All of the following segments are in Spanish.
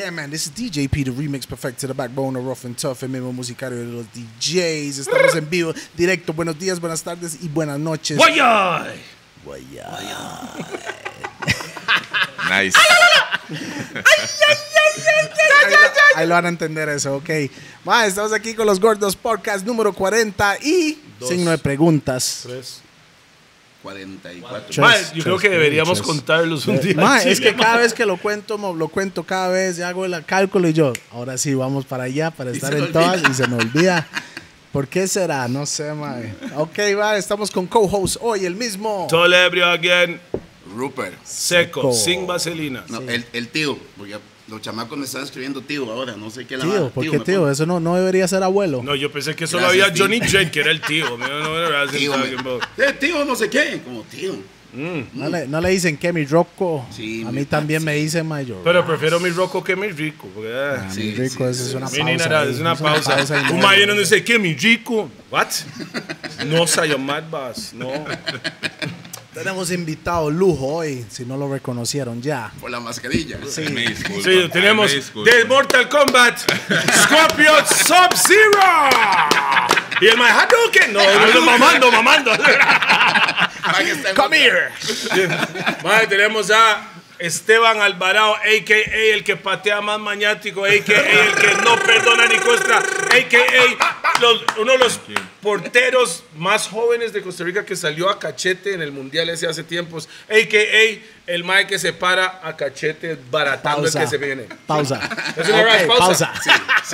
Yeah, man, this is DJ P, the remix perfect to the backbone of Rough and Tough, el mismo musicario de los DJs. Estamos en vivo, directo. Buenos días, buenas tardes y buenas noches. ¡Guayay! Guayay. Nice. Ahí lo van a entender eso, ok. Ma, estamos aquí con los Gordos Podcast número 40 y signo de preguntas. 3, 44. Ma, yo creo que deberíamos contarlos un día. Ma, en es Chile, que cada vez que lo cuento cada vez, y hago el cálculo y yo, ahora sí, vamos para allá para estar en todas y se me olvida. ¿Por qué será? No sé, ma. Ok, va, estamos con co-host hoy, el mismo. Tall ebrio again, Rupert. seco, sin vaselina. No, el tío, porque los chamacos me están escribiendo tío ahora, no sé qué la Tío, va. ¿por qué me tío? pone. Eso no debería ser abuelo. No, yo pensé que solo Gracias, había tío. Johnny Jet, que era el tío. Tío, tío, no sé qué, como tío. No le dicen que mi Rocco. Sí, a mi mí también sí. me dicen mayor. Pero prefiero mi roco que mi rico. Porque, Mi rico, eso es una mi pausa. nina, ahí. es una pausa. y Un mayo no dice que mi rico. What? No say your mad boss. No. Tenemos invitado lujo hoy, si no lo reconocieron ya. Por la mascarilla. Sí. Sí, tenemos de Mortal Kombat Scorpio Sub-Zero. Y el mae Hadouken. No, mamando. Come here. Mae, tenemos a Esteban Alvarado, a.k.a. el que patea más maniático, a.k.a. el que no perdona ni costra, a.k.a. uno de los porteros más jóvenes de Costa Rica que salió a cachete en el Mundial ese hace tiempos, a.k.a. el mae que se para a cachete baratando el que se viene. Pausa. ¿Es una Ok, pausa? Sí,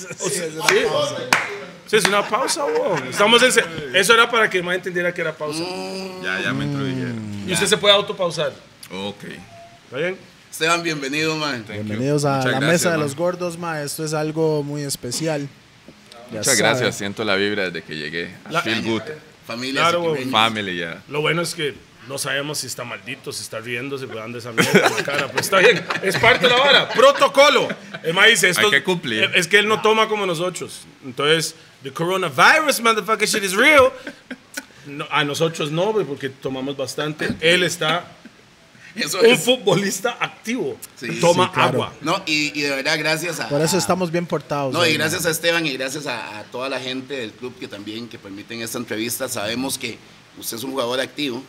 Sí, es una pausa, wow. Eso era para que el mae entendiera que era pausa. Ya me introdujeron. Y usted se puede autopausar. Ok. ¿Está bien? Esteban, bienvenido, man. Bienvenidos a Muchas la gracias, mesa de man. los gordos, ma. Esto es algo muy especial. Ya Muchas sabe. gracias. Siento la vibra desde que llegué. Feel good. Familia, Claro, siquimeña. Family, ya. Lo bueno es que no sabemos si está maldito, si está riendo, si dando esa mierda en la cara. Pues está bien, es parte de la vara. Protocolo. El mae dice, esto Hay que cumplir. es que él no toma como nosotros. Entonces, the coronavirus, motherfucker, shit is real. No, a nosotros no, porque tomamos bastante. Él está Eso un es. futbolista activo. Sí, Toma sí, claro. agua. No, y de verdad, gracias a. Por eso estamos bien portados. No, hoy, y ma. gracias a Esteban y gracias a toda la gente del club que también que permiten esta entrevista. Sabemos que usted es un jugador activo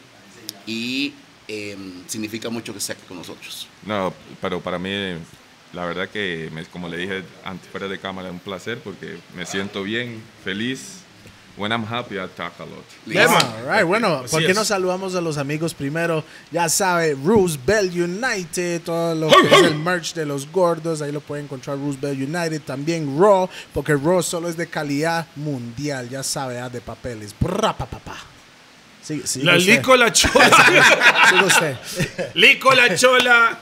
y significa mucho que esté aquí con nosotros. No, pero para mí, la verdad que, como le dije antes fuera de cámara, es un placer porque me siento bien, feliz. When I'm happy, I talk a lot. Yeah, man. All right, bueno, Así ¿por qué es. no saludamos a los amigos primero? Ya sabe, Roosevelt United, todo lo que es el merch de los gordos, ahí lo pueden encontrar Roosevelt United, también Raw, porque Raw solo es de calidad mundial, ya sabe, de papeles. Brra, pa, pa, pa. Sí, La usted. Lico La Chola. Siga usted. Lico La Chola,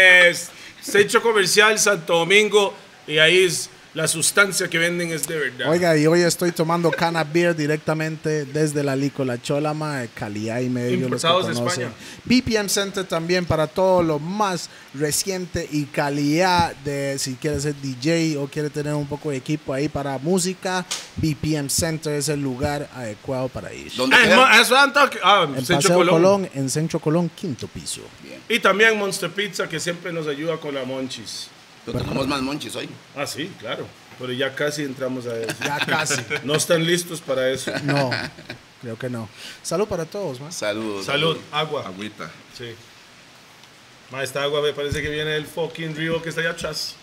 centro comercial Santo Domingo, y ahí es la sustancia que venden es de verdad. Oiga, y hoy estoy tomando Cana Beer directamente desde la Lico La Chola, ma, de calidad y medio. Los que Importados de conocen. España. BPM Center también para todo lo más reciente y calidad de si quiere ser DJ o quiere tener un poco de equipo ahí para música. BPM Center es el lugar adecuado para ir. ¿Dónde queda? En Centro Paseo Colón. Colón, en Centro Colón, quinto piso. Y también Monster Pizza, que siempre nos ayuda con la monchis. Pero tenemos más monchis hoy. Ah, sí, claro. Pero ya casi entramos a eso. Ya casi. No están listos para eso. No, creo que no. Salud para todos, ma. Saludos. Salud, agua. Agüita. Sí. Ma, esta agua me parece que viene del fucking río que está allá atrás.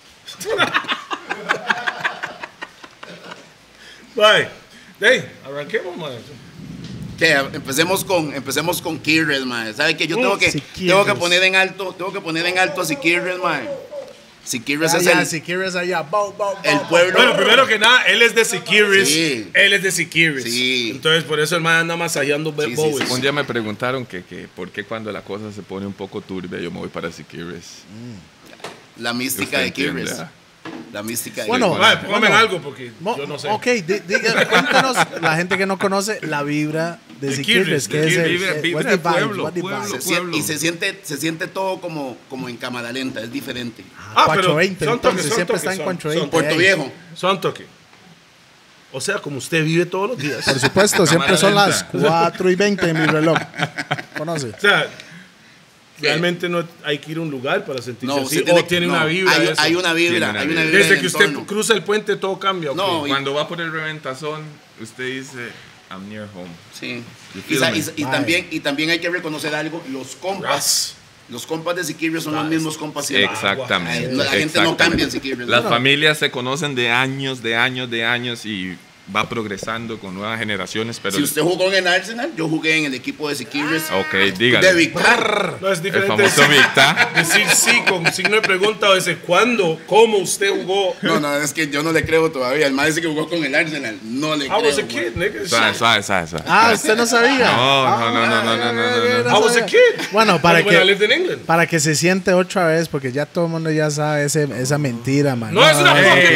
Bye. Hey, arranquemos, man. Que empecemos con Kirres, man. ¿Sabe que yo tengo que poner en alto, a Siquirres, man? Siquirres es el Si quieres allá, bow, bow, el bow, pueblo. Bueno, primero que nada, él es de Siquirres. Sí. Él es de Siquirres. Sí. Entonces, por eso el man anda masajeando Sí, sí, bobes. sí. Un día me preguntaron que por qué cuando la cosa se pone un poco turbia yo me voy para Siquirres. La mística Usted de entiende, Kirres. ¿ah? La mística de Bueno, Kirres. Vale, póngame en algo porque Mo- yo no sé. Ok, cuéntanos, la gente que no conoce, la vibra de De Siquirres, Quirres, que de es Vibra el... de what's the vibe? pueblo, What's the pueblo. vibe? Se siente todo como en cámara lenta, es diferente. Ah, pero 420, son entonces toques, siempre son está en toques, 420. Puerto ahí. Viejo. Son toque. O sea, como usted vive todos los días. Por supuesto, siempre son Cámara las lenta. 4:20 en mi reloj. ¿Conoce? O sea, realmente no hay que ir a un lugar para sentirse No, así. usted O tiene una vibra. Hay una vibra. Hay una vibra. Desde en que el usted entorno. cruza el puente, todo cambia. No, Cuando va por el reventazón, usted dice, I'm near home. Sí. You Y, feel me? también hay que reconocer algo, los compas de Siquirres son los mismos compas siempre. Exactamente. La gente no cambia en Siquirres. Las familias se conocen de años y va progresando con nuevas generaciones, pero Si usted jugó en el Arsenal, yo jugué en el equipo de Siquirres. ok, De dígale. Victar. No es El diferente famoso Victa. decir sí con signo de pregunta o decir cuándo, cómo usted jugó. No, es que yo no le creo todavía. El maestro que jugó con el Arsenal, no le I creo. was a man. kid, nigga. Suave. ¿Usted no sabía? No. I was a kid. Bueno, When I lived in England. para que se siente otra vez, porque ya todo el mundo ya sabe esa mentira, man. No es una fucking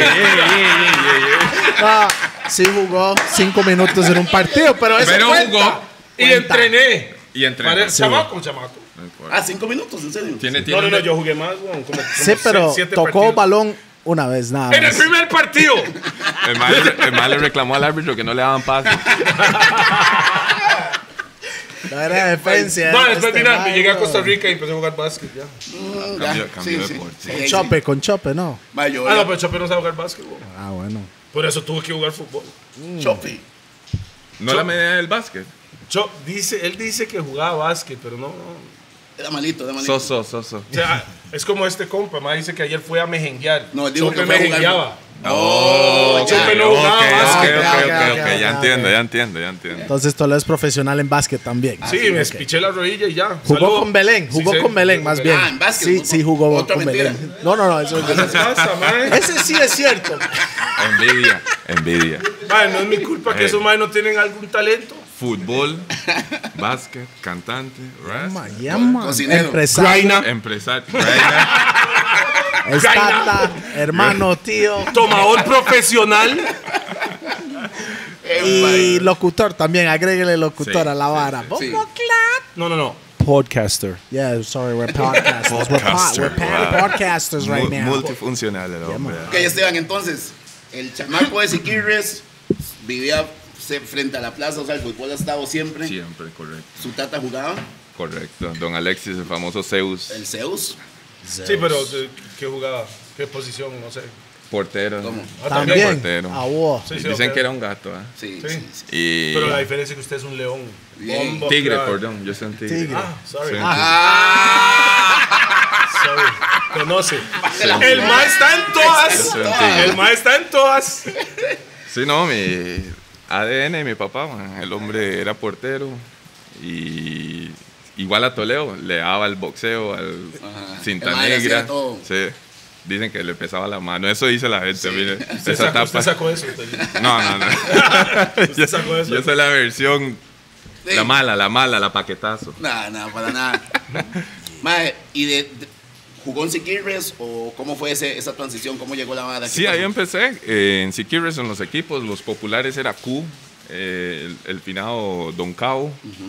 No, sí jugó 5 minutos en un partido, pero eso Pero cuenta. jugó. Y entrené. Y entrenó. Parece chamaco. No importa. 5 minutos, en serio. No, yo jugué más, weón. Como Sí, pero siete tocó partidos. balón una vez, nada En el más. primer partido. El mal le reclamó al árbitro que no le daban pase. No era defensa. No, después mira, me llegué a Costa Rica y empecé a jugar básquet ya. Cambió de deporte. Con Chope, ¿no? No, pero Chope no sabe jugar básquet, weón. Ah, bueno. Por eso tuve que jugar fútbol. Chope. No la medida del básquet. Él dice que jugaba básquet, pero no. Era malito. Soso. O sea, es como este compa, más dice que ayer fue a mejenguear. No, él dijo Chope que fue a jugar. mejengueaba. Chope no jugaba básquet. Ok, ya entiendo. Entonces Toledo es profesional en básquet también. Sí, me Ok. piché la rodilla y ya. Jugó Saludo. con Belén, Sí, jugó con Belén más bien. en básquet. Sí, jugó Otra con mentira. Belén. No, eso ¿Qué les pasa, man? ese sí es cierto. Envidia. Man, no es mi culpa que esos man no tienen algún talento. Fútbol, básquet, cantante, Cocinero. Empresario, empresario, estata, hermano, tío Tomador profesional. y locutor también. Agréguele locutor Sí, a la vara. sí. No. Podcaster. Yeah, sorry, we're podcasters. We're podcasters right now. multifuncional el hombre. Ok, Esteban, entonces, el chamaco de Siquirres vivía frente a la plaza, o sea, el fútbol ha estado siempre. Siempre, correcto. Su tata jugaba, Correcto. Don Alexis, el famoso Zeus, el Zeus. Sí, pero ¿qué jugaba? ¿Qué posición? No sé. portero. ¿Cómo? También. Portero. Ah, wow. Sí, Dicen ok. que era un gato, ¿eh? Sí. Y Pero la diferencia es que usted es un león. Bien. Bombo, tigre, claro. perdón, yo soy un tigre. Tigre. Sorry. Sí. Sorry. Conoce. El ma está en todas. Yo soy un tigre. El ma está en todas. Sí, no, mi ADN, mi papá, man, el hombre era portero y igual a Toledo, le daba el boxeo, cinta El madre hacía negra. todo. Sí. Dicen que le pesaba la mano. Eso dice la gente, mire. Usted Esa sacó, tapa. usted sacó eso. No. Usted sacó eso. Yo soy la versión, Sí. la mala, la paquetazo. Nada, para nada. Mae, ¿y jugó en Siquirres o cómo fue esa transición? ¿Cómo llegó la vara? Sí, ahí empecé. En Siquirres, en los equipos, los populares era Q, el finado Don Cao,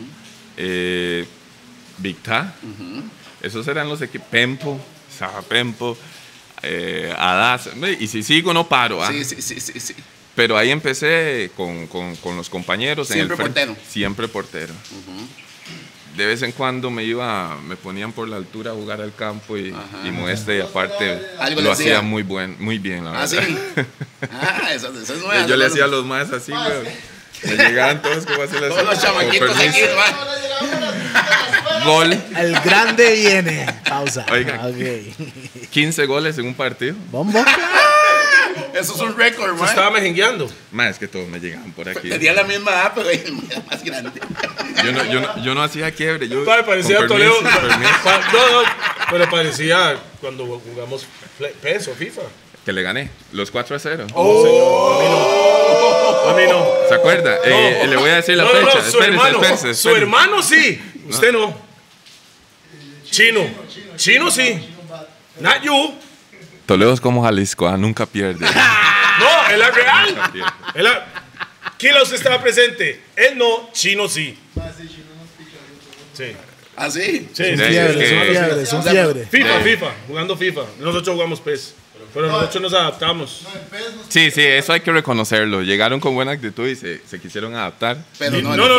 Victa. Esos eran los equipos. Pempo, Pempo, Adas. Y si sigo, no paro. ¿Ah? Sí. Pero ahí empecé con los compañeros. Siempre portero. Siempre portero. De vez en cuando me ponían por la altura a jugar al campo y Modeste, y aparte Algo lo le hacía hacía. muy bien, la verdad. Ah, sí. Eso es nueva. Yo le decía a los más así, güey. Me llegaban todos como así. Todos los chamaquitos aquí, mae. Gol, El grande viene. Pausa. Oiga. Ok. 15 goles en un partido. Bombo. Eso es un récord, Se mae. estaba mejengueando. Más es que todos me llegaban por aquí. Tenía la misma edad, pero él era más grande. Yo no hacía quiebre. Yo, Padre, parecía con Toledo. permiso, con permiso, No, pero parecía cuando jugamos PES o FIFA. que le gané. Los 4-0. A mí no. ¿Se acuerda? Le voy a decir la No, fecha. su hermano. Espérese. Su hermano sí. Usted no. Chino sí. Not you. Toledo es como Jalisco, nunca pierde. No, es la real. Nunca pierde. Kila, usted estaba presente. Él no, Chino sí. Sí. ¿Ah, sí? Sí, Es sí. fiebre, es es un que- fiebre, es un fiebre. FIFA, jugando FIFA. Nosotros jugamos PES. Pero nosotros nos adaptamos. Sí, eso hay que reconocerlo. Llegaron con buena actitud y se quisieron adaptar. Pero no. No.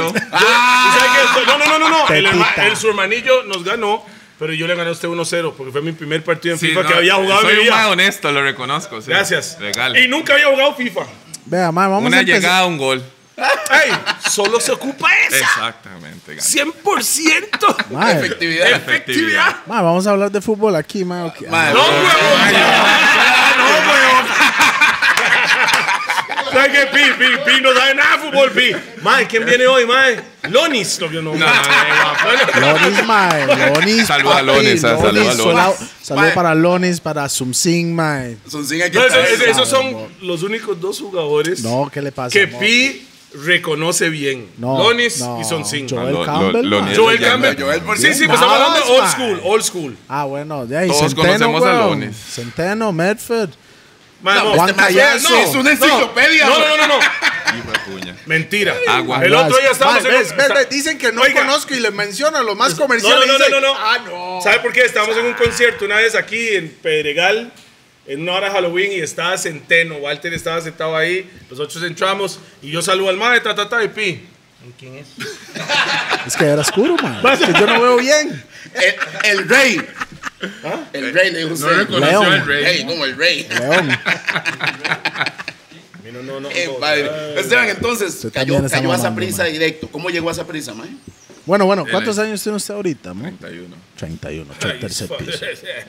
El surmanillo nos ganó, pero yo le gané a usted 1-0 porque fue mi primer partido en FIFA que había jugado en mi vida. Soy vida. más honesto, lo reconozco. Sí. Gracias. Legal. Y nunca había jugado FIFA. Vea, man, vamos Una a empezar. llegada, un gol. ¡Ey! Solo se ocupa esa. Exactamente. 100%. Man, Efectividad. man, vamos a hablar de fútbol aquí, man. Okay. No, huevón. No, huevón. ¿Sabes qué? Pi no sabe nada de fútbol, Pi. Mae, ¿quién viene hoy, mae? Lonis. No. Lonis, mae. Lonis. Saluda a Lonis. Saludo para Lonis, para Sumsing, mae. Sumsing hay que Esos son los únicos 2 jugadores No, ¿qué le pasa? que Pi reconoce bien. Lonis y Sumsing. Joel Campbell. Joel Campbell. Sí, pues estamos hablando de old school. Ah, bueno, de ahí. Todos Centeno, conocemos a weón. Lonis. Centeno, Medford. Juan Callazo. Es una enciclopedia. No. Hijo de puña. Mentira. Agua. El otro día estábamos Dicen que no Oiga. conozco y le mencionan los más comerciales. No. Ah, no. ¿Sabe por qué? Estábamos en un concierto una vez aquí en Pedregal, en una hora de Halloween, y estaba Centeno. Walter estaba sentado ahí. Nosotros entramos y yo saludo al mae, y Pi. ¿Quién es? Es que era oscuro, man. Es que yo no veo bien. El rey. El rey le dijo No reconoció al rey. Rey, como el rey. León. No. Esteban, entonces, Usted cayó también está a mamando, Saprissa man. directo. ¿Cómo llegó a Saprissa, man? Bueno, ¿cuántos años tiene usted ahorita, man? 31. 31, tercer piso.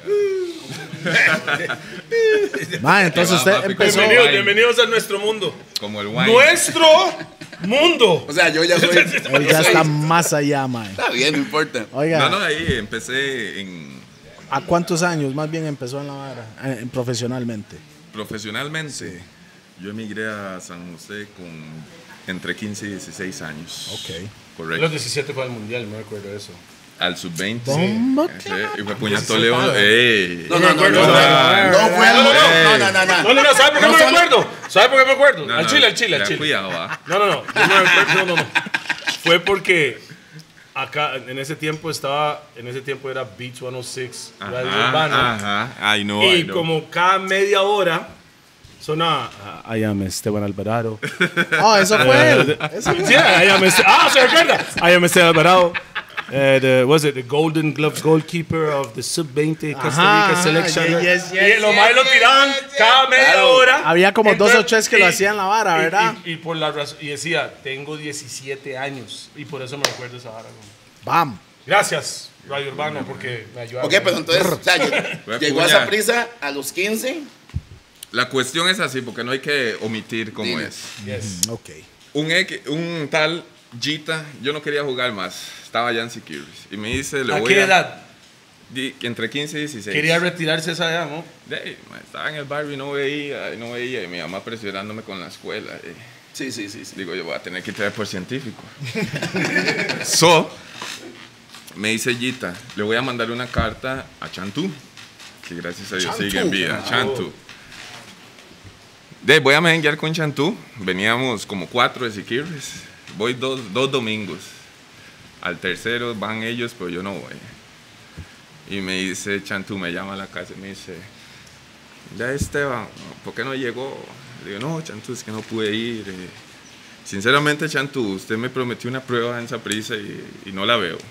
Man, entonces usted empezó. Bienvenidos a nuestro mundo. Como el wine. ¡Nuestro mundo! O sea, yo ya soy. Él ya está más allá, man. Está bien, no importa. Oiga, No, ahí empecé ¿a cuántos años más bien empezó en la vara? Profesionalmente. profesionalmente. Yo emigré a San José con entre 15 y 16 años. Ok. Correcto. Los 17 fue al mundial, me acuerdo de eso. Al sub-20. Bomba, Y fue puñato León. ¡Ey! No fue al No, ¿sabe por qué me acuerdo? ¿Sabe por qué me acuerdo? Al Chile. Cuidado, va. No. Yo me acuerdo, no. Fue porque acá, en ese tiempo era Beach 106, Radio Urbano. Ajá. I know. Y como cada media hora sonaba I am Esteban Alvarado. Oh, eso fue él. Sí, ¿se recuerda? I am Esteban Alvarado. The Golden Glove goalkeeper of the sub-20 Costa Rica selection. Yes, y los más lo tiraban cada media hora. Había como 2 o 3 que lo hacían la vara, ¿verdad? Y por la razón, y decía, tengo 17 años. Y por eso me recuerdo esa vara. Bam. Gracias, Radio Urbano, porque me ayudaron. Ok, pero entonces, o sea, llegó a Saprissa a los 15. La cuestión es así, porque no hay que omitir cómo Dime. es. Yes. Ok. Un tal Gita, yo no quería jugar más. Estaba ya en Securities. Y me dice, ¿A qué edad? Entre 15 y 16. Quería retirarse esa edad, ¿no? Estaba en el barrio y no veía. Y mi mamá presionándome con la escuela. Sí. Digo, yo voy a tener que traer por científico. Me dice Gita, le voy a mandar una carta a Chantú, que gracias a Dios sigue en vida. Chantú. Voy a mejenguear con Chantú. Veníamos como 4 de Siquirres. Voy dos domingos. Al tercero van ellos, pero yo no voy. Y me dice Chantú, me llama a la casa y me dice, ya Esteban, ¿por qué no llegó? Le digo, no, Chantú, es que no pude ir. Sinceramente, Chantú, usted me prometió una prueba en Saprissa y no la veo.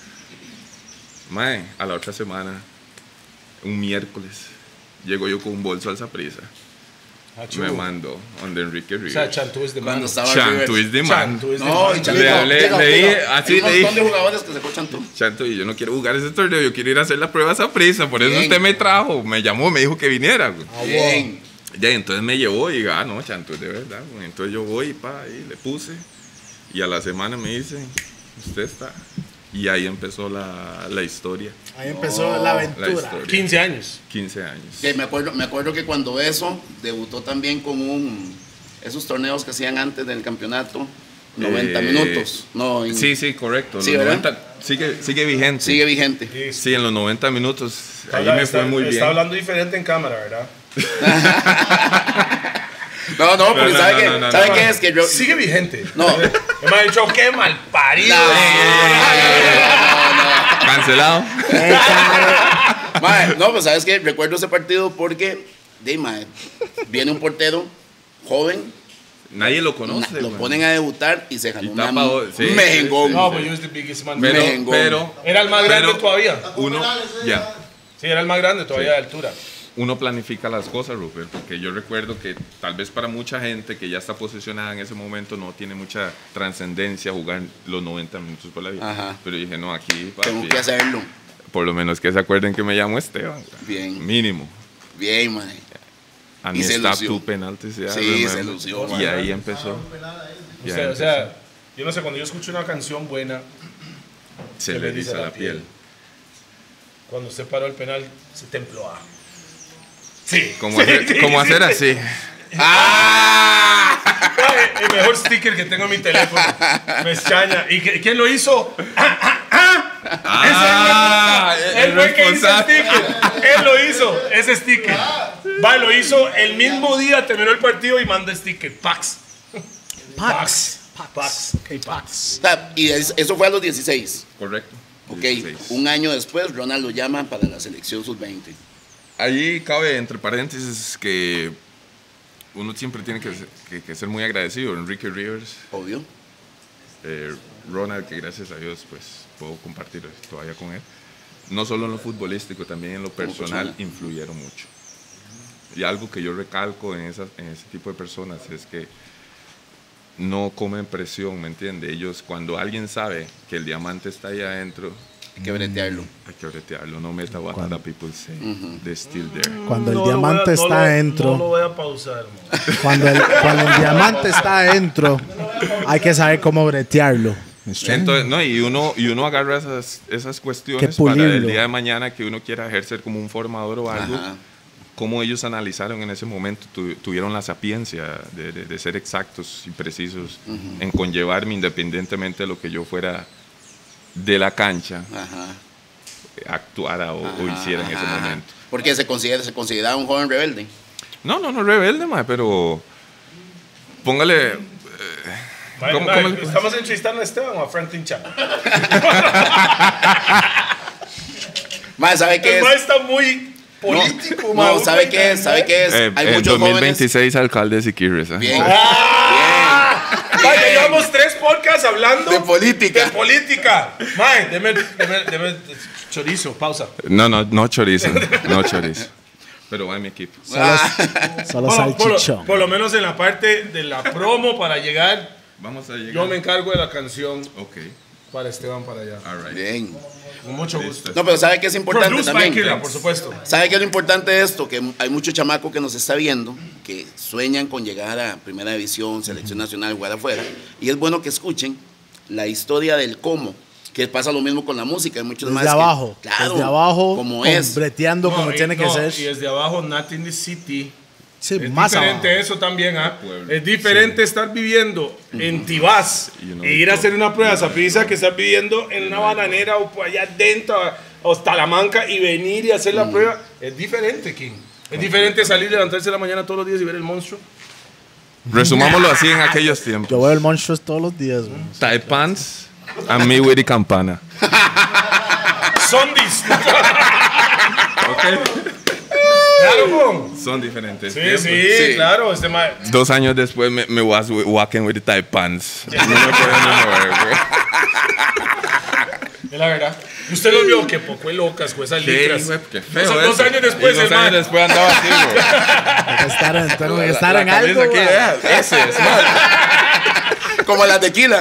Mae, a la otra semana, un miércoles, llego yo con un bolso al Saprissa. Me mandó donde Enrique Rivers. O sea, Chantú es de Cuando mano. estaba Chantú Rivers. es de man. Chantú es de No, y mano. Chantú. Así Hay un le montón de dije. jugadores que sacó Chantú. Chantú, y yo no quiero jugar ese torneo, yo quiero ir a hacer la prueba a Saprissa. Por eso Bien. usted me trajo, me llamó, me dijo que viniera. Güey. Bien. Ya, entonces me llevó y digo, no, Chantú es de verdad. Güey. Entonces yo voy y le puse. Y a la semana me dice, usted está. Y ahí empezó la historia. Ahí empezó la aventura. La historia. 15 años. 15 años. Que me acuerdo que cuando eso debutó también con esos torneos que hacían antes del campeonato, 90 minutos. No, Sí, correcto. Sí, Los ¿verdad? 90 sigue vigente. Sigue vigente. Sí, en los 90 minutos ahí me fue muy bien. Está hablando diferente en cámara, ¿verdad? No, porque ¿sabe qué es? Que yo, Sigue vigente. No. Me ha dicho, qué mal parido. Cancelado. Mae, no, pues sabes que recuerdo ese partido porque mae, viene un portero joven. Nadie lo conoce. Lo ponen a debutar y se ganó una sí, mejengón. No, pero yo es the biggest man. Pero era el más grande todavía. Uno, ya. Sí, era el más grande todavía de altura. Uno planifica las cosas, Rupert, porque yo recuerdo que tal vez para mucha gente que ya está posicionada en ese momento no tiene mucha trascendencia jugar los 90 minutos por la vida. Ajá. Pero dije, no, aquí, papi, Tengo que hacerlo. por lo menos que se acuerden que me llamo Esteban. Bien. Mínimo. Bien, mae. A Y mí se está lució. tu penalti. Sí, se lució, Y man. ahí empezó. Ya O empezó. sea, yo no sé, cuando yo escucho una canción buena, Se le eriza la piel. cuando usted paró el penal, se templó. Sí. Como hacer así. ¡Ah! El mejor sticker que tengo en mi teléfono. Me extraña. ¿Y quién lo hizo? Él fue el que hizo el sticker. Él lo hizo, ese sticker. Va, lo hizo el mismo día, terminó el partido y manda sticker. Pax. Ok, Pax. Y eso fue a los 16. Correcto. Ok, 16. un año después Ronald lo llama para la selección sub-20. Allí cabe entre paréntesis que uno siempre tiene que ser muy agradecido. Enrique Rivers, Obvio. Ronald, que gracias a Dios pues puedo compartir todavía con él. No solo en lo futbolístico, también en lo personal influyeron mucho. Y algo que yo recalco en ese tipo de personas es que no comen presión, ¿me entiende? Ellos, cuando alguien sabe que el diamante está ahí adentro, Hay que bretearlo. hay que bretearlo, no meta what other people say, they're still there. Cuando el diamante está adentro. No lo voy a pausar, man. Cuando el diamante está adentro, hay que saber cómo bretearlo. Entonces, no, y uno agarra esas cuestiones Que para el pulirlo. día de mañana que uno quiera ejercer como un formador o algo. Ajá. Cómo ellos analizaron en ese momento, tuvieron la sapiencia de ser exactos y precisos en conllevarme independientemente de lo que yo fuera de la cancha, Ajá. actuara o hiciera en ese Ajá. momento. Porque se consideraba un joven rebelde. No rebelde, ma, pero póngale... ¿cómo le- ¿Estamos entrevistando a Esteban o a Franklin Chapa? Más, ¿sabe qué El es? ma está muy político, ma. No, ¿sabe qué es? ¿Sabe qué es? Hay en muchos 2026 alcalde de Siquirres. Bien. Vaya, llevamos 3 podcasts hablando De política. de política. Mae, deme chorizo, pausa. No chorizo, no chorizo. Pero va en mi equipo. Solo Bueno, salchichón. por lo menos en la parte de la promo para llegar, Vamos a llegar. yo me encargo de la canción Ok, para Esteban para allá. all right. Bien. Con mucho gusto. No, pero ¿sabe qué es importante Produce by también? Killa, por supuesto. ¿Sabe qué es lo importante de esto? Que hay mucho chamaco que nos está viendo, que sueñan con llegar a Primera División, Selección Nacional, jugar afuera. Y es bueno que escuchen la historia del cómo, que pasa lo mismo con la música. Hay muchos más Desde que- abajo. claro, Desde abajo. como con- es. Breteando como No, tiene que no, ser. Y desde abajo, Not in the City. Sí, Es más diferente abajo. eso también, ¿ah? Pueblo. Es diferente estar viviendo en Tibás e ir a hacer una prueba de Saprissa que estar viviendo en una bananera o por allá adentro o Talamanca y venir y hacer la prueba. Es diferente, King. Es diferente salir, levantarse en la mañana todos los días y ver el monstruo. Resumámoslo así en aquellos tiempos. Yo veo el Monstruos todos los días. güey. Tie pants and me with the campana. Zombies. Ok. Claro, con. Son diferentes. Sí, tiempos. sí, claro. Este 2 años después me was walking with the tie pants. No me puedo ni mover, güey. es la verdad. Y usted lo vio que poco locas con esas litras. güey, qué feo. O sea, 2 eso. años después, Y 2 años después andaba así, güey. Hay que estar en, tengo que estar La en camisa algo. aquí, güey. vea, ese es mal. Como la tequila.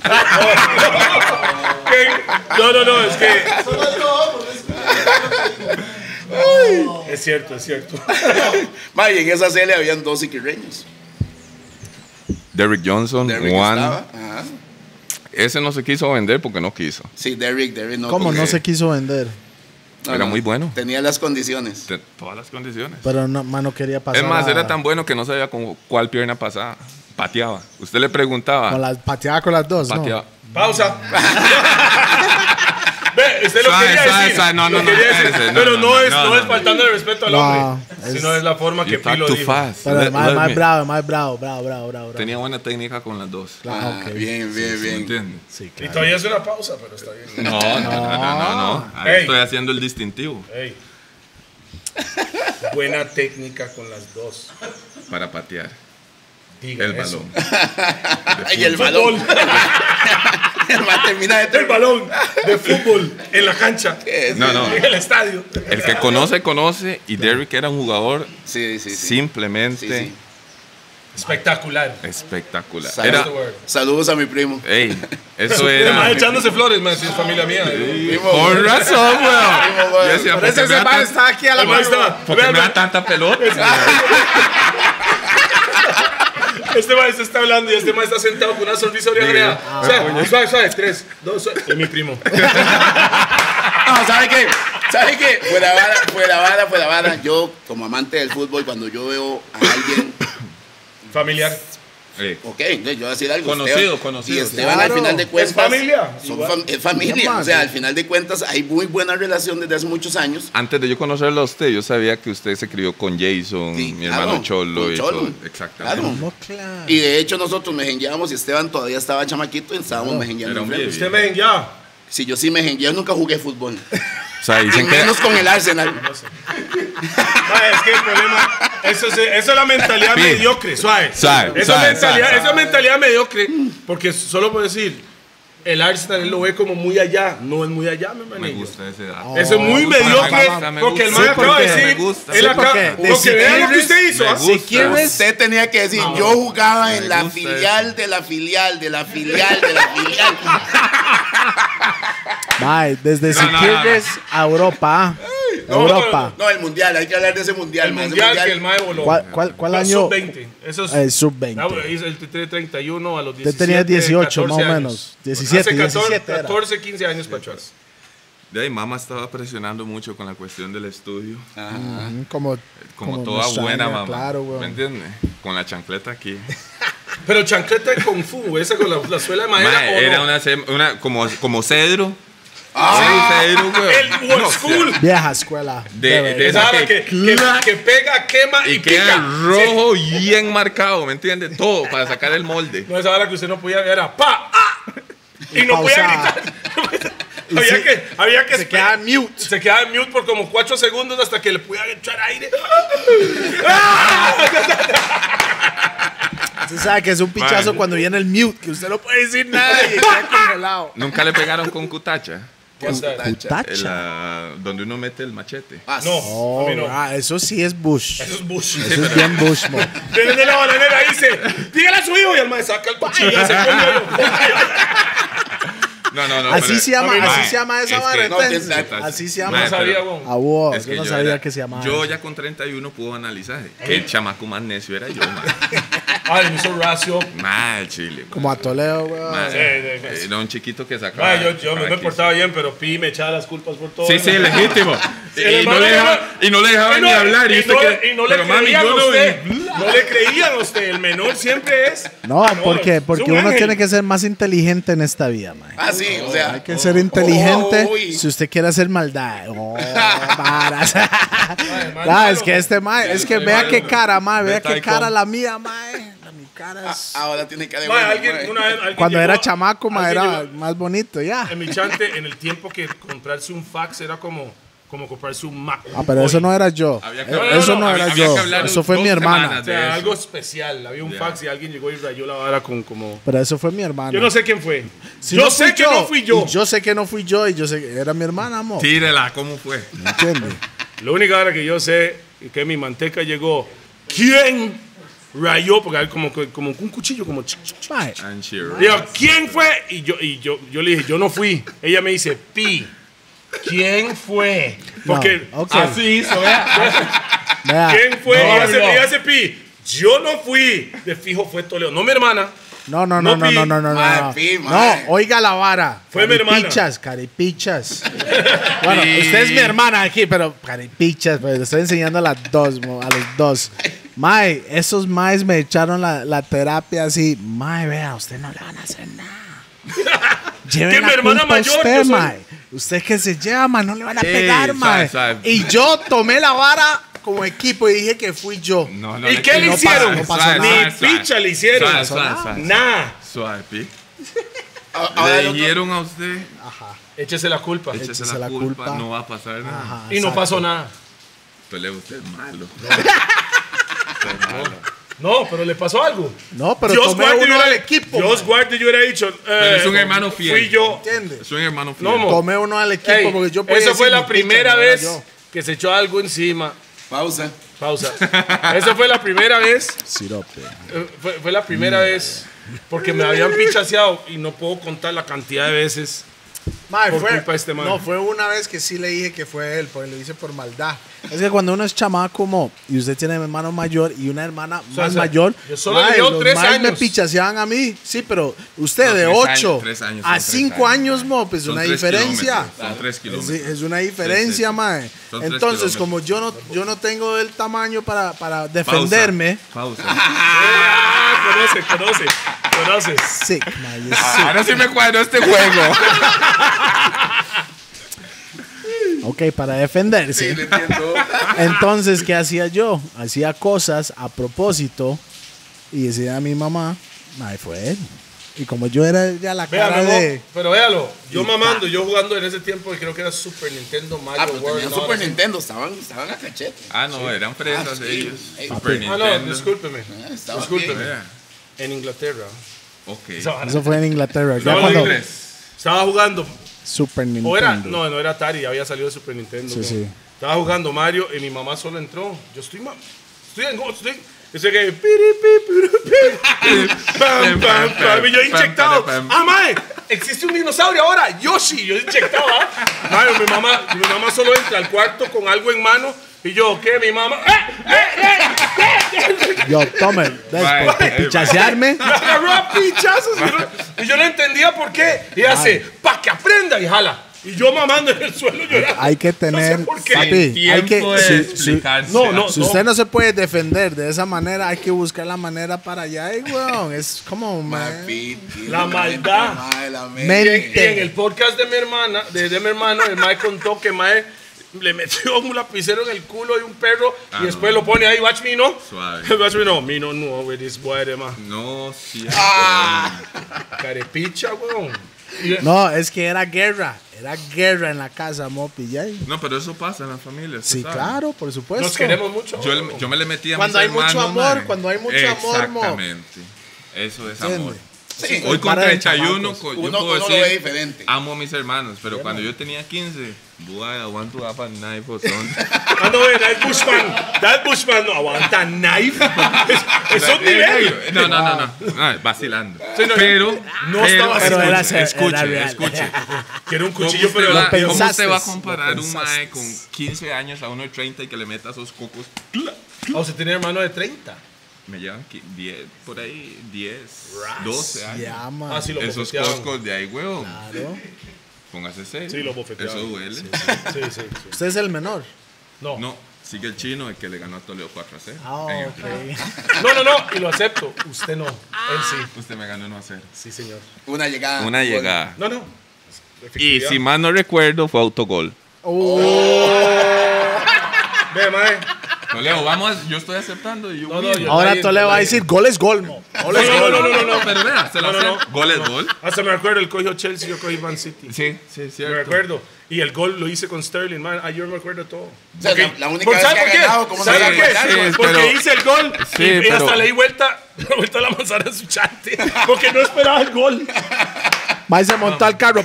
No, es que. Es cierto, es cierto. Ma, y en esa serie habían 2 siquirreños. Derrick Johnson, Derrick Juan. estaba. Ajá. Ese no se quiso vender porque no quiso. Sí, Derrick no. ¿Cómo porque- no se quiso vender? no, Era no, muy bueno. Tenía las condiciones. De todas las condiciones. Pero no, no quería pasar. Es más, a- era tan bueno que no sabía con cuál pierna pasaba. Pateaba. Usted le preguntaba. Con las, pateaba con las dos, pateaba. ¿no? Pausa. Ve, usted lo Suave, quería suave, decir. suave. No, lo no, quería no, decir, ese, no, pero no, no es no. faltando el respeto al No, hombre, es- sino es la forma que You talk Pilo too dijo. fast. Pero Let más me- bravo. Tenía buena técnica con las dos. Ah, ok. Bien, bien, ¿Me bien. entiendes? Sí, Y claro. todavía es una pausa, pero está bien. No. Ahí Ey. estoy haciendo el distintivo. Ey, Buena técnica con las dos. Para patear Diga el eso. balón. Y el balón. El man termina de El balón de fútbol en la cancha. No. En el estadio. El que conoce, y Derrick era un jugador Sí. simplemente Sí. Espectacular. espectacular. Saludos a mi primo. Ey, eso Además, era. echándose flores, man, si es familia mía. Primo, Por razón, Primo, weón. weón. Yo decía, Por ¿por eso qué me ese da man tan- está aquí a la El man mano. estaba- por qué me vean, da tanta pelota? Este maestro está hablando y este maestro está sentado con una sonrisa oreja. O sea, suave, 3, 2, suave. Es mi primo. No, ¿sabe qué? ¿Sabe qué? Fuera vara. Yo, como amante del fútbol, cuando yo veo a alguien, Familiar. ok, entonces yo voy a decir algo. Conocido. Y Esteban, Claro. al final de cuentas. ¿Es familia? Es familia. Igual. O sea, al final de cuentas, hay muy buena relación desde hace muchos años. Antes de yo conocerlo a usted, yo sabía que usted se crió con Jason, Sí, mi claro, hermano Cholo con y Cholo. todo. Exactamente. Claro. No, claro. Y de hecho, nosotros mejengueábamos y Esteban todavía estaba chamaquito y estábamos Era mejengueando. un enfrente. viejo. Usted me ya. Si yo sí mejengueé, yo nunca jugué fútbol. O sea, Y dicen que menos con el Arsenal. Es que el problema, eso es la mentalidad Sí. mediocre, suave. Suave, Esa suave, mentalidad, suave. esa mentalidad mediocre, porque solo puedo decir, el Arsenal él lo ve como muy allá, no es muy allá, mi me hermanillo. gusta ese dato. Eso es muy Me gusta, mediocre, me gusta, me porque el gusta. man Sí, acaba de porque decir, me gusta. él Sí, acaba, porque lo que vea lo que usted hizo, me ¿ah? gusta. Si quieres, Usted tenía que decir, yo jugaba en la filial de la filial de la filial de la filial. mae, desde No, no, Siquirres a Europa. Europa. No, el mundial, hay que hablar de ese mundial. El man, ese mundial que el mae voló. ¿Cuál año? Sub-20. Eso es. El sub-20. El tiene 31 a los 17. Usted tenía 18 más o 14 menos. años. 17, Hace 17 era. 14, 15 años para atrás. De ahí, mamá estaba presionando mucho con la cuestión del estudio. Como Toda nuestra buena aña, mamá. Claro, weón. ¿Me entiende? Con la chancleta aquí. Pero chancleta de Kung Fu, esa con la suela de madera. Mae, ¿o era no? una como cedro. Ah, Cedro, güey. El old No, school. Vieja escuela. de Esa esa vara que pega, quema y y queda pica. rojo bien marcado, ¿me entiende? Todo para sacar el molde. No, esa vara que usted no podía ver era ¡pa! ¡Ah! Y no podía pausaba. gritar. había que Se quedaba mute. Se quedaba en mute por como 4 segundos hasta que le pudiera echar aire. Usted sabe que es un pichazo Man. cuando viene el mute, que usted no puede decir nada y queda congelado. Nunca le pegaron con cutacha. Tacha. Donde uno mete el machete. ah, No, Oh, a mí no. eso sí es Bush. Eso es Bush. Eso es bien Bush, mo. Viene de la bananera y dice, dígale a su hijo y el maestro saca el cuchillo y hace coño. No. Así pero- se llama, a mí no. así se llama esa Es vara. que- no, entonces. que- Así se No llama. Mae, sabía, pero- weón. A vos, Es que yo no sabía era- que se llamaba. Yo ya con 31 puedo analizar que el chamaco más necio era yo, man. Ay, me hizo racio. Mal chile. man. Como a Toledo, weón. Man, Sí. Era un chiquito que sacaba. Ay, yo me sacaba portaba bien, pero Pi me echaba las culpas por todo. Sí, legítimo. Sí, el Y no hermano le dejaba ni hablar. Y usted no, que- y no le pero, mami, creían yo a no- usted. No le creían a usted. El menor siempre es. No, porque es un uno ángel. tiene que ser más inteligente en esta vida, man. Ah, sí, o sea. Hay que ser inteligente Uy. si usted quiere hacer maldad. Oh, varas. man, Ah, es malo. que este mae, es que Soy vea malo. qué cara, mae, vea Vete ahí qué cara con- la mía, mae. Mi cara es... Ahora tiene que Ma, alguien Cuando llegó- era chamaco, mae, alguien era llegó- más bonito, ya. En mi chante, en el tiempo que comprarse un fax era como comprarse un Mac. Ah, pero eso no era yo. Había que- Eso no había- era había yo. que hablar Eso fue 2 mi hermana. semanas O sea, de eso. algo especial. Había un Ya. fax y alguien llegó y rayó la vara con como... Pero eso fue mi hermana. Yo no sé quién fue. Si yo no sé fui que no fui yo. Y yo sé que no fui yo y yo sé que era mi hermana, amor. Tírela, ¿cómo fue? ¿Me entiendes? La única hora que yo sé que mi manteca llegó, ¿quién rayó? Porque hay como un cuchillo, como... Mae, And she ran. Digo, ¿quién fue? Y yo le dije, yo no fui. Ella me dice, Pi, ¿quién fue? Porque No, ok. así hizo, ¿verdad? vea. ¿Quién fue? No, Ella hace Pi, yo no fui. De fijo fue Toledo, no mi hermana. No. No, Pi. Mae, Pi, No, mae. oiga la vara. Fue mi hermana. Caripichas. Bueno, usted es mi hermana aquí, pero caripichas, pues le estoy enseñando a las dos, a los dos. Mae, esos maes me echaron la terapia así. Mae, vea, usted no le van a hacer nada. Lleve Que la mi hermana culpa a mayor, usted, yo soy- mae. Usted que se llama, no le van a Ey, pegar, suave, mae. suave. Y yo tomé la vara como equipo y dije que fui yo. No, no ¿Y qué le no hicieron? pasó, no pasó Suave, nada. Ni suave, suave. picha le hicieron. Suave, suave, suave. Nada. Suave, Pi. Ahora Le el otro- dijeron a usted, Échese la culpa. échese Échese la la culpa, culpa. no va a pasar nada. Ajá, Y no exacto. pasó nada. Toledo, usted es malo. No, pero le pasó algo. No, pero Dios tomé guarde, uno yo al hubiera- equipo. Dios man. guarde, yo hubiera dicho. Pero es un hermano fiel. Fui yo. ¿Entiendes? Es un hermano fiel. No, mo. Tomé uno al equipo Ey, porque yo podía esa fue decir, la "Mi picha, primera no era vez yo". que se echó algo encima. Pausa. Pausa. Esa fue la primera vez. Sirope. Fue la primera vez. Porque me habían pichaseado y no puedo contar la cantidad de veces. Mae, Por culpa de este man. No, fue una vez que sí le dije que fue él, porque lo hice por maldad. Es que cuando uno es chamaco y usted tiene un hermano mayor y una hermana más mayor, yo solo le llevo los 3 maes me años. pichaseaban a mí. Sí, pero usted No, de 3 8 años, 3 años, a son 5 años, mo, pues Son una 3 diferencia. kilómetros, Son 3 kilómetros. Es una diferencia, Sí. mae. Son 3 Entonces, kilómetros. como yo no tengo el tamaño para defenderme, Pausa. Conoce. sick, mae, you're sick. Ahora sí me cuadró este juego. Ok, para defenderse. Sí, le entiendo. Entonces, ¿qué hacía yo? Hacía cosas a propósito y decía a mi mamá, ay, fue él. Y como yo era ya la cara Véalo, de... pero véalo. Yo mamando, yo jugando en ese tiempo, y creo que era Super Nintendo, Mario Ah, pero World. tenían no, Super no, Nintendo, estaban a cachete. Ah, no, eran fresas sí. ellos. Ey, Super Ah, Nintendo. no, discúlpeme. estaba Discúlpeme. Vea. En Inglaterra. Ok. Eso fue en Inglaterra. Ya No, cuando... inglés. Estaba jugando. Super Nintendo. O era, no era Atari, ya había salido Super Nintendo. Sí, ¿no? sí. Estaba jugando Mario y mi mamá solo entró. Yo estoy Dice que pam, pam, pam, y yo inyectado. Ah, mae, existe un dinosaurio ahora, Yoshi, yo inyectado. Mae, mi mamá solo entra al cuarto con algo en mano y yo, ¿qué? Mi mamá, Yo, tome, después de pichasearme, me agarró a pichazos y yo no entendía por qué. Y hace, pa' que aprenda y jala. Y yo mamando en el suelo llorando. hay que tener... No sé por qué. Papi, hay que... Tiempo de explicarse. No, Si usted no se puede defender de esa manera, hay que buscar la manera para allá, weón. Es como, man. La maldad. Mente. Y en el podcast de mi hermana, de mi hermano, el Mae contó que Mae le metió un lapicero en el culo de un perro y después lo pone ahí, watch me, ¿no? Suave. Watch me, no. Me no know where this boy de ma. No, sí. Carepicha, weón. Y- No, es que era guerra. Era guerra en la casa, Mopi. ¿Ya? No, pero eso pasa en las familias. Sí, tú sabes. claro, por supuesto. Nos queremos mucho. Yo me le metí a Cuando mis hay mucho hermanos, amor, mae. cuando hay mucho amor, mo. Exactamente. Eso es ¿Entiende? amor. Sí, Hoy con para de 31, chamacos. yo Uno puedo lo decir, ve diferente. amo a mis hermanos, pero cuando yo tenía 15, boy, I want to have a knife or something. Ah, no, that Bushman no aguanta knife. Es un nivel. No, vacilando. Sí, no, Pero, no estaba Pero era escuche, real. escuche. Quiero un ¿Cómo cuchillo, usted pero va- la... pensaste, ¿Cómo usted va a lo comparar un pensaste. mae con 15 años a uno de 30 y que le meta esos cocos? O sea, tenía hermano de 30. Me llevan 10, por ahí, 10, 12 años. Ya, man. Ah, sí, lo Esos bofeteaban. coscos de ahí, huevón. Claro. Póngase serio. Sí, lo bofeteaban. Eso duele. Sí. Usted es el menor. No. No, sigue el chino, el que le ganó a Toledo 4-0. Ah, En el ok. play. No, y lo acepto. Usted no. Él sí. Usted me ganó 1-0. Sí, señor. Una llegada. Una llegada. No. Y Efectividad. si mal no recuerdo, fue autogol. Ve, mae. Toledo, vamos, yo estoy aceptando. Y yo No, win. yo- Ahora Nadie- Toledo va a decir, gol es gol, mo. Gol es gol. No. Pero vea, se lo No, acepto. Gol es gol. Hasta me acuerdo, él cogió Chelsea, yo cogí Man City. Sí, es cierto. Me recuerdo. Y el gol lo hice con Sterling, man. Yo me acuerdo todo. O sea, la única vez ¿Sabe que ha por qué? ganado, ¿cómo no ¿Sabe se va a por qué? acordar, Sí, man? Porque pero- hice el gol Sí, y hasta pero- le di vuelta a la manzana a su chante. Porque no esperaba el gol. Va y se montó al carro.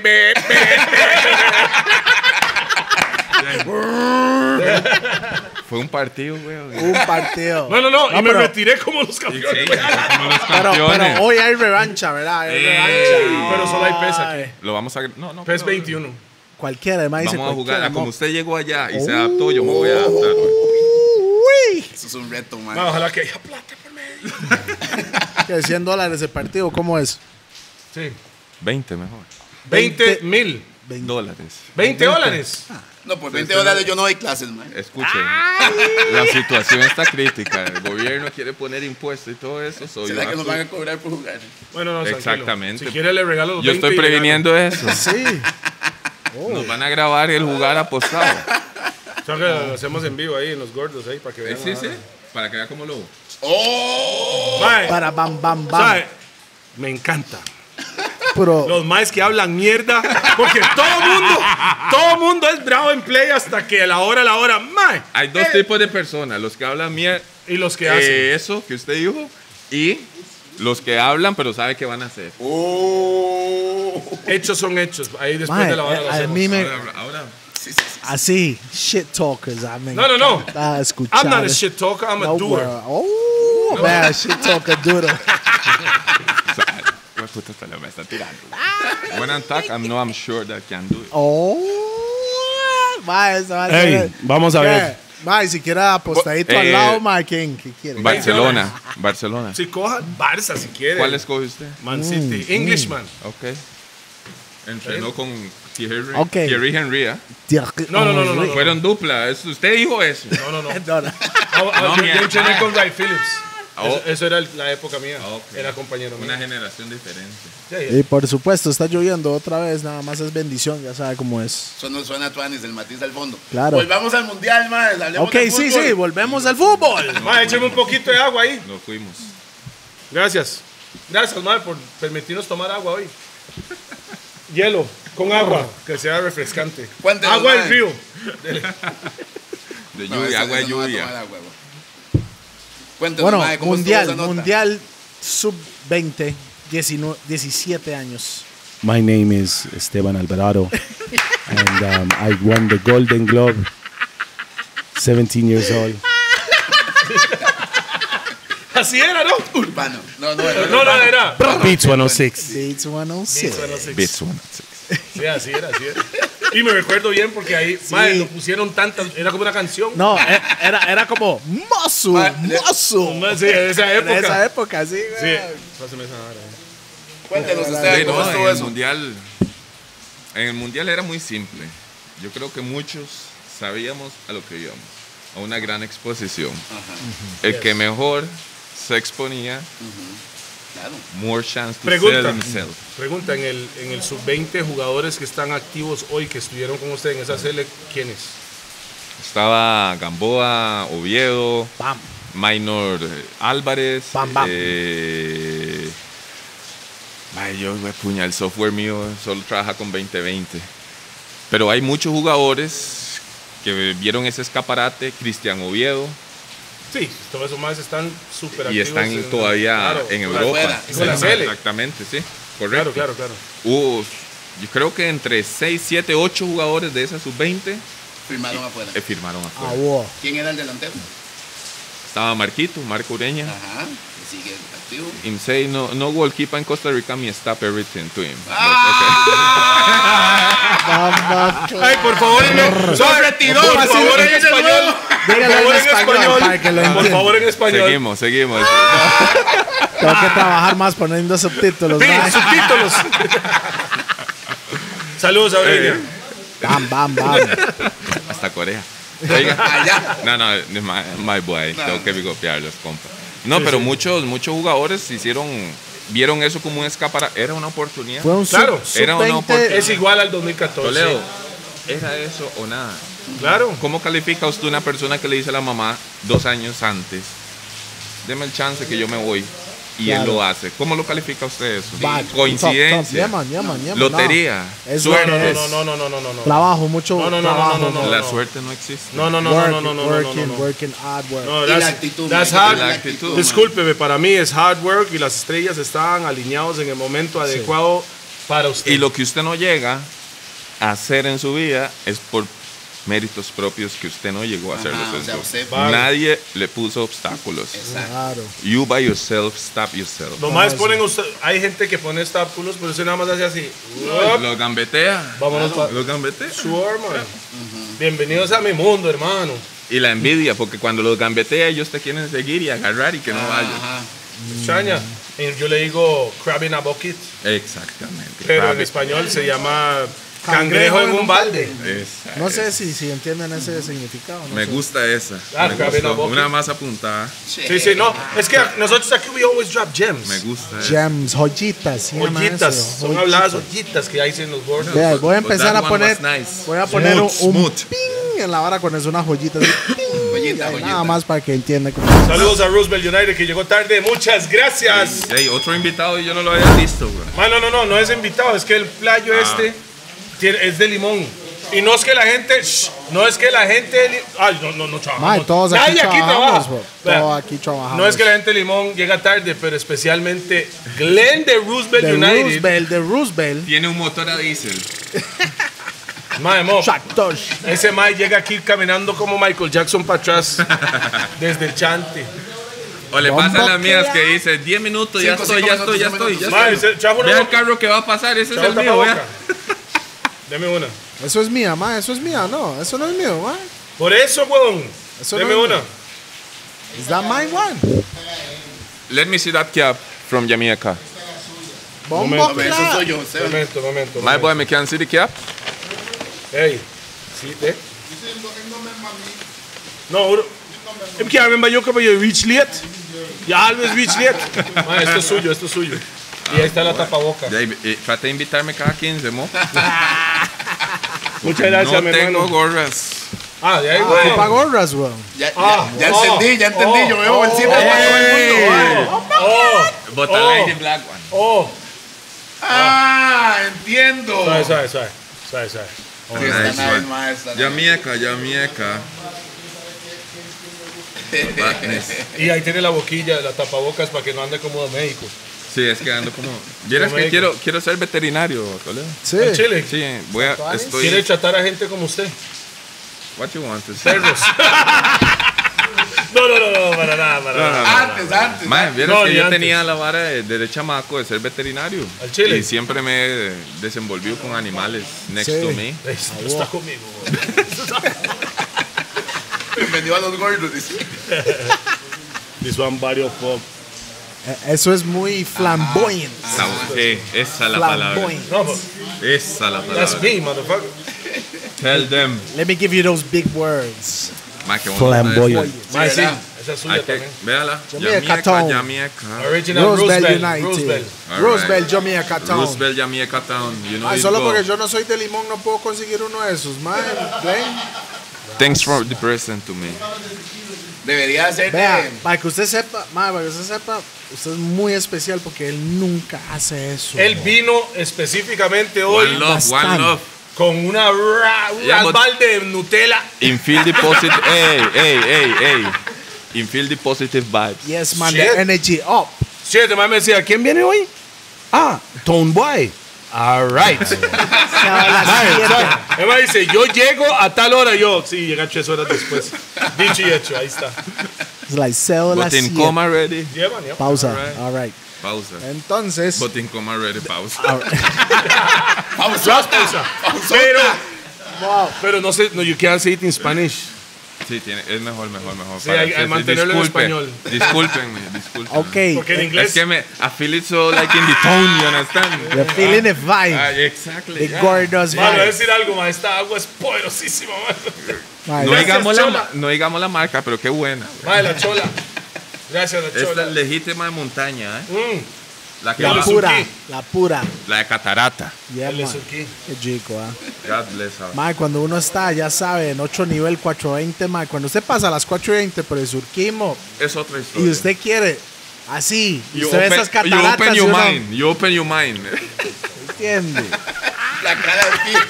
Fue un partido, weón. Un partido. No. Y me pero- retiré como los campeones. Como los Pero campeones. hoy hay revancha, ¿verdad? Hay Ey. revancha. Pero solo hay PES aquí. Lo vamos a... No, PES pero- 21. Cualquiera, además dice Vamos a jugar. cualquiera, Como mo. usted llegó allá y se adaptó, yo me voy a adaptar. Uy. Eso es un reto, man. Man, ojalá que haya plata por medio. ¿Qué, $100 el partido? ¿Cómo es? Sí. 20 mejor. 20,000. $20. 20 dólares. No, por $20 yo no doy clases, man. Escuchen, la situación está crítica. El gobierno quiere poner impuestos y todo eso. ¿Será que nos van a cobrar por jugar? Bueno, no, tranquilo. Exactamente. Si quiere le regalo los Yo 20 estoy y le previniendo eso. Sí. Nos van a grabar el jugar apostado. gano. O sea, que lo hacemos en vivo ahí en los gordos ahí para que vean. Sí, sí. Para que vea cómo lo... ¡Oh! Mae, Para bam, bam, bam. ¿sabe? Me encanta. Pero Los maes que hablan mierda. Porque todo mundo es bravo en play hasta que a la hora, mae. Hay dos tipos de personas, los que hablan mierda, Y los que hacen. eso que usted dijo, y los que hablan pero sabe qué van a hacer. Hechos son hechos. Ahí después mae, de la hora lo a hacemos. mí me Ahora así shit talkers. No. A escuchar. I'm not a shit talker, I'm a doer. Oh, man, shit talker doer. puta, esta me está tirando. When I'm talk, I'm sure that I can do it. Oh, mae, eso va a Hey, ser- vamos a ¿Qué? ver. Mae, si quiera apostadito al lado, mae, ¿quién? ¿Qué quiere? Barcelona. Si coja Barça si quiere. ¿Cuál escoge usted? Man City. Englishman. Ok. Entrenó con Thierry, Ok. Thierry Henry. ¿Eh? No. Fueron dupla. Usted dijo eso. No. No, no. Yo mierda. entrené con Ray Phillips. Oh. Eso era la época mía. Ok. Era compañero mío. Una generación diferente. Y por supuesto, está lloviendo otra vez, nada más es bendición, ya sabe cómo es. Eso no suena a Tuanis, el matiz al fondo. Claro. Volvamos al mundial, más. Ok, sí, volvemos al fútbol. Ma, écheme un poquito de agua ahí. Nos fuimos. Gracias. Gracias, ma, por permitirnos tomar agua hoy. Hielo con agua, que sea refrescante. Cuéntenos, Agua del mae. río. De lluvia, agua de lluvia. Cuéntanos, Bueno, mae, ¿cómo estuvo esa nota? mundial sub-20, 18 años. My name is Esteban Alvarado, and I won the Golden Globe. 17 years old. Así era, ¿no? Urbano. No, No, era. Beats 106. Beats 106. Bits 106. Sí, así era. Y me recuerdo bien porque ahí, madre, lo pusieron tantas, era como una canción. No, era como mozo, mozo. Sí, de esa época. De esa época, sí. Sí. güey. Pásame esa vara. Cuéntenos Sí, ustedes, ¿cómo no, en estuvo el eso? mundial, en el mundial era muy simple. Yo creo que muchos sabíamos a lo que íbamos, a una gran exposición. El que mejor se exponía, Claro. more chance to Pregunta. sell himself. Pregunta, en el sub-20 jugadores que están activos hoy, que estuvieron con usted en esa sele, ¿quiénes? Estaba Gamboa, Oviedo, Bam. Minor Álvarez. Bam, bam. Yo, puña, el software mío solo trabaja con 2020. Pero hay muchos jugadores que vieron ese escaparate. Cristian Oviedo. Sí, todos esos más están súper activos. Y están todavía claro, en por Europa. afuera, con la sele. Exactamente, sí. Correcto. Claro. Hubo, yo creo que entre 6, 7, 8 jugadores de esa sub-20 Firmaron afuera. firmaron Ah, afuera. wow. ¿Quién era el delantero? Estaba Marco Ureña. Ajá. Que sigue activo. Him say no goalkeeper in Costa Rica me stop everything to him. Ay, por favor, no. Se retiró. Por favor, en español. Dígalo Por favor, en español para que lo Por entienda. favor, en español. Seguimos. Tengo que trabajar más poniendo subtítulos. Sí, mae. subtítulos. Saludos, Aurelio. Bam. Hasta Corea. Oiga. Allá. No, my boy. Tengo que bigopearlos, compa. No, pero muchos jugadores vieron eso como un escaparate. Era una oportunidad. Fue un Claro, era una sub-20. oportunidad. Es igual al 2014. Toledo, ¿era eso o nada? Claro. ¿Cómo califica usted una persona que le dice a la mamá 2 años antes, deme el chance que yo me voy, y Claro. él lo hace? ¿Cómo lo califica usted eso? Bad. Coincidencia, Top. Yeah, man. lotería, No. Es suerte. lo que es. No. Trabajo, mucho No. trabajo. La suerte no existe. No. Working, hard work. No, Y la actitud. that's man, hard. la actitud, man. Discúlpeme, para mí es hard work y las estrellas estaban alineados en el momento adecuado para usted. Y lo que usted no llega a hacer en su vida es por méritos propios que usted no llegó a hacerlos Ajá, en o sea, su- usted- Vale. Nadie le puso obstáculos. Exacto. Claro. You by yourself, stop yourself. Nomás ponen usted, hay gente que pone obstáculos, pero usted nada más hace así. Los gambetea. Vámonos para Los gambetea. Sure, man. Bienvenidos a mi mundo, hermano. Y la envidia, porque cuando los gambetea ellos te quieren seguir y agarrar y que no vayan. Ajá. Extraña. Yo le digo crab in a bucket, Exactamente. pero en Rabbit. español se llama cangrejo en un balde. Esa No sé es. si entienden ese significado. no Me sé. gusta esa. Ah, Me crab in a gustó. bucket. Una más apuntada. Sí, no. Es que nosotros aquí we always drop gems. Me gusta esa. Gems, joyitas. ¿sí llama Ollitas, eso? son Joyitas. habladas ollitas que hay en los bordes. Vea, voy a But empezar that a one poner, was nice. voy a poner Smooth, un smooth. ping en la vara con eso, una joyita. así, ping. Nada más para que entienda. Saludos a Roosevelt United que llegó tarde. Muchas gracias. Hey, otro invitado y yo no lo había visto, bro. No es invitado, es que el playo es de limón. Y no es que la gente, ay, no trabajamos. Todos aquí Nadie aquí trabajamos, trabaja. Todos aquí trabajamos. No es que la gente de limón llega tarde, pero especialmente Glenn de Roosevelt de United. De Roosevelt. Tiene un motor a diésel. Mae, mo, Tractor. ese Mae llega aquí caminando como Michael Jackson para atrás. Desde el chante. O le pasa a las mías que dice 10 minutos, ya estoy. Mae, trajo una Vea el boca. carro que va a pasar, ese es Trajo el mío, tapaboca. vea. Deme una. Eso es mía, ma. Eso es mía. No, eso no es mío, ma. Por eso, weón. Eso Deme no es una. mío. Is that mine one? Let me see that cap from Jamaica. Bombo Momento, clap. soy yo. Momento. My boy, me can see the cap? Hey. See, there? No, bro. Ik kan remember you come you reach late. You always reach late. Ma, esto es suyo. Y ahí está la tapaboca. Trate de invitarme cada 15, mo. Muchas gracias, No mi tengo hermano. gorras. De ahí, Ocupa güey. gorras, weón. Ya entendí. Yo veo bolsitas para todo el mundo. But I like the black one. Entiendo. Suave. Nice one. Jamaica. Badness. Y ahí tiene la boquilla, la tapabocas para que no ande como de México. Sí, es que ando como... Vieras que quiero ser veterinario, Toledo. Sí. En Chile. Sí, Quiere tratar a gente como usted. What you want to say? Perros. No, para nada. Antes. Man, vieras No, que ni yo antes. tenía la vara de chamaco de ser veterinario. ¿Al Chile? Y siempre me desenvolví con animales next Sí. to me. No está conmigo, güey. Bienvenido a los gordos. Dice. This one body of fuck. Eso es muy flamboyant. Sí, esa es la palabra. Flamboyant. No, but Esa es la that's palabra. me, motherfucker. Tell them. Let me give you those big words. Ma, qué bonito Flamboyant. Ma, sí, ¿verdad? esa es suya Hay que, también. véala. Jamaica Town. Jamaica. Original Roosevelt Roosevelt. United. All Roosevelt, right. Jamaica Town. Roosevelt, Jamaica Town. You know Ay, it solo go. porque yo no soy de Limón no puedo conseguir uno de esos, man. Glenn. Thanks for the present to me. Debería ser Vea, de... para que usted sepa, usted es muy especial porque él nunca hace eso. Él vino específicamente hoy One love, one bastante. love. con un Yeah, but- albal de Nutella. Infeel the positive. Hey. Infeel the positive vibes. Yes, man, Shit. the energy up. Sí, este man me decía, ¿quién viene hoy? Tone Boy. All right. Él me dice, yo llego a tal hora. Yo, sí, llega 3 horas después. Dicho y hecho, ahí está. It's like cédula But in 7. coma ready. Llevan, ya. Pausa. Alright. All right. Pausa. Entonces, But in coma ready. Pausa. Pausa. Pero no sé, no, you can't say it in Spanish. Sí, es mejor. Sí, hay que mantenerlo en español. Discúlpenme. okay. Porque en Es inglés. que I feel it so like in the tone, you understand? You're feeling the vibe. Exactly. The yeah. gordos Mano, voy a vibe. decir algo, ma. Esta agua es poderosísima, man. No Gracias, digamos, Chola. la marca, pero qué buena. Ma, la chola. Gracias, la Es la chola. legítima de montaña, ¿eh? La que La va- pura, Suzuki. la pura. la de catarata. Yeah, El de man. Suzuki. Qué chico, ah. God bless her. Mae, cuando uno está, ya sabe, en 8 nivel 420, mae, cuando usted pasa a las 420 por el surquismo Es otra historia. y usted quiere así, y You usted ve open- esas cataratas You open y your uno mind. You open your mind. entiende. La cara de aquí.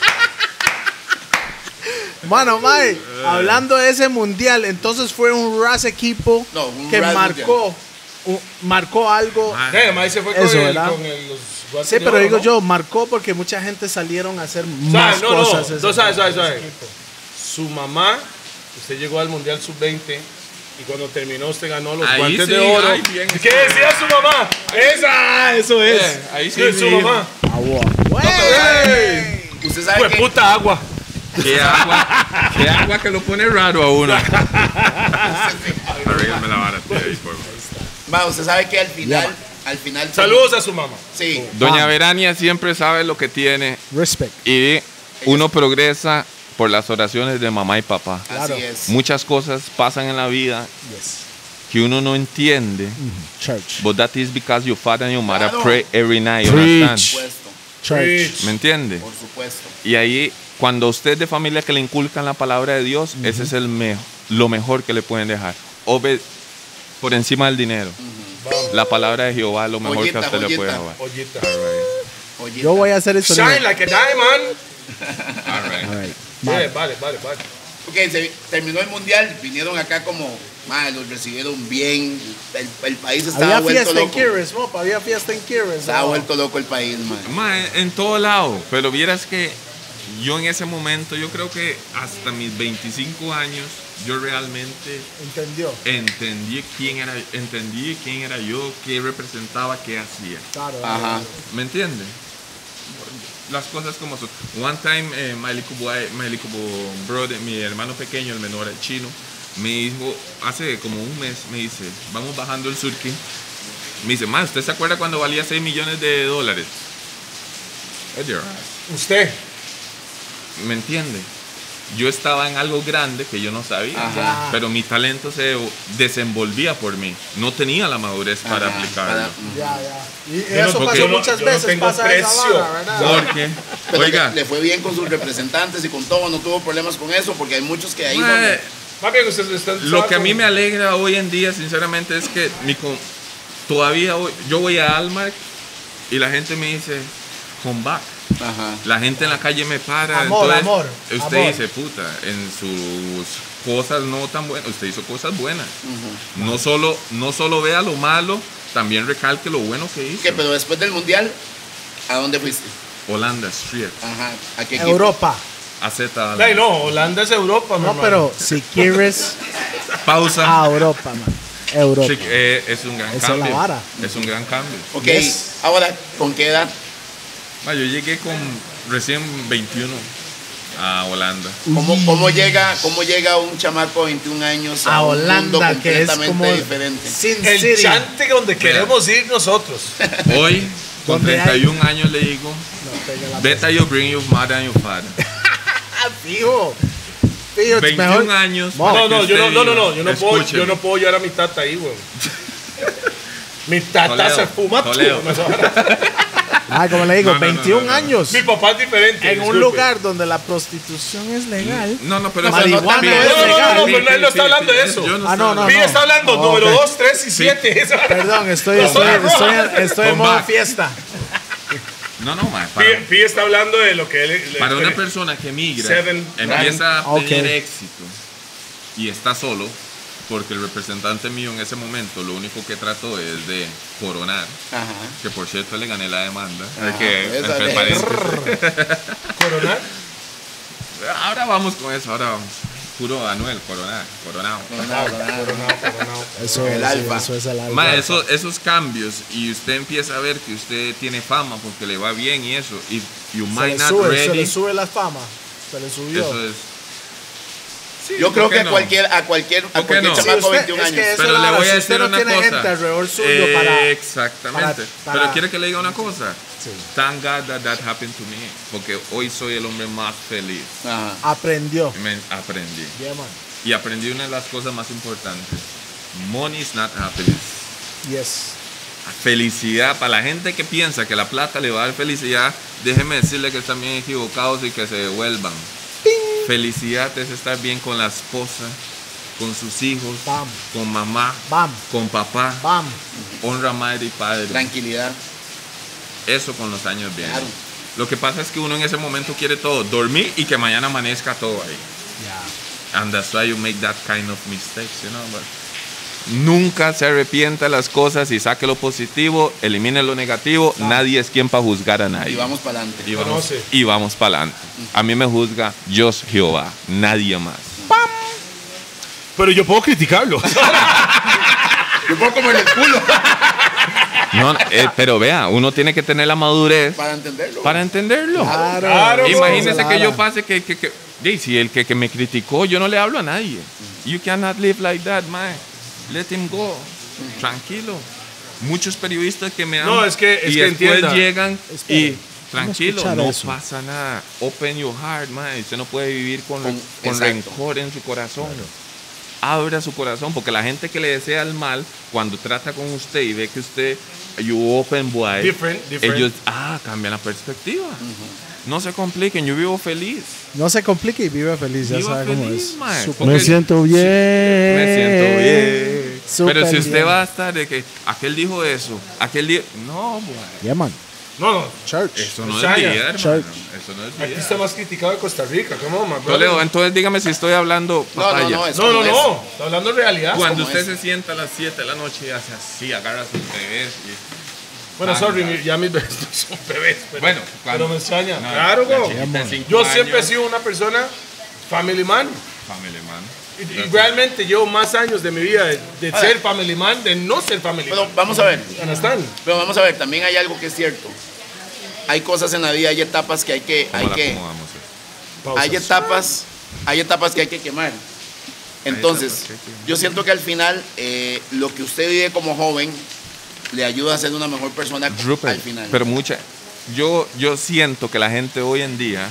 Mano, mae, hablando de ese mundial, entonces fue un RAS equipo No, un que RAS marcó algo. Ma, ahí se fue con, Eso, el, ¿verdad? con el, los guantes Sí, de pero oro, digo ¿no? yo, marcó porque mucha gente salieron a hacer más No, cosas. ese- suave. Su mamá, usted llegó al Mundial Sub-20 y cuando terminó usted ganó los Ahí guantes sí, de oro. ay, bien. ¿Qué decía su mamá? Eso es. Ahí sí, Sí, su sí. mamá. Agua. Usted sabe Fue que... puta agua. Qué agua que lo pone raro a uno. Arréglame la vara, tío, ahí, por favor. Ma, usted sabe que al final... Saludos a su mamá. Sí. Doña Verania siempre sabe lo que tiene Respect. y uno progresa por las oraciones de mamá y papá. Así es. Muchas cosas pasan en la vida Yes. que uno no entiende, Church. but that is because your father and your mother Claro. pray every night. you Preach. understand? Por supuesto. Church. ¿Me entiende? Por supuesto. Y ahí, cuando usted es de familia que le inculcan la palabra de Dios, ese es el lo mejor que le pueden dejar. Por encima del dinero. La palabra de Jehová es lo mejor que a usted le puede dejar. Yo voy a hacer esto. Shine like a diamond. All right. Yeah, vale. Ok, se terminó el mundial, vinieron acá como, madre, los recibieron bien, el país estaba Había vuelto fiesta en loco. Kires, Mopa, había fiesta en Kires. Estaba vuelto loco el país, man. Ma, en todo lado, pero vieras que yo en ese momento, yo creo que hasta mis 25 años, yo realmente entendí quién era yo, qué representaba, qué hacía. Claro. Ajá. ¿Me entiende? Las cosas como son. One time, brother, mi hermano pequeño, el menor, el chino, me dijo, hace como un mes, me dice, vamos bajando el surquí. Me dice, ma, ¿usted se acuerda cuando valía $6 millones? Usted. ¿Me entiende? Yo estaba en algo grande que yo no sabía, Ajá. pero mi talento se desenvolvía por mí. No tenía la madurez para aplicarlo. Ya. Y Yo no- eso porque pasó yo no- muchas yo no veces. tengo Pasa esa precio. vara, ¿verdad? Porque, Pero oiga, le fue bien con sus representantes y con todo, no tuvo problemas con eso, porque hay muchos que ahí ma, donde- Más bien, usted está. lo que a mí me alegra hoy en día, sinceramente, es que todavía yo voy a Almark y la gente me dice, come back. Ajá. La gente en la calle me para. Amor, entonces, amor, Usted amor. dice, puta, en sus cosas no tan buenas, usted hizo cosas buenas. No solo vea lo malo, también recalque lo bueno que hizo. Ok, pero después del mundial, ¿a dónde fuiste? Holanda Street, Ajá. ¿A qué equipo? Europa. AZ. Ay, no, Holanda es Europa, No, pero si quieres Pausa. a Europa, man. Europa. Chic, es un gran Esa es cambio. la vara. Es un gran cambio. Ok, Yes. ahora, ¿con qué edad? Yo llegué con recién 21 a Holanda. ¿Cómo llega un chamaco de 21 años A un mundo Holanda, que es completamente como diferente? Sin el City. chante donde queremos ir nosotros. Hoy, con ¿Dónde hay? 31 años, le digo, better you bring your mother and your father. Fijo. 21 años. No, para No, que yo usted no, diga, yo escúcheme. no puedo llevar a mi tata ahí, güey. Mi tata Toledo, se fuma tú. Toledo. Como le digo, No, 21 años. Mi papá es diferente. En un disculpe. lugar donde la prostitución es legal. No, pero Marihuana eso es legal. No, pero él no está hablando de eso. Yo no Ah, estoy no. Pi está hablando Oh, número ok. 2, 3 y 7. Perdón, estoy en Come modo back. fiesta. No, ma, Pi está hablando de lo que él. para una persona que migra, Seven, empieza a ok. tener éxito y está solo, porque el representante mío en ese momento lo único que trató es de coronar, Ajá. que por cierto le gané la demanda. Ajá, que, esa entre es. paréntesis. ¿Coronar? Ahora vamos con eso, Puro Anuel, coronado. Eso El alfa. Eso es el alfa. Ma, esos cambios, y usted empieza a ver que usted tiene fama porque le va bien y eso, y you might not se ready, le sube la fama. Se le subió. eso es. Sí, Yo creo ¿por qué que no? a cualquier ¿Por qué no? chamaco Sí, de usted- 21 es que años. eso Pero es le la voy vara, a si usted decir no una tiene cosa. gente alrededor suyo para- Exactamente. para- Pero quiere que le diga una cosa. Sí. Thank God that happened to me. Porque hoy soy el hombre más feliz. Ajá. Aprendió. Aprendí. Yeah, man. Y aprendí una de las cosas más importantes. Money is not happiness. Yes. Felicidad, para la gente que piensa que la plata le va a dar felicidad, déjeme decirle que están bien equivocados y que se devuelvan. Felicidad es estar bien con la esposa, con sus hijos, Bam. con mamá, Bam. con papá, Bam. honra madre y padre. Tranquilidad. Eso con los años viene. Claro. Lo que pasa es que uno en ese momento quiere todo, dormir y que mañana amanezca todo ahí. Yeah. And that's why you make that kind of mistakes, you know. But nunca se arrepienta de las cosas y saque lo positivo, elimine lo negativo. Nadie es quien para juzgar a nadie. Y vamos para adelante. Y vamos para adelante. A mí me juzga Dios Jehová, nadie más. Pero yo puedo criticarlo. Yo puedo comer el culo No, pero vea, uno tiene que tener la madurez para entenderlo. para entenderlo. Claro. Imagínese Esa que es yo la pase si el que me criticó, yo no le hablo a nadie. You cannot live like that, man. Let him go. Tranquilo. Muchos periodistas que me aman No, es que y después entienda. llegan Espere, y tranquilo, escuchar no eso. pasa nada. Open your heart, man. Usted no puede vivir con Exacto. rencor en su corazón. abra su corazón, porque la gente que le desea el mal, cuando trata con usted y ve que usted, you open wide, Different. ellos, cambian la perspectiva. No se compliquen, yo vivo feliz. No se complique y vive feliz, ya Vivo sabe cómo feliz, es. mae. Súper Porque- Me siento bien. Me siento bien. Súper Pero si usted bien. va a estar de que aquel dijo eso, aquel dijo, no, güey. Yeah, man. No. Church. Eso no Chaya. es vida, hermano. Church. Eso no es Aquí vida. está más criticado de Costa Rica. ¿Cómo, man? Toledo, entonces dígame si estoy hablando papaya. No, es como es. No. Está hablando de realidad. Cuando como usted es. se sienta a las 7 de la noche y hace así, agarra a sus bebés. Bueno, sorry, ya mis bebés no son bebés. Pero, Bueno, pero me extraña. No, Claro, la go. chiquita de 5 Yo años, siempre he sido una persona family man. family man. Y realmente llevo más años de mi vida de ser family man, de no ser family Pero man. vamos a ver. ¿Understand? Pero vamos a ver, también hay algo que es cierto. Hay cosas en la vida, hay etapas que hay que, ¿Cómo la acomodamos? Pausas. hay etapas que hay que quemar. Entonces, yo siento que al final lo que usted vive como joven le ayuda a ser una mejor persona Rupert, al final. pero yo siento que la gente hoy en día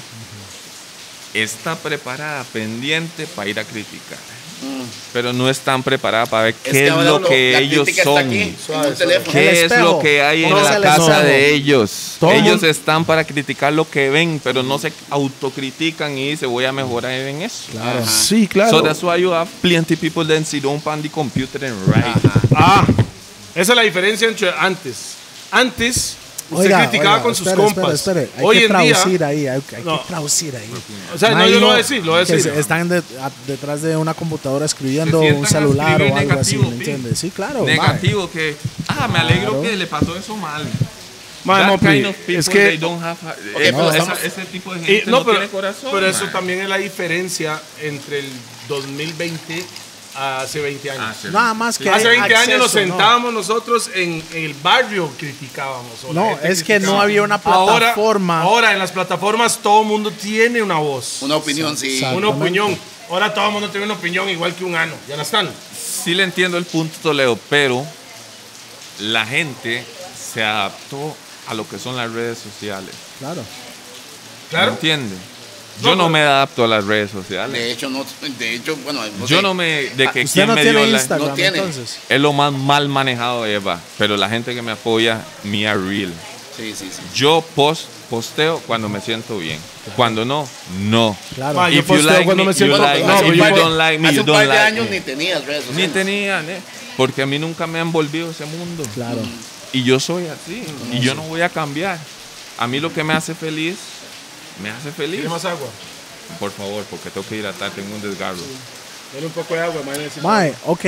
está preparada, pendiente para ir a criticar. Pero no están preparadas para ver qué que es ahora lo que la ellos crítica son. está aquí, en Suave, un teléfono. ¿Qué El es espejo. lo que hay en Póngase la el casa espejo. de ellos? Todo el Ellos mundo- están para criticar lo que ven, pero no se autocritican y dicen voy a mejorar en eso. Claro. Ajá. Sí, claro. So that's why you have plenty people that sit down on the computer and write. Esa es la diferencia entre antes. Antes, usted Oiga, criticaba oiga, con sus espere, compas. espere. Hay Hoy que en día, traducir ahí, hay No. que traducir ahí. o sea, no, Mae, yo lo voy a no, decir, lo voy a que decir. están detrás de una computadora escribiendo Se sientan un a celular o escribir algo así, negativo, ¿me pi. entiendes? Sí, claro. mae. Negativo que, me alegro Claro. que le pasó eso mal. Mae, That Mopri, kind of people, es que they don't have, pero estamos- ese tipo de y- gente no, no, pero, tiene corazón. pero eso man. también es la diferencia entre el 2020 a hace 20 años. Sí. Nada más que Hace hay 20 años nos acceso, ¿no? sentábamos nosotros en el barrio, criticábamos. o la No, gente es que no criticaba. había una Ahora- plataforma. Ahora, en las plataformas todo el mundo tiene una voz, Una opinión, sí. Exacto. una opinión. Ahora todo el mundo tiene una opinión igual que un ano. ¿Ya no están? Sí le entiendo el punto, Toledo, pero la gente se adaptó a lo que son las redes sociales. Claro. ¿Me Claro. entiende? No, Yo no pero- me adapto a las redes sociales. De hecho, bueno, no Yo sé. no me... De que Usted quién no me tiene dio la... Instagram, No tiene. entonces. Es lo más mal manejado, Eva. Pero la gente que me apoya, me are real. Sí. Yo posteo cuando me siento bien. Cuando no, no. Claro. Ma, yo If you posteo like cuando me, me siento you like bien. me. No, If pero you yo- don't like me, Hace you un par don't de like años me. ni tenías redes Ni sociales. tenía, porque a mí nunca me ha envolvido ese mundo. Claro. Y yo soy así. Y yo no voy a cambiar. A mí lo que me hace feliz, me hace feliz. ¿Tiene más agua? Por favor, porque tengo que hidratarte en un desgarro. Dale un poco de agua, mae, necesito Mae, ok.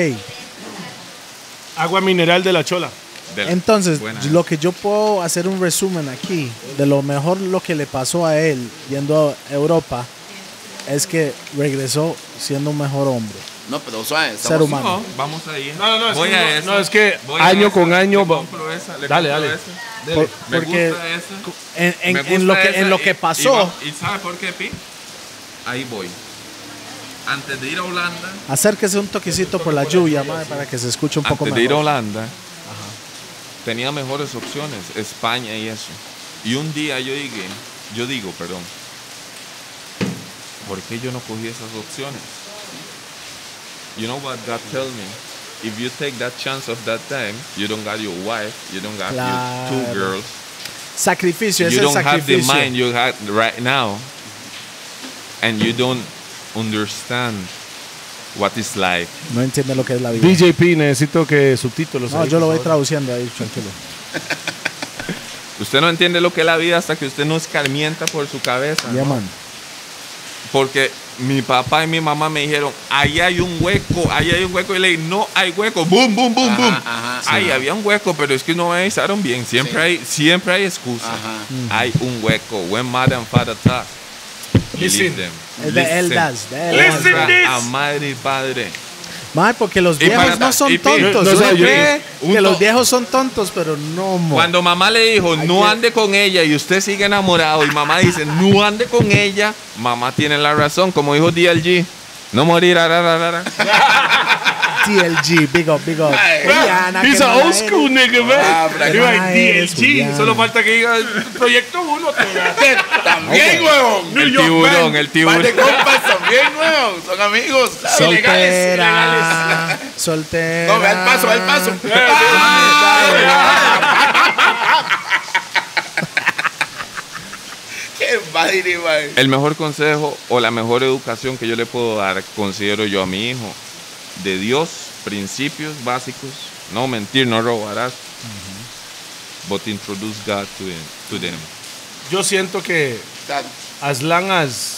agua mineral de la chola. Entonces, Buena. lo que yo puedo hacer un resumen aquí de lo mejor lo que le pasó a él yendo a Europa es que regresó siendo un mejor hombre. No, pero suave. Ser humano. No, vamos ahí. No, Voy es que, a no, esa. no, es que Voy a año esa. con año. Le compro esa, le Dale, compro dale. esa. Por- Me porque gusta esa. en Me lo gusta que esa en lo que y pasó, ¿sabe por qué, Pi? Ahí voy. Antes de ir a Holanda, acérquese un toquecito por la lluvia, mae, para que se escuche un poco antes de ir a mejor. Holanda, tenía mejores opciones, España y eso. Y un día yo digo, ¿por qué yo no cogí esas opciones? You know what God tell me? If you take that chance of that time, you don't got your wife, you don't got your two Claro. girls, Sacrificio, es you el don't have the sacrificio. mind you have right now, and you don't understand what is life. No entiende lo que es la vida. DJP, necesito que subtítulos. No, ahí, yo lo por voy favor. traduciendo ahí, tranquilo. Usted no entiende lo que es la vida hasta que usted no escarmienta por su cabeza. Ya, ¿no? man. Porque mi papá y mi mamá me dijeron, ahí hay un hueco, ahí hay un hueco. Y le dije, no hay hueco, boom, boom, boom, boom. ajá, sí. Ahí había un hueco, pero es que no me avisaron bien. Siempre hay excusa. Ajá. Hay un hueco. When mother and father talk, Listen. believe them. Es de Listen. Eldas, de Listen. Eldas. Honra this. a madre y padre. Mae, porque los Y viejos para- no son y pi- tontos. no, o sea, Uno yo- cree un que los to- viejos son tontos, pero no, mo. Cuando mamá le dijo, Hay no que- ande con ella, y usted sigue enamorado, y mamá dice, no ande con ella, mamá tiene la razón, como dijo DLG, no morir, DLG, big up. Juliana, He's qué an mala old school eres. nigga, man. Frank. You're like, Eres, DLG. Juliana. Solo falta que diga Proyecto 1. También, weón. New El York tiburón, Band. el Par tiburón. de compas también, weón. Son amigos. ¿sabes? Soltera. Soltera. No, ve al paso, ve al paso. Qué madre, man. El mejor consejo o la mejor educación que yo le puedo dar, considero yo a mi hijo, de Dios, principios básicos, no mentir, no robarás, but introduce God to them. Yo siento que as long as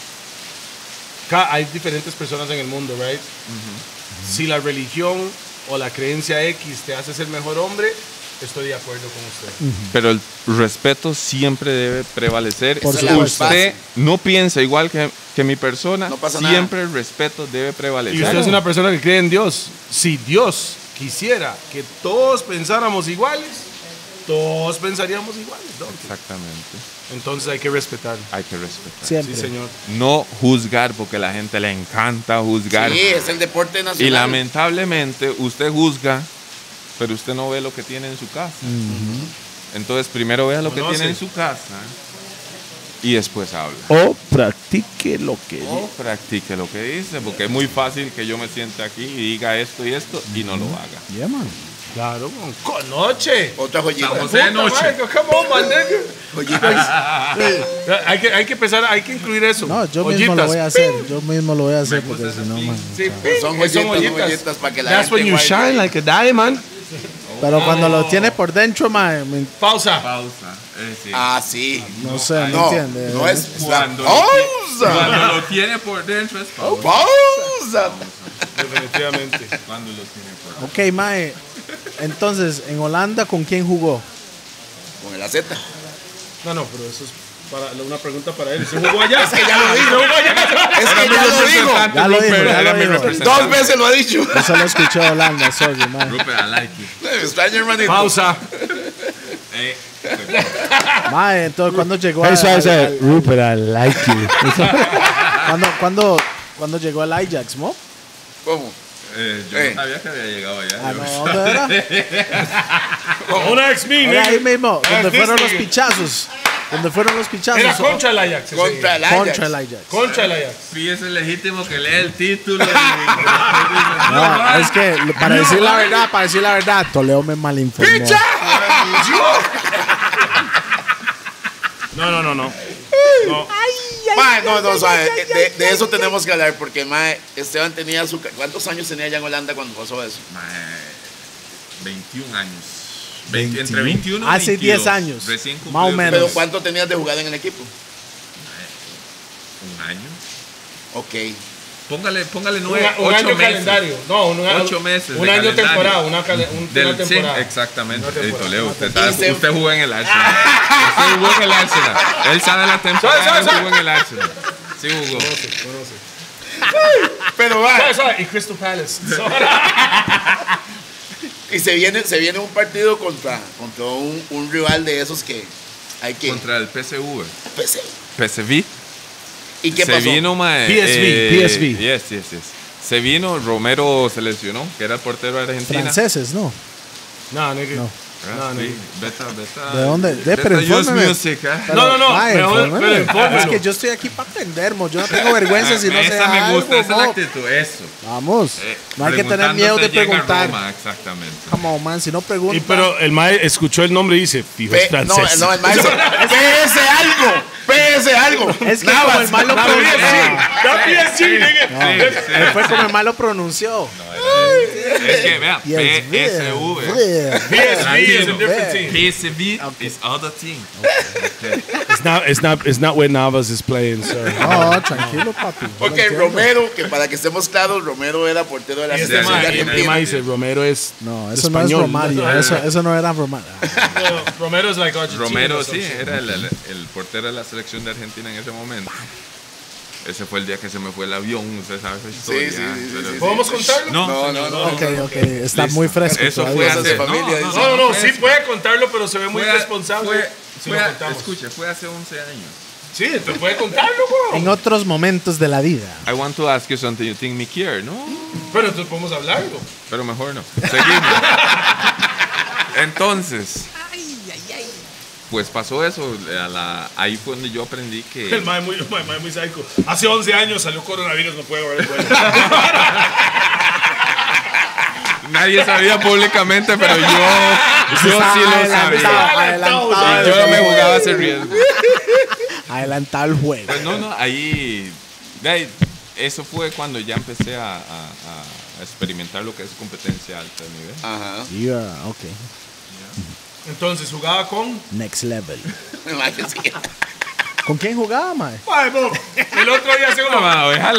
hay diferentes personas en el mundo, right? Si la religión o la creencia X te hace ser mejor hombre, estoy de acuerdo con usted. Pero el respeto siempre debe prevalecer. Por supuesto. Usted no piensa igual que mi persona, No pasa siempre el respeto debe Y prevalecer. usted es una persona que cree en Dios. Si Dios quisiera que todos pensáramos iguales, todos pensaríamos iguales, ¿no? Exactamente. Entonces hay que respetar. Hay que respetar. Siempre. Sí, señor. No juzgar, porque a la gente le encanta juzgar. Sí, es el deporte nacional. Y lamentablemente usted juzga, pero usted no ve lo que tiene en su casa. Entonces primero vea lo que Conoce. tiene en su casa y después habla. O practique lo que O practique lo que dice, porque es muy fácil que yo me siente aquí y diga esto y esto y no lo haga. Yeah, man. Claro, con noche. Otra joyita. San José de noche. Come on, man, nigga. Joyitas. Hay que empezar, hay que incluir eso. No, yo mismo lo voy a hacer. Yo mismo lo voy a hacer porque si no, man. Sí, Son joyitas para que la That's when gente you guarde. shine like a diamond. Pero cuando lo tiene por dentro, man, Pausa. Pausa. Sí. Ah, sí. no sé, No, ¿me entiendes? no es Cuando pausa. Cuando lo tiene por dentro es pausa. Pausa. Definitivamente. Cuando lo tiene por dentro. Ok, mae. Entonces, en Holanda, ¿con quién jugó? Con el Z. No, pero eso es una pregunta para él. ¿Se jugó allá? Es que ya lo dijo. Es que ya lo dijo. Ya lo dijo, ya Era lo mi dijo. representante. 2 veces lo ha dicho. Yo solo escuché Holanda, sorry, man. Rupert, I like you. Extraño, hermanito. Pausa. Mae, entonces, ¿cuándo llegó a... Hey, sorry. Rupert, I like you. ¿Cuándo llegó al Ajax, mo? ¿Cómo? Yo no sabía que había llegado allá. Ah, no, ¿dónde era? Una ex mí, Era ahí mismo, donde this fueron los nigga. pichazos. Donde fueron los pichazos. Era contra el Ajax. ese Contra día. el Ajax. Contra el Ajax. Contra el Ajax. Fíjese es legítimo que lea el título. No, es que para decir la verdad, Toledo me malinformó. No. Mae, no, suave. De eso tenemos que hablar porque mae, Esteban tenía su... ¿Cuántos años tenía allá en Holanda cuando pasó eso? 21 años. Entre 21 y Hace 22. 10 años. Recién Más o cumplidos. menos. ¿Pero cuánto tenías de jugar en el equipo? Un año. Ok. Póngale Un 9, año 8 meses. calendario. No, 8 meses. Un de año calendario. temporada. Una Del, temporada. sí, exactamente. Una temporada. Toledo, usted, Y sabe, se- usted jugó en el Arsenal. Usted jugó en el Arsenal. Él sabe la temporada. Sabe. Él jugó en el Arsenal. Sí jugó. Pero va. Y Crystal Palace. Y se viene un partido contra un rival de esos que hay que... Contra el PSV. PSV. ¿Y qué se pasó? vino, mae. PSV. Yes. Se vino, Romero se lesionó, que era el portero de Argentina. Franceses, ¿no? No, nigga. No. Ah, No, sí. Beta. ¿De dónde? Pero Use infórmeme. Music, ¿eh? No. Mae, Mejor, infórmeme. pero infórmelo. Es que yo estoy aquí para aprender, mo. Yo no tengo vergüenza si no sé Esa me gusta, algo, esa es la mo. actitud, eso. Vamos. No hay que tener miedo de preguntar. Roma, exactamente. Come on, man. Si no pregunta. Pero el mae escuchó el nombre y dice, fijo, es francés. No, el maestro. Pese algo. Es que como el mal lo pronunció. Sí. Él fue como el mal lo pronunció. Es que, vea, PSV. PSV is a different team. PSV is other team. It's not where Navas is playing, sir. No, tranquilo, papi. Yo lo Ok, entiendo. Romero, que para que estemos claros, Romero era portero de la Este selección de mae Argentina. dice, Romero es No, eso no es español. Romario. Eso no era Romario. Romero es like Argentina. Romero, or sí, something. era el portero de la selección de Argentina en ese momento. Ese fue el día que se me fue el avión, usted sabe esa historia. sí, pero- sí. ¿Podemos contarlo? No. Ok. Está Listo. muy fresco. Eso todavía. fue Cosas de hace... familia, dice. No, fue sí hace- puede contarlo, pero se ve muy fue- responsable. fue- si fue- lo contamos. escuche, fue hace 11 años. Sí, te puede contarlo, güey. En otros momentos de la vida. I want to ask you something. You think me care, ¿no? Pero entonces podemos hablarlo. Pero mejor no. Seguimos. Entonces, pues pasó eso. Ahí fue donde yo aprendí que... El mae muy psycho. Hace 11 años salió coronavirus, no puede ver el vuelo. Nadie sabía públicamente, pero yo sí lo sabía. Adelantado. Yo no me jugaba ese riesgo. Adelantado el juego. Pues no, ahí... Eso fue cuando ya empecé a experimentar lo que es competencia alta de nivel. Ajá. Yeah, ok. Entonces jugaba con... Next level. Mae, que sí. ¿Con quién jugaba, mae? Ay, bo, el otro día hace como...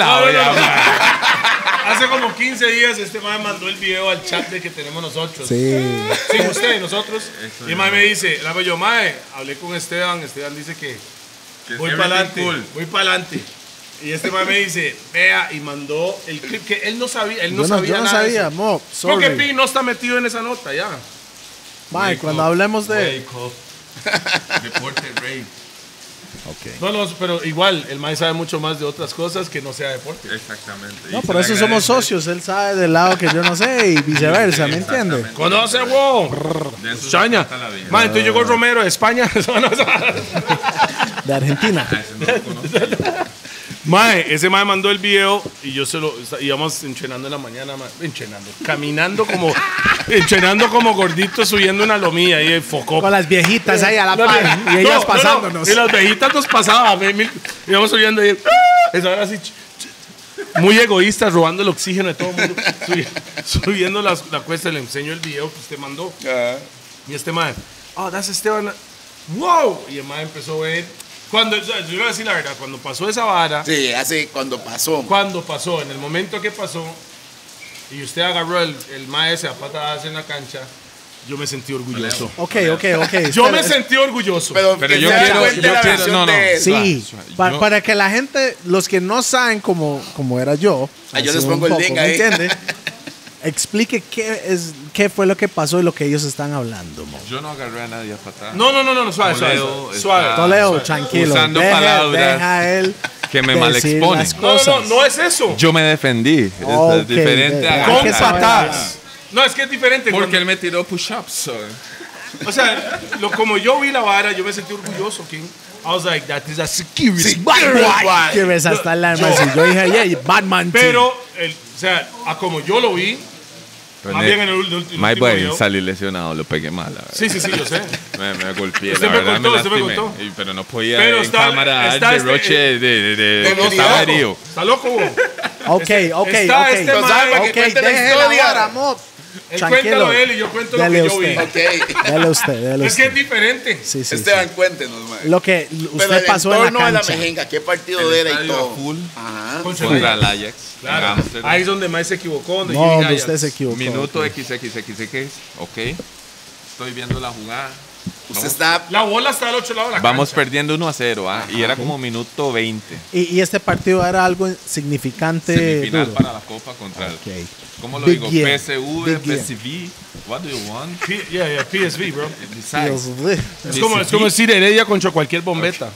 Hace como 15 días este mae mandó el video al chat de que tenemos nosotros. Sí. Sí, usted y nosotros. Y mae me dice, yo, mae, hablé con Esteban dice que voy para adelante, voy para adelante. Y este mae me dice, vea, y mandó el clip que él no sabía, Yo no nada sabía, de eso. Mo. Porque Sorry. Pi no está metido en esa nota ya. Mae, cuando hablemos de... Deporte rey. Ok. No, pero igual, el mae sabe mucho más de otras cosas que no sea deporte. Exactamente. No, por eso somos socios. Él sabe del lado que yo no sé y viceversa, ¿me entiende? ¡Conoce, wow! Chaña. Mae, entonces llegó Romero de España. De Argentina. Mae, ese mae mandó el video y yo íbamos entrenando en la mañana, mae, caminando como gorditos subiendo una lomilla y enfocó. Con las viejitas ahí a la par y ellas pasándonos. Y las viejitas nos pasaban, íbamos subiendo y eso era así, muy egoístas, robando el oxígeno de todo el mundo, subiendo la cuesta. Le enseño el video que usted mandó. Y este mae, that's Esteban. ¡Wow! Y el mae empezó a ver. Yo iba a decir la verdad, cuando pasó esa vara. Sí, cuando pasó. En el momento que pasó, y usted agarró el mae ese a patadas en la cancha, yo me sentí orgulloso. Ok. Yo me sentí orgulloso. Pero yo quiero, no. Sí, para que la gente, los que no saben cómo era yo, yo les pongo el link ¿me ahí. entiende? Explique qué fue lo que pasó y lo que ellos están hablando, Mo. Yo no agarré a nadie a patada. No, suave. Toledo, tranquilo. Usando palabras deja él que me decir malexponen. las cosas. No es eso. Yo me defendí. Ok, Es diferente a Con que saber. patadas. No, es que es diferente. porque él me tiró push-ups. O sea, como yo vi la vara, yo me sentí orgulloso, King. I was like, that is a security. Que ves hasta el arma. Yo dije, yeah, Batman. Pero, o sea, a como yo lo vi, más bien en el último My boy, video. salí lesionado, lo pegué mal. La verdad. Sí, yo sé. Me golpeé, Usted la me verdad contó, me usted me lastimé. contó. Pero no podía Pero en está- cámara está de este- roche de Está estaba herido. Está loco, güey. Ok. Está este Pero sabe man, que cuente la deje la historia. vara, Mo. él Tranquilo. cuéntalo él y yo cuento lo Dele que yo vi. usted. Ok. Dele usted. Es que es diferente. Sí. Esteban, cuéntenos, mae. Lo que Pero usted el pasó en la entorno de la cancha. mejenga, qué partido El era y estadio todo. full. Ajá. Con Contra el Ajax. Claro. En Ámsterdam. Ahí es donde más se equivocó. Donde No, yo dije, donde "Ay, usted se equivocó. Minuto ok. XXXX. Ok. Estoy viendo la jugada. Usted está. La bola está al otro lado de la Vamos cancha. perdiendo 1-0. Y era como minuto 20. Y este partido era algo significante. Semifinal duro. para la Copa contra el. Ok. ¿Cómo lo Big digo? year. PSV, Big year. PSV. What do you want? Yeah, PSV, bro. Besides. Dios, Es como decir Heredia contra cualquier bombeta.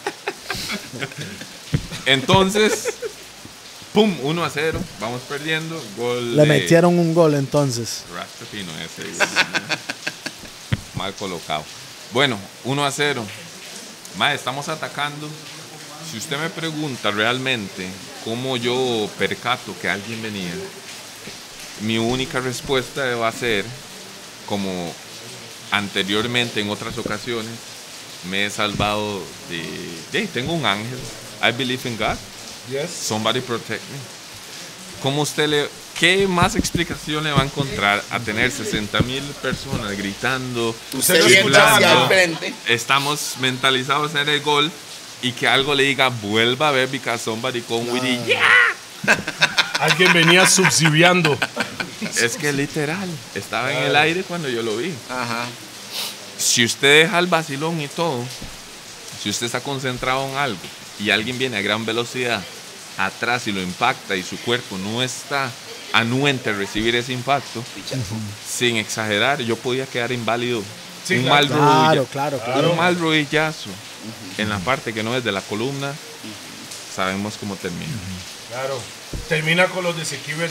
Entonces, pum, 1-0. Vamos perdiendo. Gol Le de metieron un gol entonces. Rastafino ese. Mal colocado. Bueno, 1-0. Mae, estamos atacando. Si usted me pregunta realmente cómo yo percato que alguien venía, mi única respuesta va a ser, como anteriormente en otras ocasiones, me he salvado de tengo un ángel. I believe in God. Yes. Somebody protect me. ¿Cómo usted qué más explicación le va a encontrar a tener 60,000 personas gritando, Usted lo viendo escuchaba, hacia ¿no? el frente. estamos mentalizados en el gol y que algo le diga vuelva a ver because somebody come with it? Yeah. Alguien venía subsidiando. Es que literal, estaba en el aire cuando yo lo vi. Ajá. Si usted deja el vacilón y todo, si usted está concentrado en algo y alguien viene a gran velocidad atrás y lo impacta y su cuerpo no está anuente a recibir ese impacto, sin exagerar, yo podía quedar inválido. Sí, Un claro. mal rodilla- Claro. Un mal rodillazo en la parte que no es de la columna, sabemos cómo termina. Claro. Termina con los de Sequires.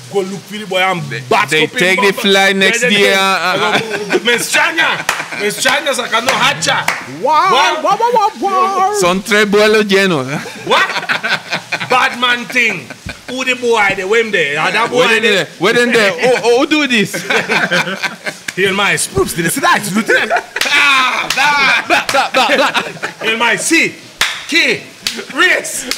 They take the flight next day. Me extraña sacando hacha. Son 3 vuelos llenos. What? Batman thing. Who the boy? The wim there. That boy there. Where in there? Who do this? Here my spooks. Did it that? Here my C. Key. Ritz.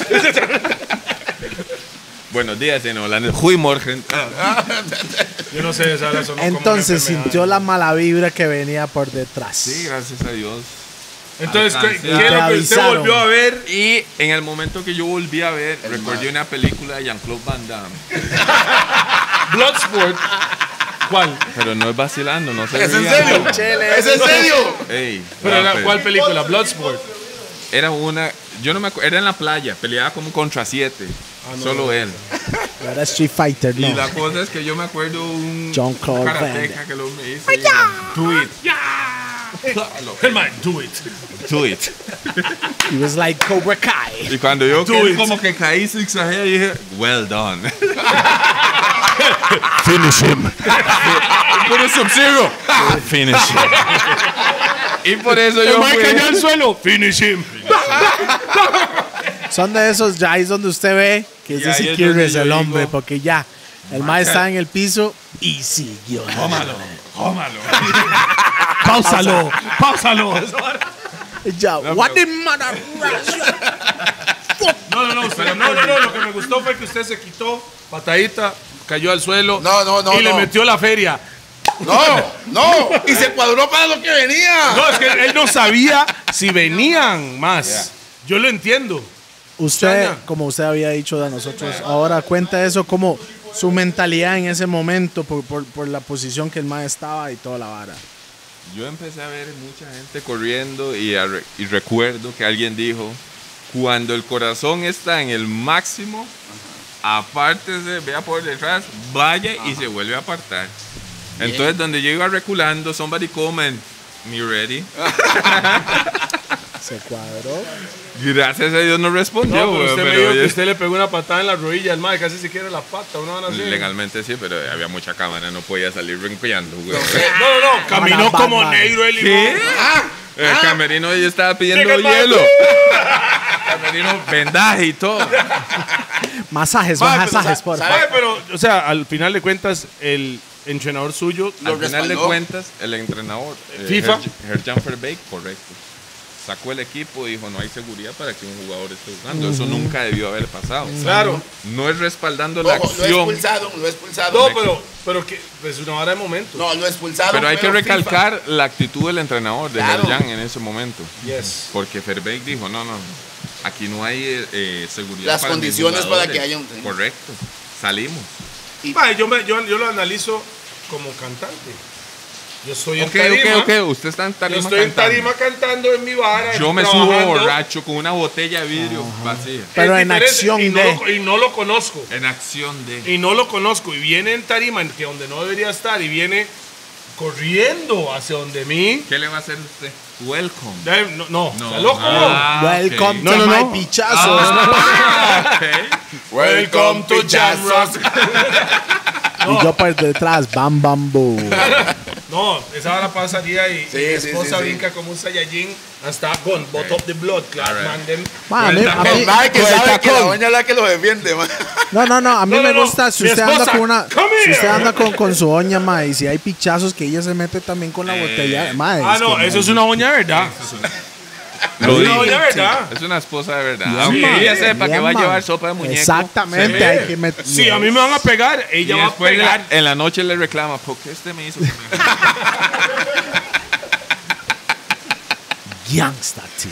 Buenos días en holandés. Goedemorgen. Yo no sé, esa sonó Entonces como una sintió la mala vibra que venía por detrás. Sí, gracias a Dios. Entonces, Alcancé. ¿qué es lo que usted avisaron. volvió a ver? Y en el momento que yo volví a ver, recordé una película de Jean-Claude Van Damme. Bloodsport. ¿Cuál? Pero no es vacilando, no sé. ¿Es en serio? ¿Es en serio? Ey, ¿Cuál película? Bloodsport. Era una, yo no me acuerdo, era en la playa, peleaba como contra 7. Solo él. Era Street Fighter, Y no. la cosa es que yo me acuerdo un Jean-Claude Van karateca Damme. que lo me dice. Do it. Herman, do it. Do it. He was like Cobra Kai. Y cuando yo Do it. como que caí zigzagué, dije, well done. Finish him. Put a Sub-Zero. Finish him. Y por eso yo Mike fui. cayó al suelo. Finish him. Son de esos, ya ahí es donde usted ve que Y ese ahí sí es quiere donde es yo el hombre, digo, porque ya, el mae está en el piso y siguió. Cómalo. Páusalo. Ya, what the mother. No, lo que me gustó fue que usted se quitó, patadita, cayó al suelo No, y le no. metió la feria. No. Y se cuadró para lo que venía. No, es que él no sabía si venían más. Yo lo entiendo. Usted, Chaña. como usted había dicho de nosotros, ahora cuenta eso como su mentalidad en ese momento por la posición que el mae estaba y toda la vara. Yo empecé a ver mucha gente corriendo y recuerdo que alguien dijo, cuando el corazón está en el máximo, apártese, vea por detrás, vaya y se vuelve a apartar. Entonces, donde yo iba reculando, somebody come and me ready. Se cuadró. Gracias a Dios no respondió. No, pero usted me pero dijo que yo- usted le pegó una patada en la rodilla al mae, casi se quiere la pata, una van a hacer. Legalmente sí, pero había mucha cámara, no podía salir rinqueando. güey. No, caminó Ahora como Batman. negro el ¿Qué? limón. El camerino yo estaba pidiendo Llega el man. hielo. Camerino, vendaje y todo. Masajes, Mae, masajes, pero por ¿sabe? favor. Ay, pero, o sea, al final de cuentas, el entrenador suyo, Lo Al final de respaldó. cuentas, el entrenador, FIFA. Herjan Verbeek, correcto, sacó el equipo y dijo, no hay seguridad para que un jugador esté jugando. Eso nunca debió haber pasado. claro. No es respaldando la Ojo, lo acción, expulsado. No, pero que es una hora de momento. No, lo expulsaron. pero hay que FIFA. recalcar la actitud del entrenador, de Claro. Herjan en ese momento. Yes. Porque Verbeek dijo, no, aquí no hay seguridad Las para mis condiciones para jugadores". que haya un- Correcto, salimos. Mae, yo lo analizo como cantante. Yo soy en Ok, tarima. usted está en Yo tarima estoy en cantando. tarima cantando en mi vara. Yo me subo trabajando. borracho con una botella de vidrio vacía. Pero Es en diferente, acción y no lo conozco. En acción de... Y no lo conozco. Y viene en tarima, que donde no debería estar, y viene corriendo hacia donde mí. ¿Qué le va a hacer usted? Welcome. No, ¿está loco? Ah, Welcome ok. to No, my no. pichazos. Ah, ok. Welcome to Jamrock. Y yo por detrás, bam, bam, boom. No, esa hora pasaría y Sí, mi sí, esposa sí, sí. brinca como un Saiyajin hasta con bot up the blood, claro, Alright. man, them. Ma, a mí- a mí- El mae que con el sabe que la tacón. doña es la que lo defiende, man. No, a mí No, me no, gusta si mi usted anda esposa, con una, come si usted here. anda con su oña, ma, y si hay pichazos que ella se mete también con la botella, ma, Ah, es no, que, eso ma, es una doña de verdad. Lo Es una digo. doña de verdad. Es una esposa de verdad. Bien, Aunque man, ella sepa que bien, va a man. llevar sopa de muñeco. Exactamente, Sí. hay que meter. Si a mí me van a pegar, Y ella va a después pegar. en la noche le reclama, ¿por qué este me hizo? Gangsta team.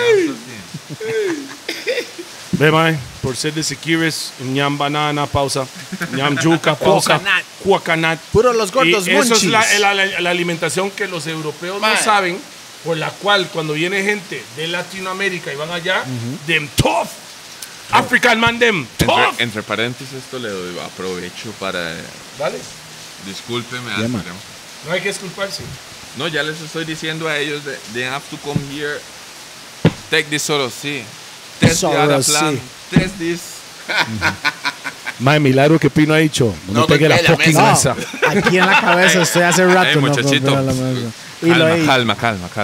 Ve, mae, por ser de Siquires, ñam banana, pausa. ñam yuca, pausa. Cuacanat. Cuacanat. Puro los gordos Y eso es monchis. la alimentación que los europeos Mae. no saben, por la cual cuando viene gente de Latinoamérica y van allá, them tough. African man, them tough. Entre paréntesis, esto le doy aprovecho para... Dale, Discúlpeme. Yeah, man. no hay que disculparse. No, ya les estoy diciendo a ellos, they have to come here Take this solo, sí. Test the other plan. Test this. Mae, milagro que Pino ha dicho. No me pegue la golpee la fucking mesa. mesa. Aquí en la cabeza estoy hace rato. no muchachito. puedo poner la mesa. Y lo ahí. Calma.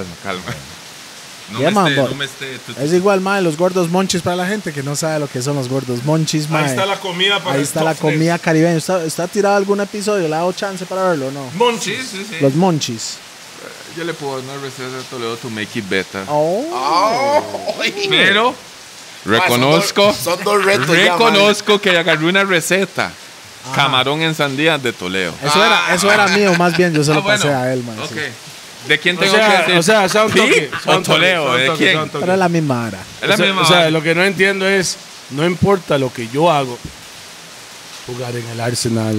No Yeah, man, but me esté. es igual, mae, los gordos monchis para la gente que no sabe lo que son los gordos monchis, mae. Ahí está la comida para Ahí el está la top comida caribeña. ¿Está tirado algún episodio? ¿Le ha dado chance para verlo o no? tres. Monchis. Sí. Los monchis. Yo le puedo dar una receta de Toledo to make it better. Oh. Pero reconozco, son dos retos ya, reconozco que agarré una receta. Camarón en sandía de Toledo. Eso era mío, más bien. Yo se lo pasé bueno. a él, mae. Ok. sí. ¿De quién O tengo que sea, decir? sea un ¿Sí? toque. ¿O Toledo? ¿De quién? Pero es la misma hora. Es la misma O sea, vara. lo que no entiendo es, no importa lo que yo hago, jugar en el Arsenal,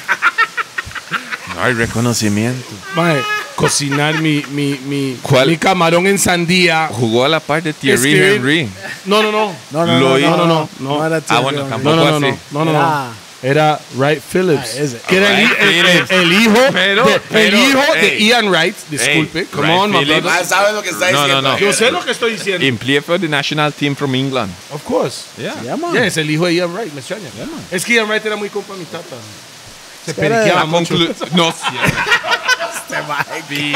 No hay reconocimiento. mae, cocinar mi ¿Cuál? mi camarón en sandía. Jugó a la par de Thierry Escribir- Henry. No. Lo hizo. No. era Ah, bueno, Thierry tampoco Henry. así. No. Era Wright Phillips, ese. que era Wright Phillips. el hijo, Pero, de ey. Ian Wright. Disculpe, Ey, come Wright on, my Phillips. brother. ¿Sabes lo que está No, diciendo? no. Yo sé lo que estoy diciendo. In play for the national team from England. Of course. Yeah. Yeah, man. Yeah, es el hijo de Ian Wright, me extraña. man. Es que Ian Wright era muy compa de mi tata. Se que era de periqueaba la mucho. No, sí.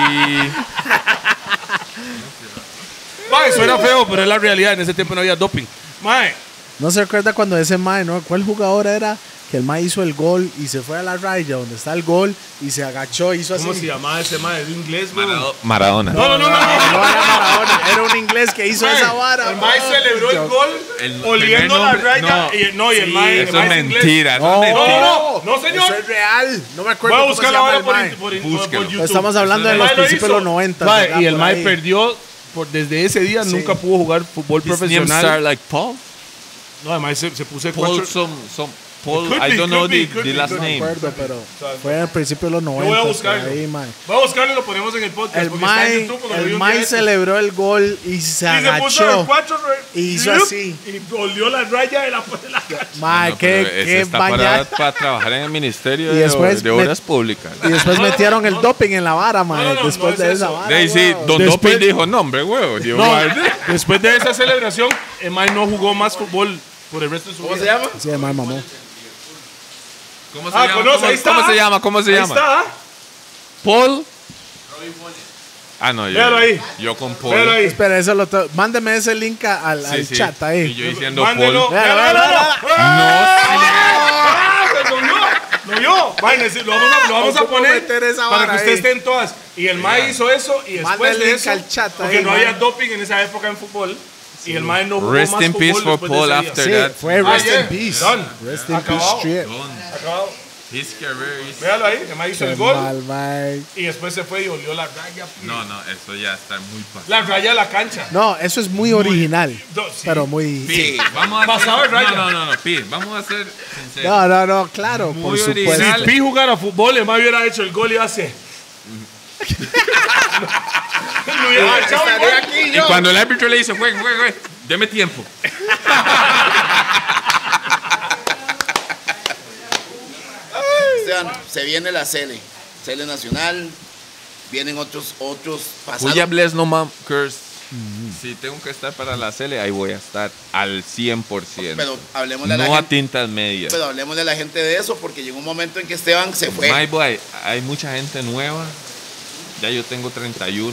Mae, suena feo, pero es la realidad. En ese tiempo no había doping. Mae, ¿No se recuerda cuando ese mae, no? ¿Cuál jugador era? Que el mae hizo el gol y se fue a la raya donde está el gol y se agachó, hizo así. ¿cómo se llamaba ese mae? ¿Es inglés, güey? Maradona. No. No era Maradona, era un inglés que hizo esa vara. El mae celebró el gol El oliendo primer la nombre- raya. no. Y el mae. Eso es mentira. Eso es mentira. No, señor. Eso es real. No me acuerdo Voy a cómo buscar se la llama hora el por mae. Búsquelo. YouTube. Estamos hablando de El los mae lo principios de hizo. los 90. Mae, ¿verdad? y el Por mae ahí. perdió. Desde ese día Sí. nunca pudo jugar fútbol His name profesional. start like Paul. No, además se puso Paul, cuatro. Paul, Could I be, don't could know be, the could be, last No me name. acuerdo, pero fue al principio de los 90. voy a por buscarlo. ahí, mae. Voy a buscarlo y lo ponemos en el podcast. El porque está en mae, YouTube, porque lo vi el un mae día estos. celebró el gol y se Y se puso agachó. el 4 y hizo así. Y olió la raya de la cancha. Mae, No, pero qué ese está bañada. para trabajar en el Ministerio Y después de Obras Públicas. Y después metieron el doping en la vara, mae. no, después no de es esa eso. vara. De ahí sí, weón. Don Después- Doping dijo, no, hombre, huevo. Dios No, guarde. después de esa celebración, el mae no jugó más fútbol por el resto de su vida. ¿Cómo se llama? Sí, mae, mamó. ¿Cómo Ah, conoce, ahí está. ¿Cómo se llama? ¿Cómo se Ahí llama? está. Paul. Ah, no, yo. Véalo ahí. Yo con Paul. Véalo ahí. Espera, mándeme ese link al Sí, sí. chat Y ahí. yo diciendo Mándelo. Paul. Véalo. Lo vio. Mae, lo vamos a ¿Cómo poner meter esa para vara que usted ahí? esté en todas. Y el mae hizo eso y Manda después el de link eso, al chat porque ahí, no mae. había doping en esa época en fútbol. Y el mae no jugó Rest más in fútbol peace for después de Paul ese día. after Sí, that. fue Rest yeah. in Peace. Done. Rest in Acabado. Peace Strip. Acabado. His career is... Véalo ahí, el mae hizo Qué el gol mal, mae. y después se fue y olió la raya. No, eso ya está muy pasado. La raya de la cancha. No, eso es muy original. No, sí. Pero muy. Pi, vamos a Pasado de raya. No, Pi, vamos a ser sinceros. No, claro, por Muy supuesto. original. Si Pi jugara fútbol, el mae hubiera hecho el gol y hace. Lo hubiera echado el gol. Y cuando el árbitro le dice, juegue, deme tiempo. Esteban, se viene la Sele Nacional, vienen otros pasados. Voy a bless no man curse. Si tengo que estar para la Sele, ahí voy a estar al 100%. Pero hablemos de la No a gente. tintas medias. Pero hablemos de la gente de eso, porque llegó un momento en que Esteban se fue. My boy, hay mucha gente nueva. Ya yo tengo 31.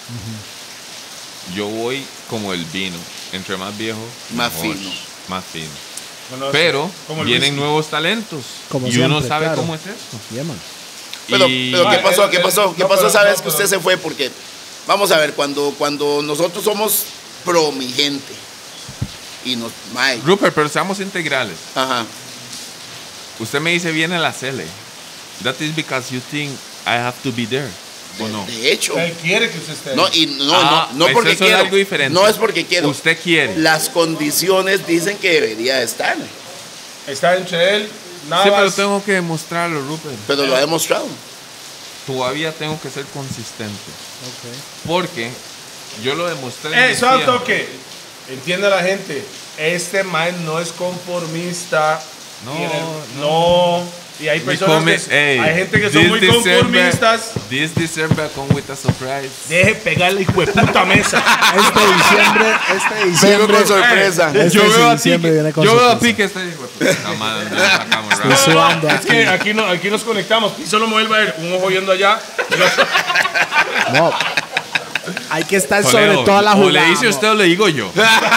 Yo voy como el vino. Entre más viejo, Más mejor, fino. Más fino. Bueno, Pero como el vienen whisky. nuevos talentos. Como y uno siempre, sabe claro. cómo es esto. Yeah, man. Pero Y- ¿qué pasó? ¿Qué pasó? ¿Qué no, pasó pero- esa vez no, que usted se fue? Porque, vamos a ver, cuando nosotros somos pro mi gente y nos... Mae, Rupert, pero seamos integrales. ajá. Usted me dice viene la Sele. That is because you think I have to be there. ¿O no? De hecho. Él quiere que usted esté ahí. No, y no eso porque es quiero. algo diferente. No es porque quiero. Usted quiere. Las condiciones dicen que debería estar, Está entre él. Nada Sí, pero más. tengo que demostrarlo, Rupert. pero lo ha demostrado. Todavía tengo que ser consistente. Porque yo lo demostré. en Eso al diciembre. toque. Entiende la gente. Este man no es conformista. No, Tiene- no. Y hay personas hay gente que son muy conformistas. This December come with a surprise. Deje pegarle hijo de puta mesa. Este Vengo diciembre. con sorpresa. Yo veo a Pique este hijo de puta madre. Estoy sudando Es que aquí nos conectamos. Y solo me vuelve a ver un ojo yendo allá. No. Hay que estar sobre toda la jugada. O le dice usted o le digo yo.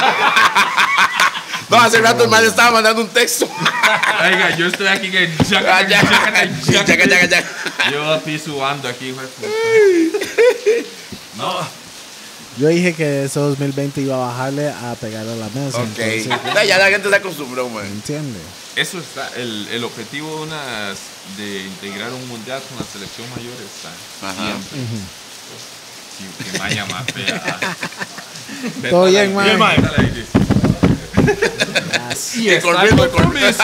No, hace rato el man estaba mandando un texto. Oiga, yo estoy aquí que Ya. yo aquí subando aquí, hijo de puta. No. Yo dije que ese 2020 iba a bajarle a pegarle a la mesa. Ok. Entonces, Ya la gente se acostumbró, man. ¿entiende? Eso está, el objetivo de integrar un mundial con la selección mayor está Ajá. siempre. Sí, que vaya más fea. Todo bien, man. Bien, man. Y está el compromiso.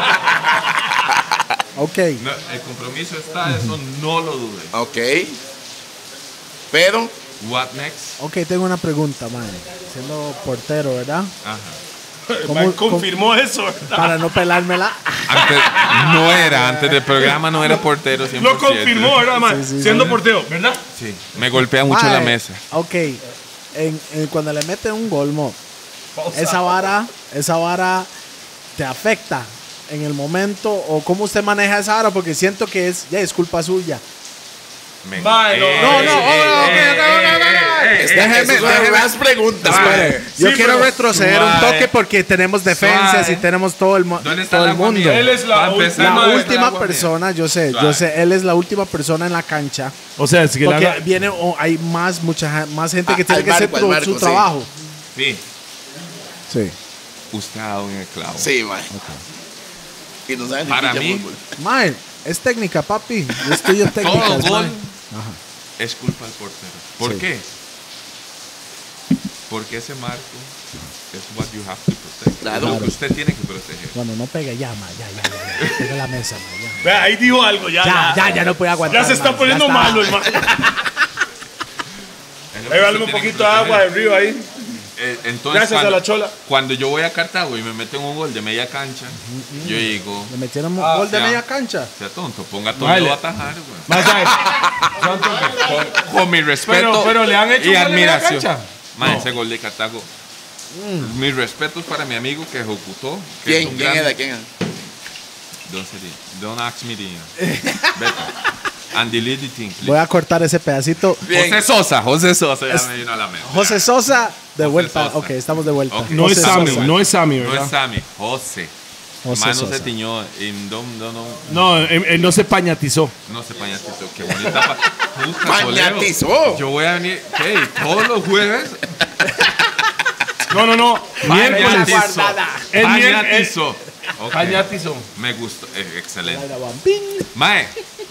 Ok. No, el compromiso está, eso no lo dudes. Ok. Pero, What next? Ok, tengo una pregunta, man. Siendo portero, ¿verdad? Ajá. Man confirmó eso, ¿verdad? Para no pelármela. Antes del programa no era portero 100%. Lo confirmó, ¿verdad, man? Sí, Siendo portero, ¿verdad? Sí, me golpea mucho Mae, la mesa. Ok. Cuando le meten un gol, mo, esa vara te afecta en el momento, o cómo usted maneja esa vara, porque siento que es culpa suya. Mae, déjeme más preguntas. Yo Sí, quiero pero- retroceder un toque porque tenemos defensas Suave. y tenemos todo el ¿Dónde está todo el el agua mundo. mía? Él es la Va a empezar, última- La mae, última agua mía. persona, yo sé, Suave. él es la última persona en la cancha. O sea, si Porque viene, hay más gente que tiene que hacer al marco, su sí. trabajo. Sí, Sí. usted ha dado en el clavo. Sí, man. Y no saben ni Para pinche mí, fútbol. Mae, es técnica, papi. Yo estudio técnicas, Todo gol mae. es culpa del portero. ¿Por Sí. qué? Porque ese marco es what you have to protect. Claro. Lo que usted tiene que proteger. Bueno, no pegue ya, mae. Ya. Pega la mesa, mae. Ya. Ve, ahí dijo algo, Ya no puede aguantar. Ya se está mae. poniendo Ya está. malo, hermano. Es lo que Ahí va usted un tiene poquito que de agua proteger. del río ahí. Entonces, Gracias a la chola. Cuando yo voy a Cartago y me meten un gol de media cancha, yo digo, Le metieron un gol de ya. media cancha. sea tonto, ponga todo Vale. a atajar, güey. Más ¿sabes? Con mi respeto Pero le han hecho y un gol de media admiración. cancha. Man, No. ese gol de Cartago. Mis respetos para mi amigo que ejecutó. Que es un ¿Quién grande. era? ¿Quién era? Don't ask me, Dina. Vete. And delete the thing, please. Voy a cortar ese pedacito. Bien. José Sosa, ya me vino a la mente. José Sosa, de vuelta. Sosa. Ok, estamos de vuelta. Ok. No es José Sammy, Sosa. no es Sammy, No ¿verdad? es Sammy, José. José Mano Sosa. se tiñó y no No, él no se pañatizó. se pañatizó. Qué bonita puta, Pañatizó. Toledo. Yo voy a venir, hey, todos los jueves. No. Miércoles. El miércoles. Pañatizó. Ok. Pañatizó. Me gustó, excelente. Laira Bambín. Mae,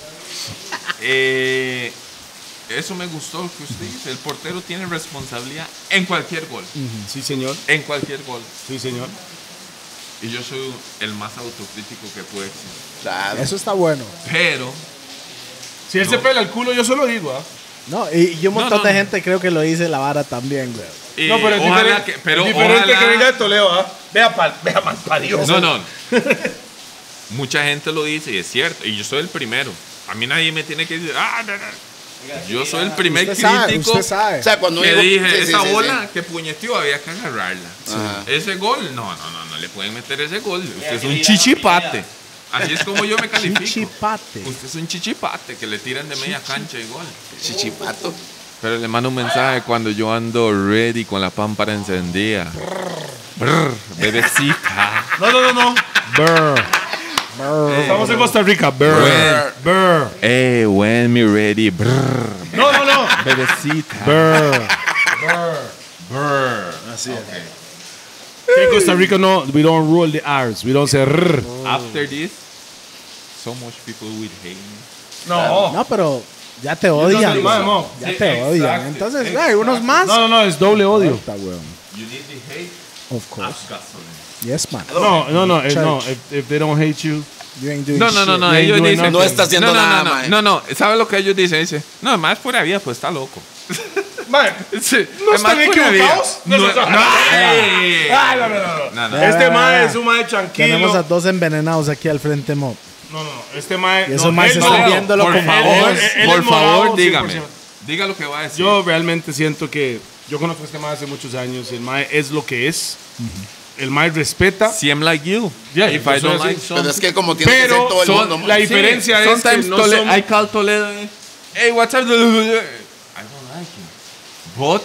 eso me gustó que usted dice. El portero tiene responsabilidad en cualquier gol. Sí, señor. En cualquier gol. Sí, señor. Y yo soy el más autocrítico que puede existir. Claro. Eso está bueno. Pero, Si él se pela el culo, yo se lo digo, ¿ah? No, y un montón No, de no. gente creo que lo dice la vara también, güey. No, pero es ojalá diferente, pero diferente ojalá- que venga de Toledo, ¿ah? Vea mal parido. No. Mucha gente lo dice y es cierto. Y yo soy el primero. A mí nadie me tiene que decir, yo soy el primer Usted sabe, crítico usted sabe. O sea, cuando que digo- dije, sí, sí, esa sí, bola sí. que puñeteó había que agarrarla. Ajá. Ese gol, no le pueden meter ese gol. Usted es un chichipate. Así es como yo me califico. Chichipate. Usted es un chichipate que le tiran de media cancha y gol. Chichipato. Pero le mando un mensaje cuando yo ando ready con la pámpara encendida. Brr, bebecita. No. Estamos en Costa Rica. Bueno. Burr. When me ready. Brr, No. bebecita. Así es. En Costa Rica, no, we don't roll the R's. We don't say rrr. After this, so much people will hate me. No. No, pero ya te odian. no, no. Ya Sí, te odian. exacto, Entonces, exacto. hay unos más. No, es doble odio. Está, weón. You need the hate Of course. as gasoline. Yes, man. No. Church. If they don't hate you. You ain't doing No, shit. ellos ain't doing dicen. No está haciendo nada, mae. No, ¿sabe lo que ellos dicen? Dice, no, más pura vida, pues está loco. Man, Sí, ¿no es más están pura vida. equivocados? No, No. ey. No. No. Vea, Este vea, mae vea. es un mae Tenemos a tranquilo. dos envenenados aquí al frente, mo. Este mae. Y esos maes están viéndolo por como favor, vos. por favor, 100%. dígame. Diga lo que va a decir. Yo realmente siento que yo conozco a este mae hace muchos años y el mae es lo que es. El mae respeta. See, I'm like you. Yeah, If yo I soy don't así. like Pero es something. que como tiene que ser Pero todo el mundo, man. la diferencia es que sometimes no Toledo, son... I call Toledo. Hey, what's up? I don't like him. But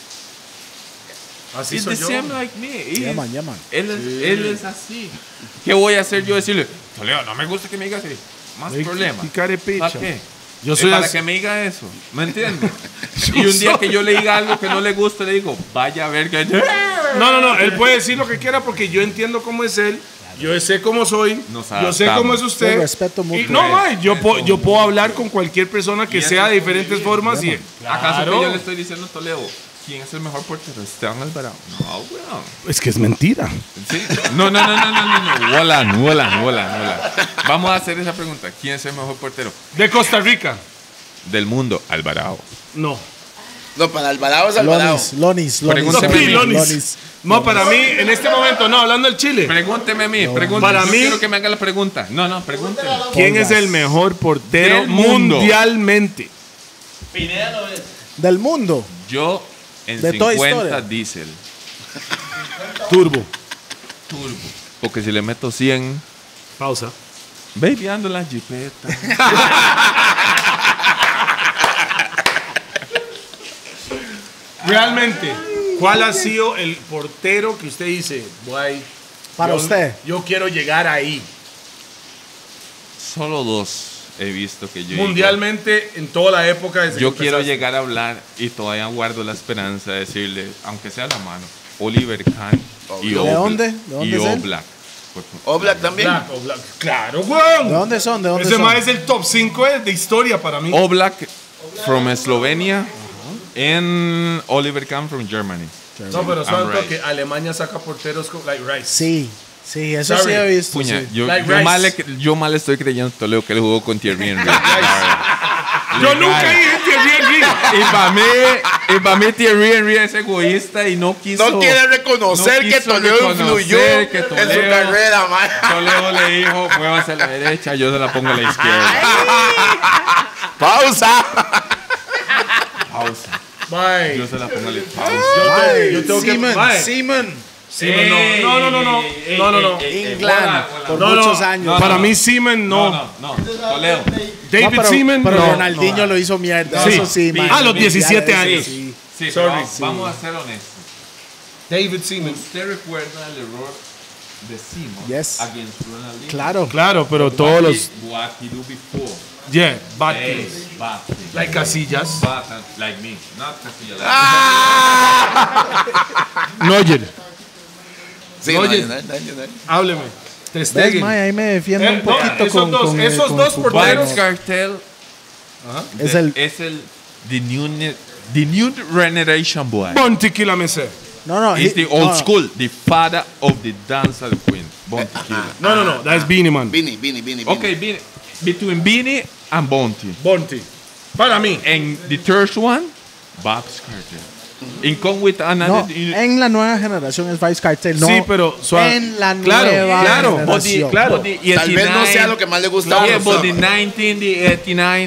Así he's soy the yo. same like me. Yeah, man, yeah, man. Él es así. ¿Qué voy a hacer yo decirle? Toledo, no me gusta que me digas así. Más problema. Y carepicha. ¿Para qué? Yo soy para así. que me diga eso. ¿Me entiendes? Y un día que yo le diga algo que no le gusta, le digo, vaya a ver que... No. Él puede decir lo que quiera porque yo entiendo cómo es él. Yo sé cómo soy. Nos Yo sé adaptamos. cómo es usted. El respeto Y mutuo. no, mae, yo puedo hablar con cualquier persona que Y eso sea de es diferentes formas. Y, ¿Acaso Claro. que yo le estoy diciendo a Toledo? ¿Quién es el mejor portero? Esteban Alvarado. No, weón. Es que es mentira. Sí. No. Hola. Vamos a hacer esa pregunta. ¿Quién es el mejor portero De Costa Rica. del mundo? Alvarado. No. No, para Alvarado es Alvarado. Lonis. Pregúntame a mí. Lonis. No, para mí, en este momento, no, hablando del Chile. Pregúnteme a mí. Pregúnteme. Para Yo mí- quiero que me haga la pregunta. No, pregúnteme. ¿Quién es el mejor portero Del mundo. mundialmente? Del mundo. Yo en De toda 50 historia. diésel. Turbo. Turbo. Porque si le meto 100, Pausa. baby, ando en la jipeta. Realmente, ¿cuál ha sido el portero que usted dice, guay? Para usted. Yo quiero llegar ahí. Solo 2 he visto que yo... Mundialmente, en toda la época. Desde Yo que quiero empezaste. llegar a hablar y todavía guardo la esperanza de decirle, aunque sea la mano, Oliver Kahn y ¿De Oblak. dónde? ¿De dónde Y es él? Oblak. Por favor. Oblak también. Black, Black. Claro, weón. ¿De dónde son? ¿De dónde Ese son? más es el top 5 de historia para mí. Oblak from Eslovenia and Oliver Kahn from Germany. No, pero I'm santo right. que Alemania saca porteros como like Rice. Sí, eso Sorry. sí he visto. Puña, sí. yo, Like yo, Rice. yo mal estoy creyendo Toledo que él jugó con Thierry Henry. Yo nunca dije Thierry Henry. Y para mí Thierry Henry es egoísta y no quiso... No quiere reconocer no que quiso Toledo reconocer influyó que en su Toledo- carrera, man. Toledo le dijo, muévase a la derecha, yo se la pongo a la izquierda. Pausa. Pausa. Bye. Yo se la pongo a la izquierda. Yo tengo que. Seaman, Mae, Seaman. Seaman, no. England. Por No, muchos no. años. Para mí, Seaman no. No, Toledo. David No, Seaman pero no. Ronaldinho lo hizo mierda. Sí. Eso sí, man. A los 17 Ya, años. sí. Sí, Sorry. pero vamos a ser honestos. David Seaman. ¿Usted recuerda el error de Simon Yes. against Ronaldinho? Claro. Claro, pero todos los. What he do before. Yeah, bad Hey, things. bad thing. Like Casillas. Bad and like me. Not Casillas. Neuer. Sí, Oye. no. Hábleme. Ter ¿Ves, Stegen. mae? Ahí me defiendo un No, poquito esos con, dos- con esos con dos fútbol. porteros. Vibes Cartel Es el- the new generation boy. Bon Tequila Mese. No, He's the old no. school, the father of the dancer queen. Bon Tequila. No. That's Beanie Man. Vini. Okay, between Beanie and Bonti. Bonti. Para mí. And the third one, Bob's Cartel. In come with No, another. en la nueva generación es Vice Cartel. No, Sí, pero suave. en la Claro, nueva claro, generación. claro. Tal vez no sea lo que más le gusta a Yeah, uno, but so. the 1989.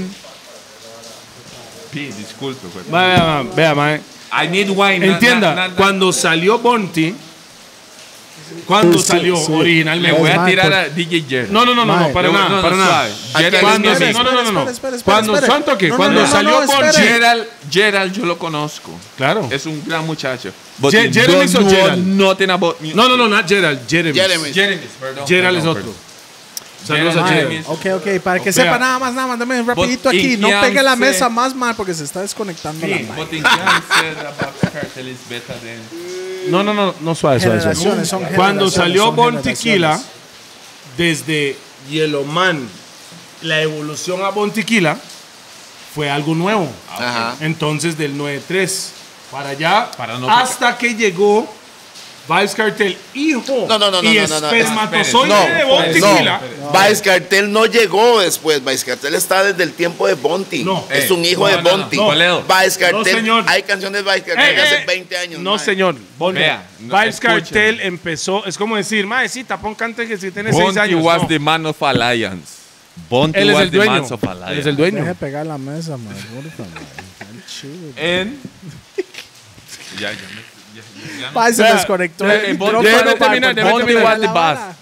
Disculpe, güey. Vea, mae. I need wine. Entienda, cuando salió Bonti, cuando Sí, salió sí. le originalmente. voy a Mae, tirar por- a DJ Jerry. No, Mae. para nada, No, para nada. suave. Gerald Cuando es mi no, amigo. no. Espera, Cuando espera. santo que No, cuando no, salió espera. Bonti, Gerald, yo lo conozco. claro. Es un gran muchacho. But Je- he Jeremy don't o know Gerald? nothing about music. No, not Gerald, Jeremy. Jeremy. Perdón. Gerald es perdón, otro. perdón. Saludos a Gerald Jeremy. Ok, para que O sea, sepa nada más, dame rapidito but aquí. in No pegue la Yance- mesa más mal porque se está desconectando la Sí, vaina. but in Jan said about Cartel is better than... No, suave. Generaciones, son Cuando generaciones, salió son Bon generaciones. Tequila, desde Yellowman, la evolución a Bon Tequila fue algo nuevo. Ajá. Entonces, del 9-3 para allá, Para no hasta que llegó Vibes Cartel, hijo No, y no. espermatozoide de Bon No, Tequila. Vice Cartel no llegó después. Vice Cartel está desde el tiempo de Bonti. No. Es un hijo de no, Bonti. no. Toledo. Vice Cartel. No, señor. Hay canciones de Vice Cartel de hace 20 años. No, mae. señor. Vea, no, Vibes escuchen. Cartel empezó, es como decir, mae, sí, tapón cante que si tiene 6 Bonti años. was No. the man of alliance. Bonti Él es was el the dueño. man of Él Alaya. es el dueño. Deje pegar la mesa, man. Porfa, man. Qué chido. And ya Pa, se Vea, desconectó déjeme el micrófono, pa, terminar, porque déjeme Bonti terminar va de la base. vara.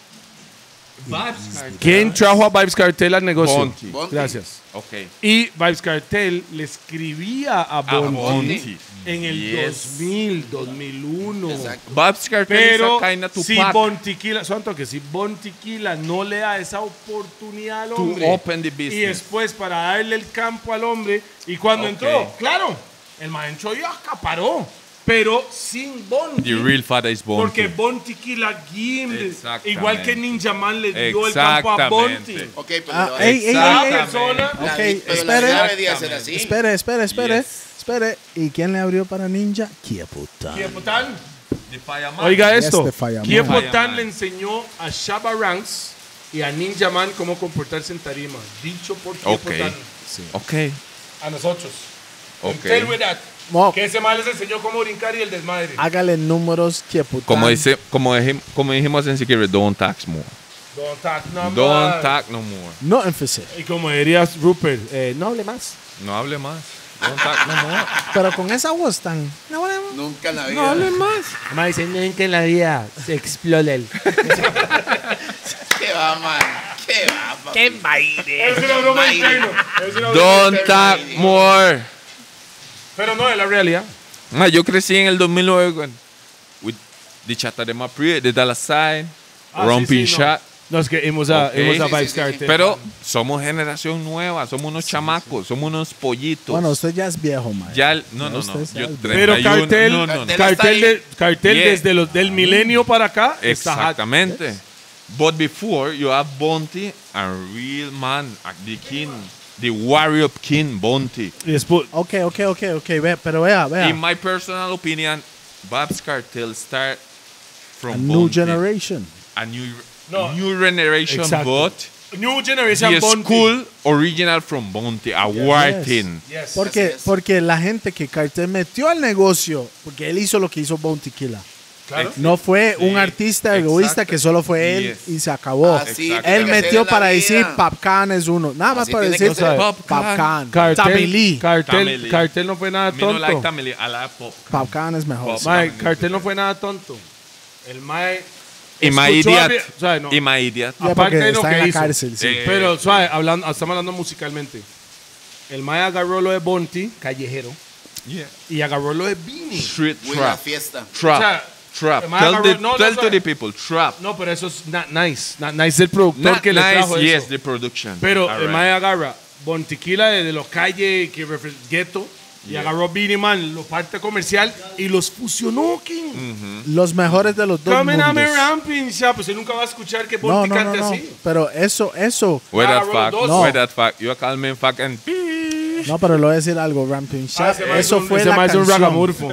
¿Quién trajo a Vibes Cartel al negocio? Bonti. Bonti. Gracias. Okay. Y Vibes Cartel le escribía a Bonti Bonti. en el Yes. 2000, 2001. Exacto. Bob's Cartel Pero is a kind of si Tupac Bontiquila, Santo, que si Bontiquila no le da esa oportunidad al to hombre open the y business. después para darle el campo al hombre y cuando Ok. entró, claro, el maestro ya acaparó, pero sin Bonti. The real father is Bonti. Porque Bontiquila Gimble, Exactamente. igual que Ninja Man le dio el campo a Bonti. Exactamente. Ok, pero Ah, la- ey, ey, Cada ey, ey. persona, Ok, pero la espere. vida debería ser así. Espere. Yes. Espere. ¿Y quién le abrió para Ninja? Kiepután. Kiepotán. The fireman. Oiga Yes, esto, the fireman. Kiepotán Fireman. le enseñó a Shabba Ranks y a Ninja Man cómo comportarse en tarima, dicho por Kiepotán Okay. a nosotros. Ok. Tell me that. Mo, Que ese mal les enseñó cómo brincar y el desmadre. hágale números, Kiepután. Como dijimos en Secret, don't tax more. Don't talk no Don't more. tax no more. No empecé. Y como dirías Rupert, no hable más. No hable más. Don't tax no more. Pero con esa voz tan... No hablemos. Nunca en la vida. más. Me dicen que en la vida se explode el. ¿Qué va, man? ¿Qué va, papá? Es una broma Mayre. interna. Es una broma Don't interna. tax more. Pero no, es la realidad. Yo crecí en el 2009 con with the Chata de Mapri, de Dallas Sign, Romping sí, no. Shot. No, es que hemos a Ok. Vibes Sí. Cartel. Pero somos generación nueva, somos unos chamacos, somos unos pollitos. Bueno, usted ya es viejo, man. No. usted sabe. Yo Pero 31, Cartel, no. Cartel Cartel Yeah. desde los del milenio para acá. está hot. Exactamente. But before, you have Bonti, a real man, the king, the warrior king, Bonti. Y después, Ok. Ve, pero vea. In my personal opinion, Bob's Cartel start from A new Bonti. generation. A new No. generation, Exacto. but New Generation the Bonti. school original from Bonti, a war Yes. team. Yes. Porque, Así es. porque la gente que Cartel metió al negocio, porque él hizo lo que hizo Bounty Killer. Claro. No fue Sí, un artista exacto. egoísta que solo fue él Yes. y se acabó. Así Exacto. tiene Él que ser metió en la para vida. decir Papcan es uno. Nada más Así para tiene decir que ser. Papcan. Tammy Lee. Tammy Cartel no fue nada Me no tonto. like Tammy Lee, I like Pop. Papcan es mejor. Pop. sí. Mae, Cartel no fue nada tonto. El Mae. Y my escuchó a idiot. o sea, no. Y my idiot. Ya, aparte porque de lo está que en la hizo. cárcel, sí. Pero, suave, estamos hablando musicalmente. El Mae agarró lo de Bonti, callejero, Yeah. y agarró lo de Beanie. Street Buena trap. fiesta. Trap. O sea, Trap. el mae Tell, agarró- no, tell to suave. the people, trap. No, pero eso es not nice. Not nice el productor Not que le trajo nice, yes, eso. the production. Pero All el right. Mae agarra Bontiquila de los calles que gueto y agarró Beanie Man, lo parte comercial y los fusionó, King. Los mejores de los dos Coming a me mundos. ramping, ya, pues él nunca va a escuchar que No, Bonti no, cante no. así. Pero eso. Where that Agarró fact? los dos. No. Where that fact? You call me fuck and No, pero le voy a decir algo. Ramping Shop. Eso fue ese la mae es un canción. ragamurfo.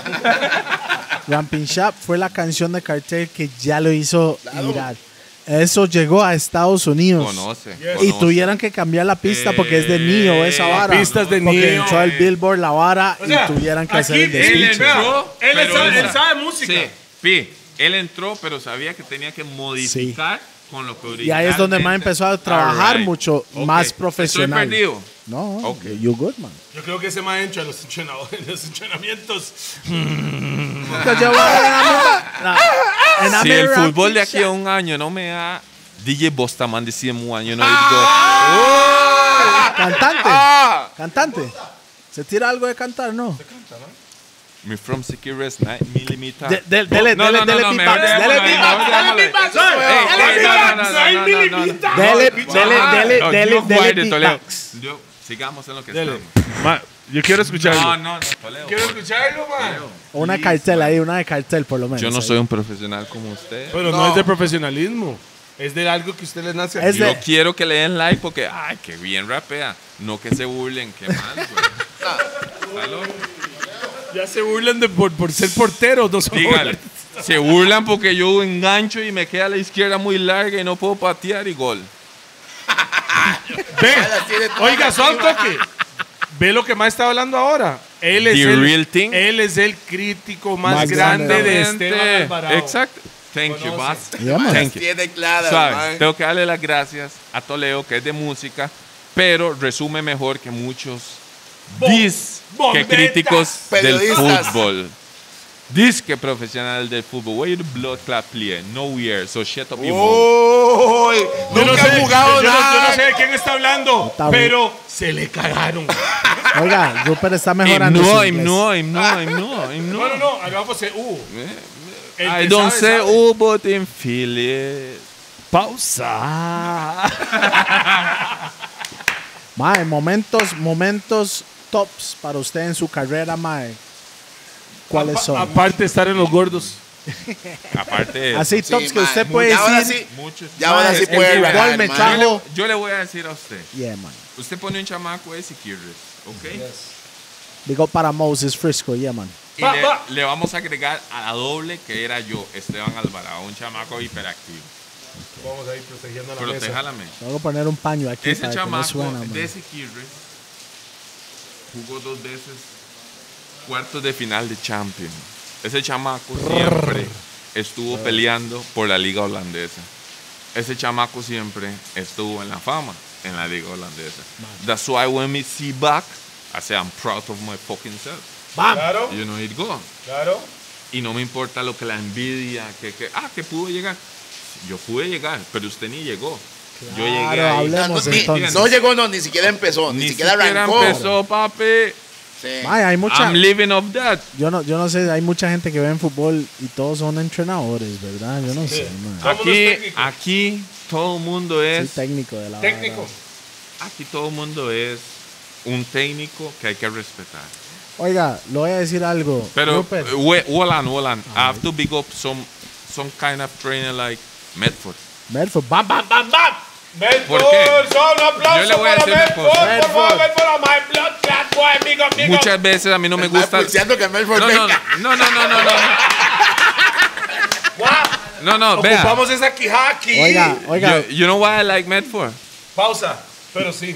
Ramping Shop fue la canción de Cartel que ya lo hizo mirar. Eso llegó a Estados Unidos. conoce. Y conoce. tuvieron que cambiar la pista porque es de Nio esa vara. pista es de Porque Nio. entró el Billboard la vara O sea, y tuvieran que hacer aquí el despiche. entró, Él pero sabe- él él sabe música. Sí, Pi, él entró, pero sabía que tenía que modificar con lo que originalmente. Y ahí es donde más empezó a trabajar Alright. mucho Ok. más profesional. Estoy perdido. No, Ok. you good, man. Yo creo que ese mae entra en los, los entrenamientos. Because yo voy a- and I'm Si in el Ramping fútbol de aquí a Shop. un año no me da DJ Bostaman de 100 años, no Cantante. Ah. Cantante. ¿Se tira algo de cantar? No. Me from Sikiris 9mm. Dele No, beatbox, no, no, dele no, beatbox, mejor dele dejémoslo ahí, beatbox, mejor dele dejémoslo ahí. beatbox. Dele beatbox. Sigamos en lo que Dele. estamos. Ma, yo quiero escucharlo. No, Toledo. Quiero escucharlo, man. Una cartel ahí, una de cartel por lo menos. Yo no ahí. soy un profesional como usted. Pero no es de profesionalismo. Es de algo que usted le nace Es aquí. de- Yo quiero que le den like porque, ay, qué bien rapea. No que se burlen, qué mal, güey. Aló. Ya se burlan de por ser portero. No son Dígale. Se burlan porque yo engancho y me queda a la izquierda muy larga y no puedo patear y gol. Ve, tiene todas oiga, las son toque. Ve lo que más está hablando ahora. Él es The real thing. Él es el crítico más, Más grande grande, de Exactamente. Esteban Alvarado. Exacto. Thank you, boss. Yeah, man. Thank you. Tiene clara, Suave, mae. tengo que darle las gracias a Toledo, que es de música, pero resume mejor que muchos que críticos del Periodistas. fútbol. Disque profesional del fútbol. Where the blood clot play? Nowhere. So shut up your mouth. Uy, Yo nunca he jugado yo nada. no sé de quién está hablando, Está pero se le cagaron. Oiga, Rupert está mejorando. su No, inglés. No, hagamos el El I que don't sabe, say sabe. but in feel it. Pausa. Mae, momentos tops para usted en su carrera, mae. ¿Cuáles son? Aparte de estar en los gordos. Aparte, Así Sí, tops que mae. usted puede Ya ahora decir. sí, muchos. ya ahora Mae, sí el puede fútbol rajar, me mae. trajo. Yo le voy a decir a usted. Yeah, man. Usted pone un chamaco de Siquirres, ¿ok? Digo para Moses Frisco, yeah, man. Y Va, le, va. le vamos a agregar a la doble que era yo, Esteban Alvarado, un chamaco hiperactivo. Vamos a ir protegiendo la mesa. Protéjalame. Tengo que poner un paño aquí Ese para que no chamaco suena, man. de Siquirres jugó 2 veces cuartos de final de Champions. Ese chamaco siempre estuvo peleando por la liga holandesa. Ese chamaco siempre estuvo en la fama en la liga holandesa. That's why when we see back, I say I'm proud of my fucking self. Claro, You know it go. claro. Y no me importa lo que la envidia, que pudo llegar. Yo pude llegar, pero usted ni llegó. Yo llegué Claro, ahí. hablemos entonces. No llegó, no, ni siquiera empezó, ni siquiera arrancó. empezó, papi. Sí. Mae, hay mucha. I'm living off that. Yo no sé, hay mucha gente que ve en fútbol y todos son entrenadores, ¿verdad? Yo no sé, man. Todo el mundo es técnico. Aquí todo el mundo Soy es, técnico de la Técnico. vara. aquí todo el mundo es un técnico que hay que respetar. Oiga, le voy a decir algo. Pero, Rupert, hold on. I have to big up some kind of trainer like Medford. Medford, bam, bam, bam, bam. Medford, ¿Por qué? son un aplauso Yo le voy a para decir una Medford, cosa. por favor, Medford, oh, my blood clot, boy, big up, big up. Muchas veces a mí no me gusta. Pulseando que Melford No, venga. No, vea. Ocupamos esa quijada aquí. Oiga, You know why I like Medford? Pausa, pero sí.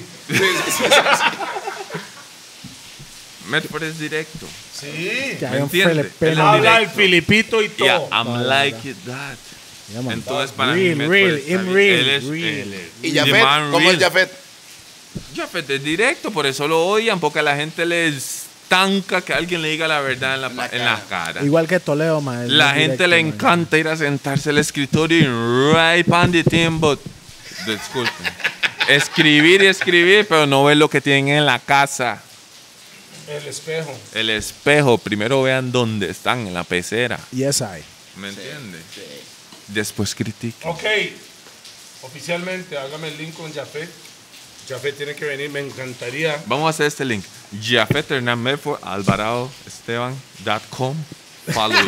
Medford es directo. Sí. que ¿me hay un entiende? filipino. Él Habla el directo. filipito y todo. Yeah, I'm like it that. Yeah, man. Entonces para Real, mí Medford real, está im bien. real, Él es real. ¿Y the Jafet? man ¿Cómo es real. Jafet? Jafet es directo, por eso lo odian, porque a la gente le estanca que alguien le diga la verdad en la cara. Igual que Toledo, man. es La muy gente directo, le man. encanta ir a sentarse al escritorio y right on the team, but disculpen. Escribir y escribir, pero no ver lo que tienen en la casa. El espejo. El espejo, primero vean dónde están, en la pecera. Yes, I. ¿Me entiende? Después critiquen. Ok. Oficialmente, hágame el link con Jafet. Jafet tiene que venir, me encantaría. Vamos a hacer este link. Jafet Hernán Medford, Alvarado Esteban.com. Follow.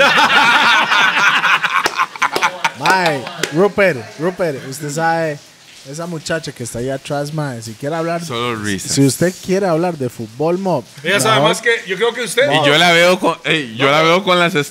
Mae, Rupert, usted sabe, esa muchacha que está ahí atrás, mae, si quiere hablar, Solo risas. si usted quiere hablar de fútbol, mob, Ella sabe más que yo creo que usted. Y yo la veo con, la veo con las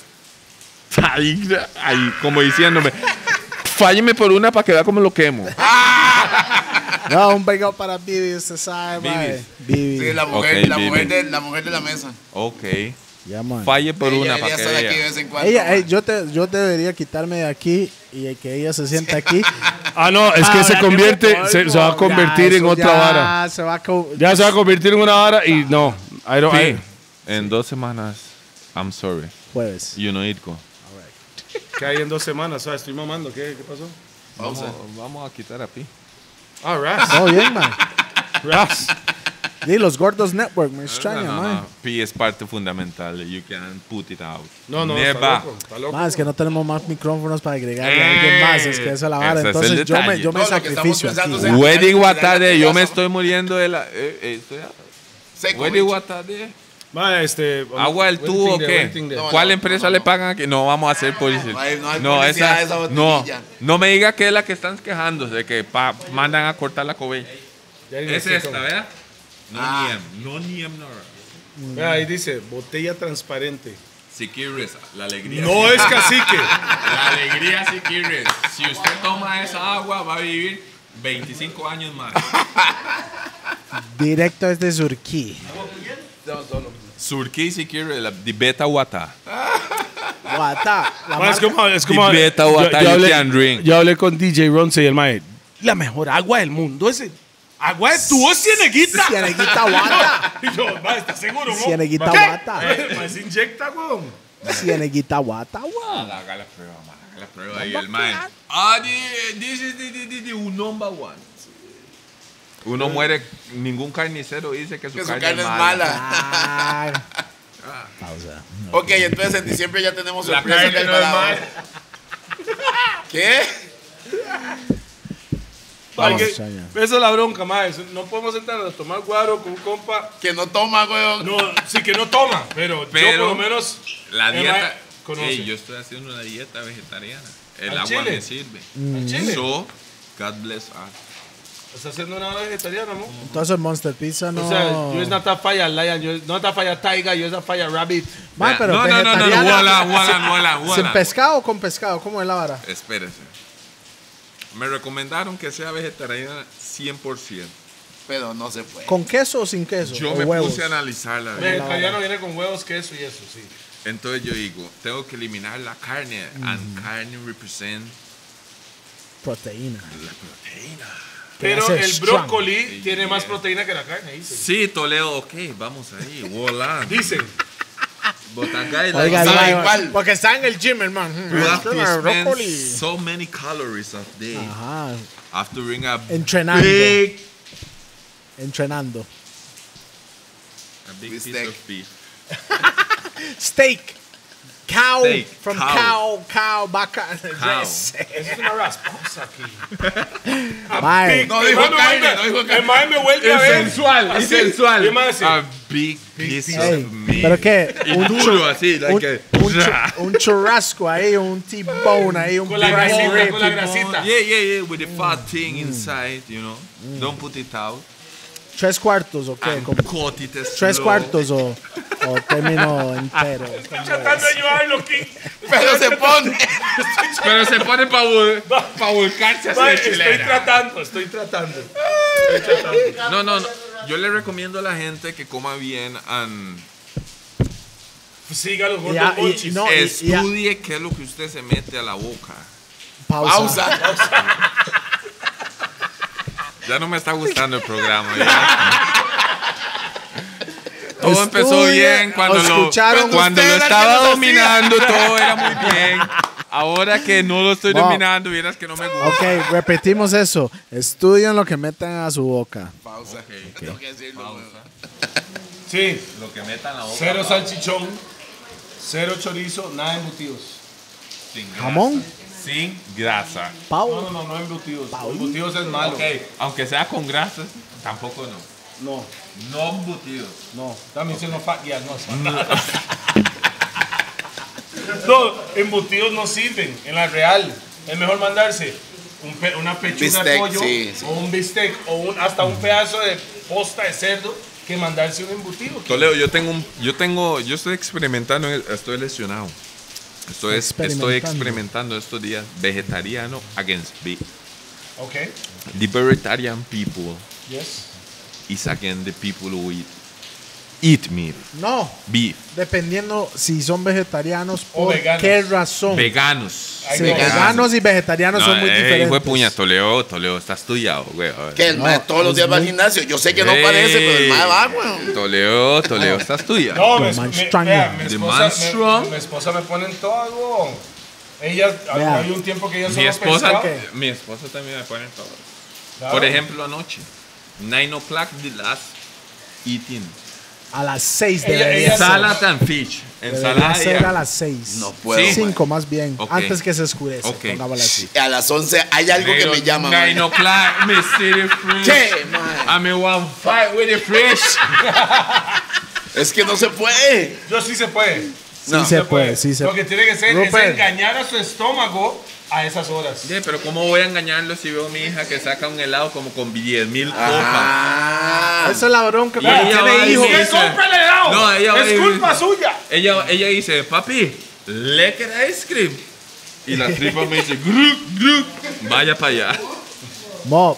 ahí como diciéndome, fálleme por una para que vea cómo lo quemo. no, un big up para Bibi, usted sabe, mae. Bibi. Sí, la mujer, Ok, la mujer Bibi. la mujer de la mesa. Ok. Ya, man. Falle por Ella una debería para que estar aquí de vea. vez en cuando. Ella, man. yo debería quitarme de aquí y que ella se sienta aquí. Ah, no, es que se Hablar de convierte, fútbol, se va a ya, convertir en eso otra ya vara. se va a Ya se va a convertir en una vara y no. I don't, Sí. En 2 semanas, I'm sorry. Jueves. You know it go. ¿Qué hay en 2 semanas? O sea, estoy mamando. ¿Qué pasó? Vamos a quitar a Pi. Ah, Ras. Todo bien, man. Ras. Y los Gordos Network, me extraña, No. man. Pi es parte fundamental. You can put it out. No, Never. está loco. Está loco. Man, es que no tenemos más micrófonos para agregarle a alguien más. Es que esa es la vara. Ese es el Entonces yo me detalle. yo me No, lo que estamos sacrificio pensando aquí. es- Wedding Ya, Watade, ya, yo me ya. estoy muriendo de la. Seco, Wedding bicho. Watade. Ma, ¿Agua del tubo o qué? Waiting there. No, ¿Cuál no, empresa no, le no. pagan aquí? No vamos a hacer publicidad. No hay publicidad de esa botellilla. no me diga que es la que están quejándose de que mandan a cortar la cobella. Ya Es dice esta, como- ¿verdad? No Ah. niem. Vea, ahí dice, botella transparente. Siquirres, la alegría. No es cacique. La alegría Siquirres. Si usted toma esa agua, va a vivir 25 años más. Directo desde Surquí. Surquí Siquirres, la de Beta Wata. Guatá. Es como The better water you can drink. yo hablé con DJ Ronce y el mae, la mejor agua del mundo es agua de tubo Cieneguita. Cieneguita Guatá. Y yo, mae, ¿estás seguro, mo? Cieneguita ¿Qué? Guatá. Mae, se inyecta, weón. Cieneguita Guatá, weón. Haga la prueba, man. Haga la prueba ahí, el man. This is the number one. Uno muere, ningún carnicero dice que su carne es mala. Ay. Pausa. Ok, entonces en diciembre ya tenemos La sorpresa carne del no es Alvarado. mala. ¿Qué? Vamos. extraña. Esa es la bronca, mae. No podemos sentarnos a tomar guaro con un compa. Que no toma, weón. No, sí que no toma, pero yo por lo menos. La el dieta. mae conoce. Ey, yo estoy haciendo una dieta vegetariana. El ¿Al agua chile? me sirve. ¿Al chile? So, God bless us. ¿Estás haciendo una vegetariana, mo? Entonces Monster Pizza no... O sea, yo es nata falla lion, yo nata falla tiger, yo es nata falla rabbit. Man, pero no, vegetariana- Wala. ¿Sin pescado o con pescado? ¿Cómo es la vara? Espérese. Me recomendaron que sea vegetariana 100%. Pero no se puede. ¿Con queso o sin queso? Yo ¿O me huevos? puse a analizarla. Vegetariano viene con huevos, queso y eso, sí. Entonces yo digo, tengo que eliminar la carne. And carne represent Proteína. la proteína. Pero hace el strong. brócoli tiene más proteína que la carne, dice. Sí, Toledo, ok, vamos ahí. Voila. Dicen. But a guy Oiga, like sabe man, igual. porque está en el gym, hermano. you have to spend Brócoli. so many calories a day. Ajá. After doing a Entrenando. big Entrenando. piece Steak. of beef. Steak. Cow. Steak. From Cow. cow. Vaca. Cow. Eso es una rasposa aquí. Mae. No dijo carne, no dijo El carne. mae me vuelve a ver. Es sensual. ¿Qué más? A big piece Ey, of meat. ¿pero qué? Y Un duro así, like un churrasco ahí, un T-bone ahí, un Con la prime grasita, rib. con la grasita. Yeah, with the fat thing inside, you know. Don't put it out. 3/4 o qué? And Como cut it 3/4 o término entero. Tratando de ayudarlo, King. Pero se pone. Pero se pone para volcarse así Mae, de estoy chilena. tratando. No. Yo le recomiendo a la gente que coma bien and Siga los Ya, gordos monchis. no, estudie qué es lo que usted se mete a la boca. Pausa. Pausa. Ya no me está gustando el programa. ya. Todo empezó bien cuando escucharon lo ustedes estaba que nos dominando, todo era muy bien. Ahora que no lo estoy dominando, vieras que no me gusta. Ok, repetimos eso. Estudien lo que meten a su boca. Pausa. Tengo que decirlo, weón. Sí, Lo que metan a la boca. cero salchichón, cero chorizo, nada de embutidos. Sin grasa. Jamón. Sin grasa. Pau. No embutidos. Embutidos es malo. Ok, aunque sea con grasas, tampoco no. No, No embutidos. no. También se nos falla, no. No, embutidos no sirven en la real. Es mejor mandarse una pechuga Bistec, de pollo sí. o un bistec o hasta un pedazo de posta de cerdo que mandarse un embutido. Toledo, yo estoy experimentando, estoy lesionado. Estoy experimentando estos días vegetariano against beef. Ok, The vegetarian people yes. is against the people who eat meat, No, beef. dependiendo si son vegetarianos, O por veganos. qué razón. Veganos. Ay, Sí, no. veganos y vegetarianos son muy diferentes. Hijo de puña, Toledo está estudiado, güey. A ver. Que el mae todos los es días va al muy- gimnasio. Yo sé que no parece, pero el mae va, weón. Toledo está estudiado. No, The man strong. vea, mi The esposa, man strong. mi esposa me pone en todo. Ella, Vea. hay un tiempo que ella Mi solo esposa, pescaba. mi esposa también me pone todo. Claro. Por ejemplo, anoche, 9 o'clock the last eating. A las 6 Ella- debería ella ser. Salad and fish. Debería Ensalada ser y a las 6. No puedo. Sí. 5 más bien. Ok. Antes que se escurece. Ok. Pongámosla así. A las 11 hay algo que me llama, 9 mae. o'clock, me city fresh. ¿Qué, mae? I'm in one fight with the fresh. Es que no se puede. Yo sí se puede. No. Sí se puede, sí se Lo que tiene que ser Rupert. es engañar a su estómago a esas horas. Yeah, pero ¿cómo voy a engañarlo si veo a mi hija que saca un helado como con 10,000 copas? Ah. Esa es la bronca Y cuando ella va tiene y hijos. me ¡Usted compra el helado! No, ella va es y culpa dice- suya. Ella dice, papi, lekker ice cream. Y la tripa me dice, gru, gru, vaya para allá. Mo,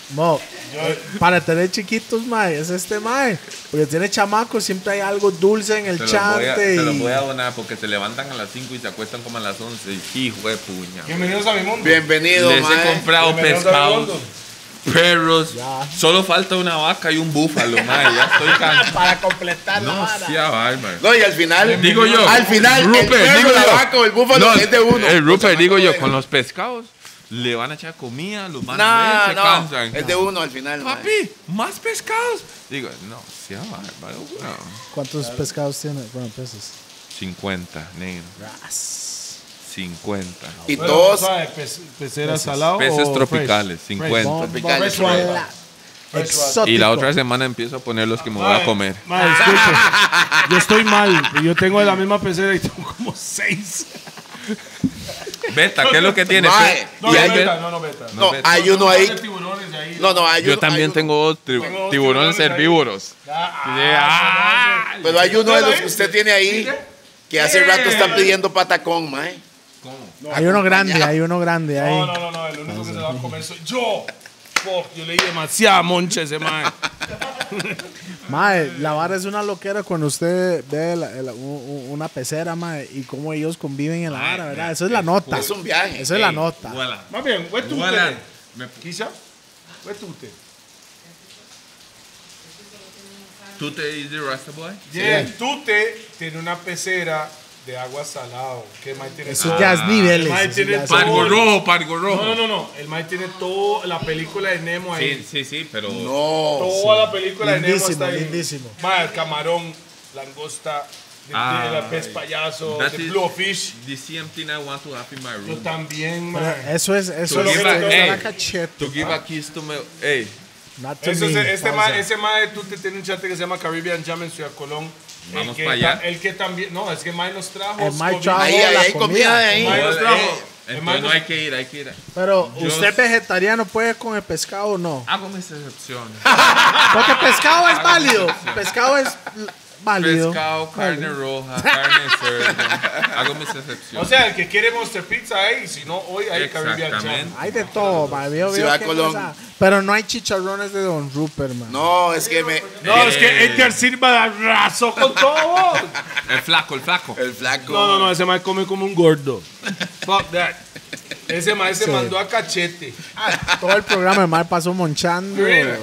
Mo, para tener chiquitos, mae, es este mae. Porque tiene chamacos, siempre hay algo dulce en el chante. Te los voy a donar porque se levantan a las 5 y se acuestan como a las 11. Hijo de puña. Bienvenidos a mi mundo. Bienvenido, Les he mae. comprado Bienvenidos a mi pescados, mundo. perros. Ya. Solo falta una vaca y un búfalo, mae. Ya estoy cansado. Para completar la No, vara. sea bárbaro. No, y al final, Digo yo, al final, Rupert, el perro, digo la yo. vaca o el búfalo No, es de uno. El Rupert, digo yo, de- con los pescados le van a echar comida, los van a ver, se No, cansan. es de uno al final, mae. Papi, más pescados. Digo, no, sea bárbaro. No. ¿Cuántos pescados tiene? Bueno, peces. 50, negro. 50. Y Pero, todos, ¿sabe? ¿Pecera salado Peces o tropicales, fresh? 50. tropicales. Exótico. Y la otra semana empiezo a poner los que me voy a comer. Mae, disculpe. Yo estoy mal. Yo tengo la misma pecera y tengo como 6. Beta, ¿qué es lo que tiene? Mae, No, y no, hay, beta, no, beta. no, beta. hay uno ahí. Tiburones de ahí. No, hay Yo uno, también hay uno- tengo dos Tengo dos tiburones tiburones ahí. herbívoros. Pero hay uno de los que usted tiene ahí que hace rato está pidiendo patacón, mae. Hay uno grande, hay uno grande ahí. No, el único que se va a comer soy yo. Fuck, yo le di demasiada moncha a ese mae. Mae, la vara es una loquera cuando usted ve una pecera, mae, y cómo ellos conviven en la vara, ¿verdad? Eso es la nota. Es un viaje. Eso es la nota. Voilà. Más bien, ¿where tú Voilà. te? ¿Quizá? ¿Where tú te? ¿Tú te dices Rasta Boy? Bien, Tute tiene una pecera de agua salado. Que el mae tiene Eso ya es niveles. El mae eso tiene ya es- todo- Pargo rojo. No. El mae tiene toda la película de Nemo ahí. Sí, pero... No. Toda la película de Nemo Lindísimo, está ahí. lindísimo. Mae, el camarón, langosta, de la pez payaso, That de is bluefish. the same thing I want to have in my Yo room. también, Pero mae. eso es To give es a- la hey, cachete. To give a kiss to me... Hey, Not to Eso me, es, pausa. ese mae, tú te tienes un chate que se llama Caribbean Jam en Ciudad Colón. Vamos que pa' allá. El que también, no, es que mae nos trajo. El mae COVID. trajo Ahí la hay comida de ahí. Mae nos trajo. El mae entonces no nos- hay que ir. Pero Yo- usted vegetariano puede con el pescado o no. Hago mis excepciones. Porque pescado es válido. Pescado es válido. Pescado, carne roja, carne cerdo. Hago mis excepciones. O sea, el que quiere Monster Pizza ahí, si no, hoy hay Caribbean Jam. Exactamente. Hay de todo, man. Veo Ciudad qué Colón. cosa. Pero no hay chicharrones de Don Rupert, man. No, es que No, es que Edgar Silva arrasó con todo. El flaco. el flaco. No, ese mae come como un gordo. Fuck that. Ese mae se mandó a cachete. Todo el programa de mal pasó monchando.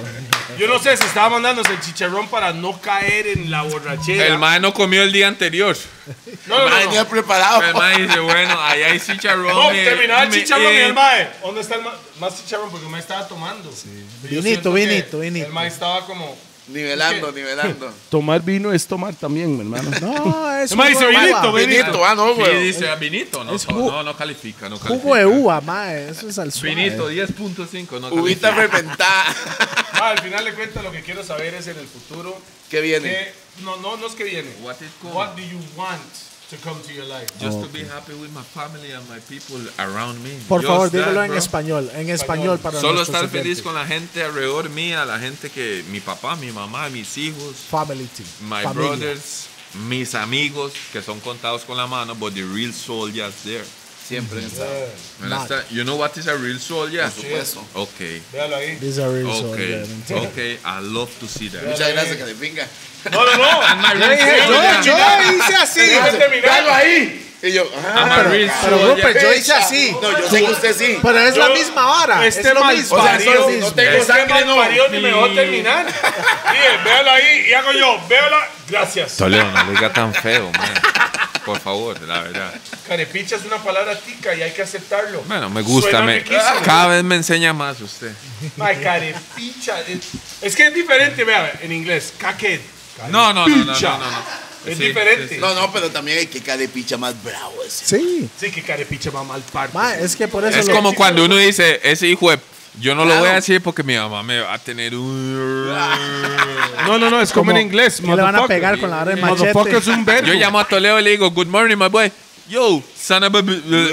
Yo no sé si estaba mandándose el chicharrón para no caer en la borrachera. El mae no comió el día anterior. No. Venía preparado. El mae dice, bueno, ahí hay chicharrón. No, terminaba el chicharrón y el mae. mae. ¿Dónde está el más chicharrón? Porque el mae estaba tomando. Yo Vinito, siento que vinito. El mae estaba como... Nivelando. Tomar vino es tomar también, mi hermano. No, es El mae dice jugo de vinito, uva. vinito. No, Sí, güey. dice vinito. No, Es jugo- no califica. No Jugo de uva, mae. Eso es al suave. Vinito, 10.5. No Uvita califica. fermentada. Al final de cuentas, lo que quiero saber es en el futuro. ¿Qué viene? No es que viene. What is coming? What do you want to come to your life? Just to be happy with my family and my people around me. Por Just favor, that, dígalo en bro. español. En español para Solo nuestros estar feliz oyentes. con la gente alrededor mía, la gente que mi papá, mi mamá, mis hijos, Family team. my Familia. brothers, mis amigos que son contados con la mano, but the real soldiers there. Siempre está. Understand? You know what is a real soldier? Por supuesto. Okay. Véalo ahí. These are real Okay. soldiers. Okay. I love to see that. Muchas gracias, que le pinga. No. Yo hice así. ¡Dalo ahí! Y yo, I'm a real Pero soldier. Rupert, yo hice así. No, yo sé que usted sí. Pero es la Yo- misma vara. Este es lo mal mismo. O sea, parido, si no tengo sangre, no. parió ni me dejó terminar. Mire, véalo ahí y hago yo. Véalo. Gracias. Toledo, no le diga tan feo, man. Por favor, la verdad. Carepicha es una palabra tica y hay que aceptarlo. Bueno, me gusta. Suena riquísimo. Cada vez me enseña más usted. Ay, carepicha. Es que es diferente, vea, en inglés. Caquet. No. Es Sí, diferente. sí, sí. No, pero también hay que caer picha más bravo ese. Sí. Sí, que carepicha va mal parte. Mae, es que por eso Es lo- como cuando uno dice, ese hijo de... Yo no lo voy a Claro. decir porque mi mamá me va a tener un... No, es como en inglés. que le van a motherfucker. pegar con la vara del Motherfucker machete. es un verbo. Yo llamo a Toledo y le digo, good morning, my boy. Yo, son of a...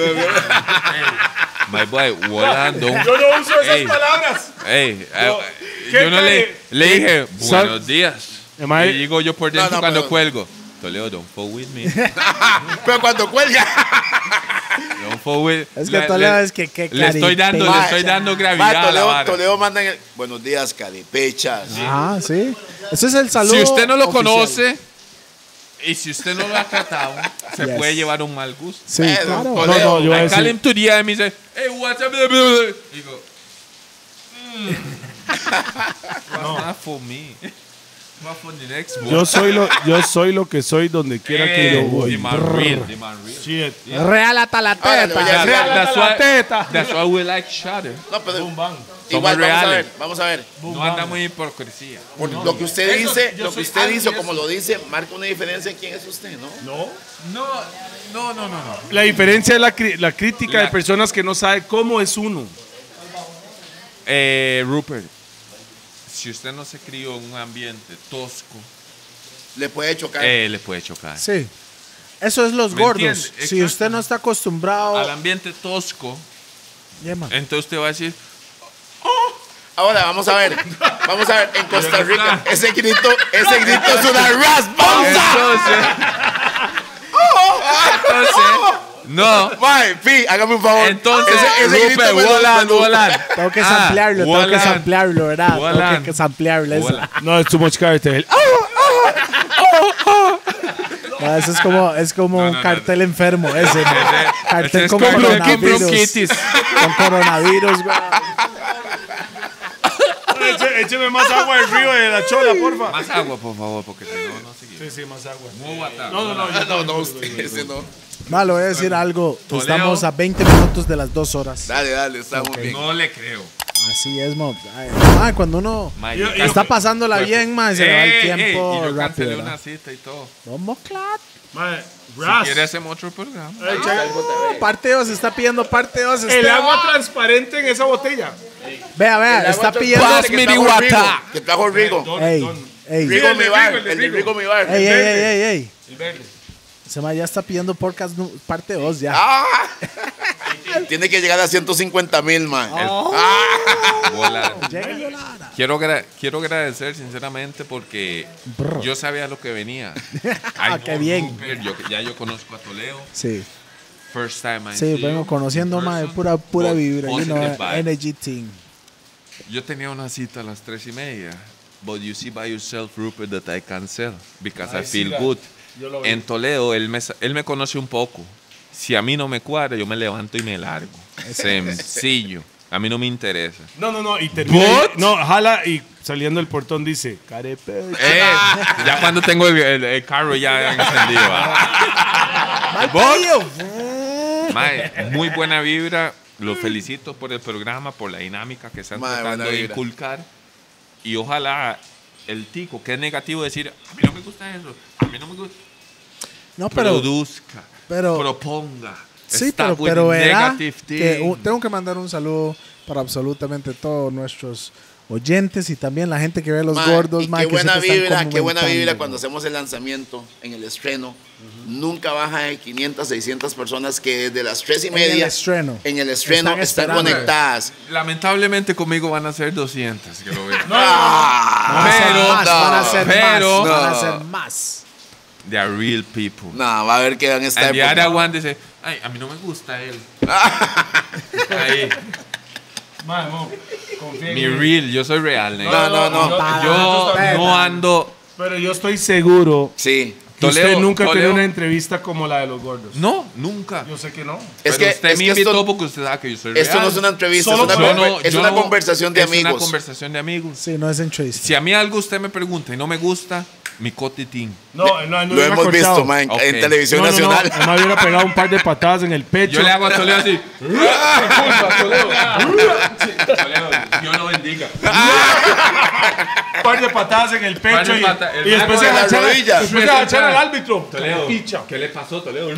My boy, volando. Yo no uso esas Ey. palabras. Ey, ¿qué yo no le dije, buenos días. Am I- Y digo yo por dentro No, cuando pero- cuelgo. Toledo, don't fuck with me. Pero cuando cuelga. Don't fuck Es que Toledo es que le estoy dando gravedad a la vara. Toledo manda en el... Buenos días, caripechas. Ah, sí. Ese es el saludo. Si usted no lo oficial. conoce y si usted no lo ha tratado, se puede llevar un mal gusto. Sí, claro. Toledo, yo voy a I call decir- him to DM y dice, hey, what's up? Digo, not for me. Not for the next one. Yo soy lo que soy donde quiera que yo voy. The man real. Shit. Real hasta la Ahora, le voy a teta. decir- That's why we like Shatter. No, pero Boom, bang. igual Somos reales. vamos a ver. No andamos en hipocresía. Por lo que usted dice, yo lo que soy usted dice, o anti como lo dice, marca una diferencia en quién es usted, ¿no? No. La diferencia es la crítica La- de personas que no saben cómo es uno. Rupert, si usted no se crió en un ambiente tosco, Le puede chocar. le puede chocar. Sí. Eso es los ¿Me gordos. entiende? Si Exacto. usted no está acostumbrado. Al ambiente tosco, Yeah, man. entonces usted va a decir, Ahora, vamos a ver, en Costa Rica, ese grito es una raspanza. entonces, no. Mae, Pi, hágame un favor. Entonces, ese grito Rupert, me lo- Wolan. Tengo que samplearlo, ¿verdad? Wolan. Tengo que samplearlo. Eso. Wolan. No, es too much character. No, eso es como un cartel enfermo ese, ¿no? Cartel es con como coronavirus. bronquitis. Con coronavirus, güey. Écheme más agua del río de la chola, porfa. Más agua, por favor, porque si no, no seguimos. Sí, más agua. No, usted, ese no. Ma, le voy a decir algo. Toledo. Estamos a 20 minutos de las 2 horas. Dale, está muy bien. No le creo. Así es, mo. Ay, ma, cuando uno Yo- está pasándola bien, ma, se le va el tiempo y yo rápido. cancelé ¿verdad? una cita y todo. ¿Cómo, claro? Si quiere hacemos otro programa. Parte 2, está pidiendo parte 2. El agua transparente en esa botella. Vea, está pidiendo. Que trajo Rigo. Ey, ey, Rigo mi bar, el de el de Rigo mi bar. ey. El verde. Ese ma ya está pidiendo podcast parte 2 ya. Tiene que llegar a 150,000, man. Bola. Llega Yolanda. Quiero agradecer sinceramente porque yo sabía lo que venía. Qué bien. Ya yo conozco a Toledo. Sí, First time I sí, see vengo you conociendo in ma de person, pura but vibra, you know, positive vibe. energy team. Yo tenía una cita a las 3:30. But you see by yourself, Rupert, that I can sell because I feel good. En Toledo, él me conoce un poco. Si a mí no me cuadra, yo me levanto y me largo. Sencillo. A mí no me interesa. No, y termina. No, jala y saliendo del portón dice, carepe. Ya cuando tengo el carro ya encendido. Mal pedido. Mae, muy buena vibra. Los felicito por el programa, por la dinámica que están Mae, tratando buena de vibra. inculcar. Y ojalá el tico, que es negativo, decir, a mí no me gusta eso, a mí no me gusta. No, pero Produzca, proponga. sí, Stop with pero the verá negative que thing. tengo que mandar un saludo para absolutamente todos nuestros oyentes y también la gente que ve a los Ma, gordos, y ma, qué que buena siempre están vibra, qué buena comentando. vibra cuando hacemos el lanzamiento en el estreno. Nunca baja de 500, 600 personas que desde las 3:30 el estreno. en el estreno Están están esperando. conectadas. Lamentablemente conmigo van a ser 200, que lo vean. Van a ser Pero- más, van a ser pero- más, van a no. ser más. They are real people. No, va a ver que van a estar. And the other one dice, ay, a mí no me gusta él. Ahí, mi real, yo soy real, negro. No. Yo Para. no ando. Pero yo estoy seguro Sí. que usted Toledo, nunca Toledo. tiene una entrevista como la de los gordos. No, nunca. Yo sé que no. Pero Es que, usted es me que invitó esto, porque usted sabe que yo soy real. esto no es una entrevista, Solo es yo una, no- es una conversación de Es una amigos. conversación de amigos. Sí, no es entrevista. Si a mí algo usted me pregunta y no me gusta, mi cotitín. No Lo hubiera hemos cortado. visto, man, en Ok. televisión nacional. No, me hubiera pegado un par de patadas en el pecho. Yo le hago a Toledo así. Toledo, Dios lo bendiga. un par de patadas en el Par pecho de y, pata- el y después marco se de la agachara- rodilla. después se agachara al árbitro. Toledo, Picha. ¿qué le pasó, Toledo?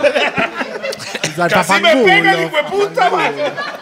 Casi me pega el hijo de puta, man.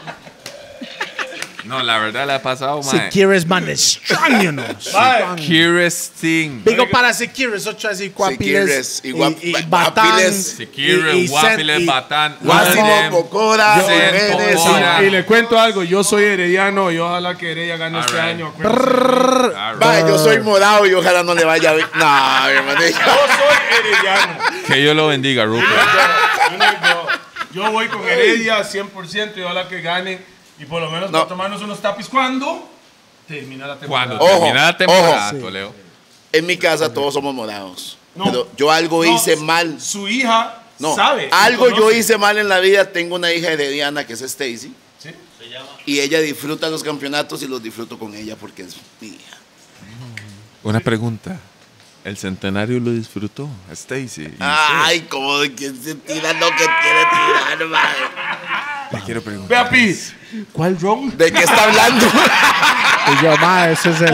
No, la verdad la ha pasado, Si man. quieres, man, extrañonos. Curious thing. Digo para si quieres, 8 así, guapiles. y Batán. guapiles. Si quieres, guapiles, batán. Guásimo, Guasem, Pocora, Zen, Jiménez. Pocora. Y le cuento algo, yo soy herediano y ojalá que Heredia gane este Alright. año. acuérdense. All right. Va, yo soy morado y ojalá no le vaya bien. No, mi hermano. Yo soy herediano. Que Dios lo bendiga, Rupert. Yo voy con Heredia 100% y ojalá que gane. Y por lo menos para tomarnos unos tapis. ¿Cuándo? Termina la temporada. Cuando termina la temporada, Ojo. Toledo. En mi casa todos somos morados. No. Pero yo algo hice mal. Su hija No, sabe. algo yo conoce. hice mal en la vida. Tengo una hija herediana que es Stacy. ¿Sí? Y ella disfruta los campeonatos y los disfruto con ella porque es mi hija. Una pregunta. ¿El centenario lo disfrutó, Stacy? ¿Y Ay, como de que se tira lo que quiere tirar, madre. usted? Le quiero preguntar. Vea, Pi. ¿Cuál ron? ¿De qué está hablando? Y yo, ma, ese es el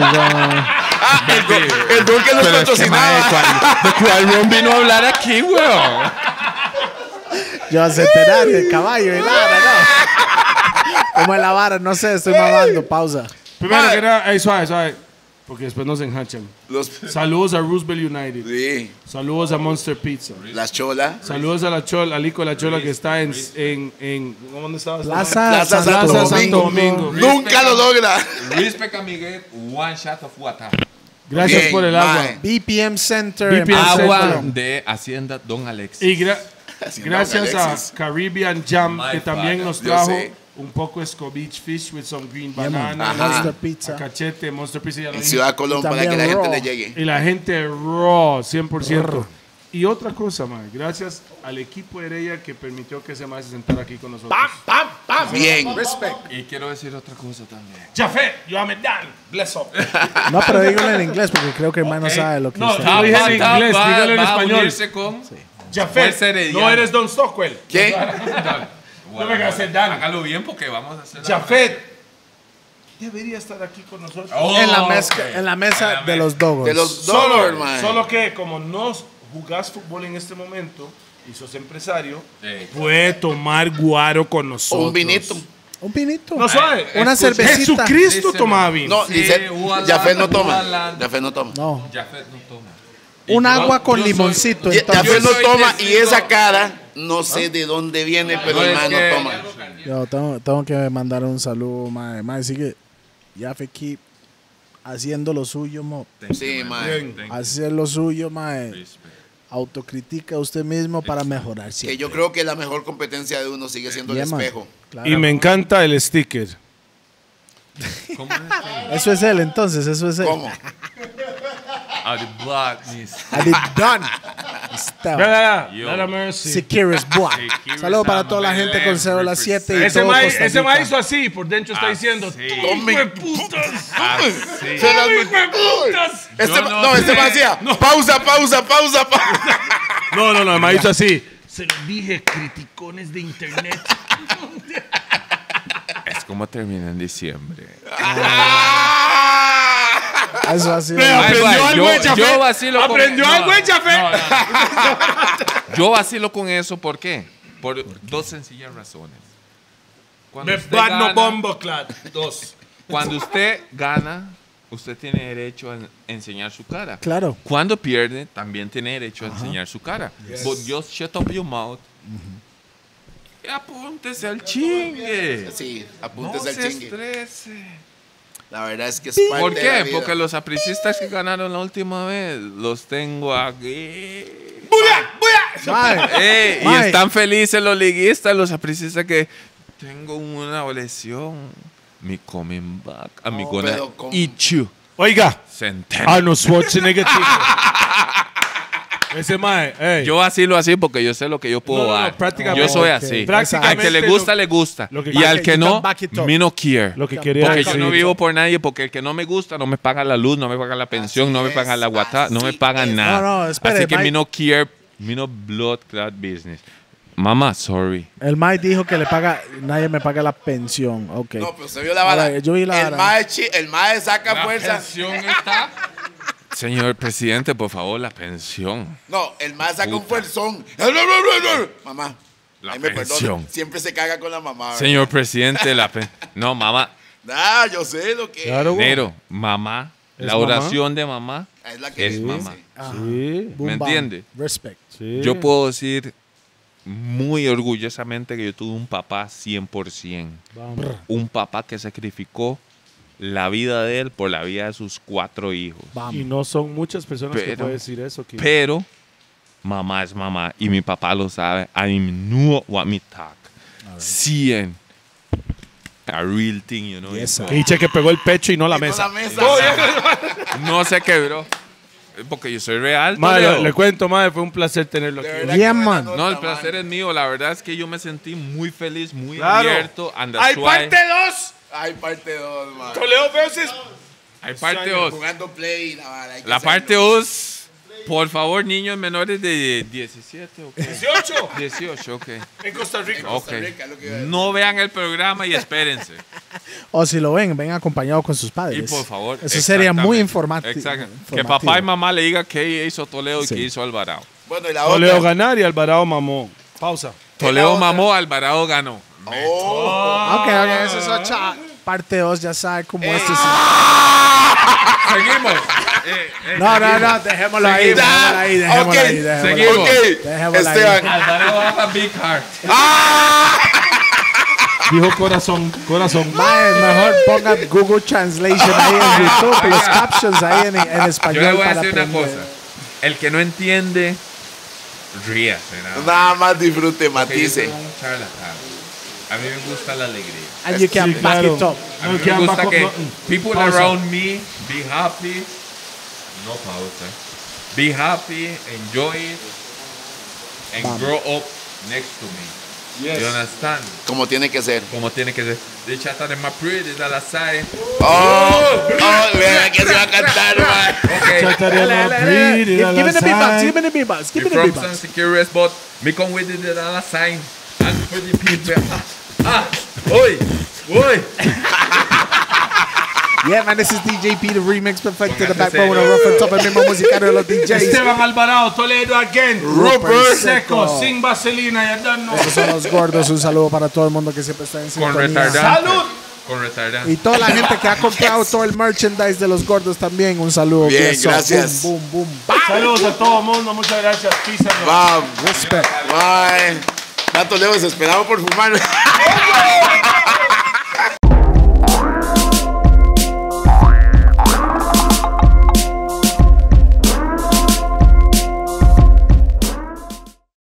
El don que nos patrocinaba. ¿De cuál ron vino a hablar aquí, weón? Yo, centenario, el caballo y Lara, ¿no? Como en la vara, no sé, estoy mamando. Pausa. Primero que nada, suave. Porque después nos enhanchan. Saludos a Roosevelt United. Sí, Saludos a Monster Pizza. las cholas. Saludos a la Chola, a Lico la Chola que está en ¿dónde estaba? Plaza Santo Domingo. Nunca lo logra. Respect a Miguel, one shot of water. Gracias Bien, por el agua. mae. BPM Center. BPM en Plaza Agua Colón. de Hacienda Don Alex. Y Así gracias no, a Alexis. Caribbean Jam My que también father. nos Yo trajo sé. un poco Escovitch Fish with some green Yeah, man. banana. Ajá. Monster Pizza. Cachete, Monster Pizza ya lo En dije. Ciudad Colón Y para que la también gente raw. le llegue. Y la gente raw, 100%. Y otra cosa, man, gracias al equipo de Heredia que permitió que ese man se sentara aquí con nosotros. Bien. Y quiero decir otra cosa también. Jafet, you are done. Bless up. No, pero dígalo en inglés porque creo que el man no sabe lo que No, usted no dije en inglés, dígalo en va a español. unirse con Jafet, Fuerza Herediana. no eres Don Stockwell. ¿Qué? No me hagas el Dan. Hágalo bien porque vamos a hacer. Jafet debería estar aquí con nosotros. en la mesa de los dogos. De los dólares, man. Solo que como no jugás fútbol en este momento y sos empresario, Sí. puede tomar guaro con nosotros. Un vinito. Un pinito. No suave. Una cervecita. Jesucristo Dice, tomaba vino. No, Sí, dice, Ualanda, Jafet no toma. Ualanda. Jafet no toma. No. Jafet no toma. Un Y agua yo- con yo soy- limoncito. Ya- entonces. Jafet no soy toma y testigo. esa cara, no sé de dónde viene, pero No, el es man que- no toma. Yo tengo que mandar un saludo, mae. Mae, sigue. Ya fue aquí haciendo lo suyo, mo. Sí, man. Hacer lo suyo, mae. Respect. Autocritica a usted mismo para mejorar Que siempre. yo creo que la mejor competencia de uno sigue siendo el Yeah, man. espejo. Claro. Y me encanta el sticker. ¿Cómo es? Eso es él, entonces. Eso es él. ¿Cómo? Out the blackness. I did done. Esteban. Yo. Dale mercy. Secures Bois. Secures Saludos para I'm toda la a gente con cédula represent. 7 y Ese todo ma Costa Rica. hizo así, por dentro está diciendo, sí. "Tú, hijueputas, Así. hijueputas". Este, no no, este sé. man hacía pausa. No, el ma hizo así. Se lo dije, criticones de internet. Es como termina en diciembre. Eso ha sido. Aprendió Ay, algo de Jafet. yo vacilo con- Aprendió no, algo de Jafet. Yo vacilo con eso, ¿por qué? Por dos sencillas razones. Cuando Me usted bad no gana- bombo clad. 2. Cuando usted gana, usted tiene derecho a enseñar su cara. Claro. Cuando pierde, también tiene derecho a enseñar su cara. But just shut up your mouth. Y apúntese al chingue. Sí, No apúntese al se chingue. estrese. La verdad es que es parte ¿Por de la qué? vida. Porque los apricistas que ganaron la última vez los tengo aquí. Mae, Y Mae. están felices los liguistas, los apricistas que tengo una lesión. Me coming back. I'm gonna pero con- eat you. Oiga, Centeno. Arnold Schwarzenegger. Ese mae, ey. Yo vacilo así porque yo sé lo que yo puedo No, no, no, dar. prácticamente. Yo soy Ok. así. Prácticamente Al que le gusta, le gusta. lo que- Y al You que can no, back it up. me no care. Lo que quería Porque decir. yo no vivo por nadie, porque el que no me gusta no me paga la luz, no me paga la pensión, no me es, paga la guata, no me así paga es. nada. No, espere, así que Mike. me no care, me no blood clot business. Mamá, sorry. el Mike dijo que le paga, nadie me paga la pensión. Ok. No, pero se vio la vara. Ahora, yo vi la el vara. mae el mae saca fuerza. Señor presidente, por favor, la pensión. No, el mae saca un Puta. fuerzón. Mamá, La ahí me pensión. perdona. Siempre se caga con la mamá. ¿verdad? Señor presidente, la pensión. No, mamá. Ah, yo sé lo que Claro, güey. Nero, mamá. ¿Es La oración de mamá es la que es dice. mamá. Sí, Boom, ¿Me bam. entiende? Respect. sí. Yo puedo decir muy orgullosamente que yo tuve un papá 100%. Vamos. Un papá que sacrificó la vida de él por la vida de sus 4 hijos. Bam. Y no son muchas personas que Pero- pueden decir eso. Que Pero mamá es mamá. Y mi papá lo sabe. I know what me talk. Seeing a real thing, you know. Yes, sir. Que dice que pegó el pecho y no la mesa. No se quebró. Porque yo soy real. Madre, Toledo. le cuento, madre, fue un placer tenerlo aquí. Yeah, man. No, el placer es mío. La verdad es que yo me sentí muy feliz, muy Claro. abierto. And ¡Hay that's why- parte 2! Hay parte 2, man. Toledo versus... Hay parte 2. Jugando play, hay que La hacerlo. parte 2, por favor, niños menores de 17, ok. 18 18, ok. en Costa Rica. Ok. Rica, lo que iba a decir. No vean el programa y espérense. O si lo ven acompañado con sus Y padres. por favor. Eso sería muy exactamente. informativo. Exacto. Que papá y mamá le digan qué hizo Toledo y Sí. qué hizo Alvarado. Bueno, y la Toledo otra. ganar y Alvarado mamó. Pausa. Toledo otra? mamó, Alvarado ganó. Ok, eso es otra parte 2, ya sabe cómo esto es. Seguimos. No, dejémoslo ahí, Ya. dejémoslo Ok, ahí. seguimos. Ok, Dejémosla ahí. Esteban. Alvarado have a big heart. Dijo corazón. Mae, mejor ponga Google Translation ahí en YouTube, los captions ahí en español. Yo le voy a para decir una aprender. cosa. El que no entiende, ríase. Nada más. Nada más disfrute, Porque yo soy matice. un charlatán. A mí me gusta la alegría. And you can Sí, back claro. it up. A mí me gusta que people around me be happy. No pausa. Be happy, enjoy it, and grow up next to me. You understand? Como tiene que ser. Como tiene que ser. De chata de my pretty, de la side. Vea que se va a cantar, man. Okay. Give me the beatbox, give me the beatbox, give Me me the from some beatbox. securities, but me come with the dollar sign. And for the people. Oi. Yeah, man, this is DJ P, the remix perfect to the Póngase backbone of serio. Rough and Top, el mismo musicario de los DJs. Esteban Alvarado, Toledo again. Rupert Seco, Seco. sin vaselina, ya dando. Esos son los gordos. Un saludo para todo el mundo que siempre está en Con sintonía. retardante. ¡Salud! Con retardante. Y toda la gente que ha comprado todo el merchandise de los gordos también. Un saludo. Bien, Bless up. gracias. Boom, boom, boom. Saludos a todo el mundo, muchas gracias. Peace and love. Vamos. Respect. Bye. Tato Leo desesperado por fumar.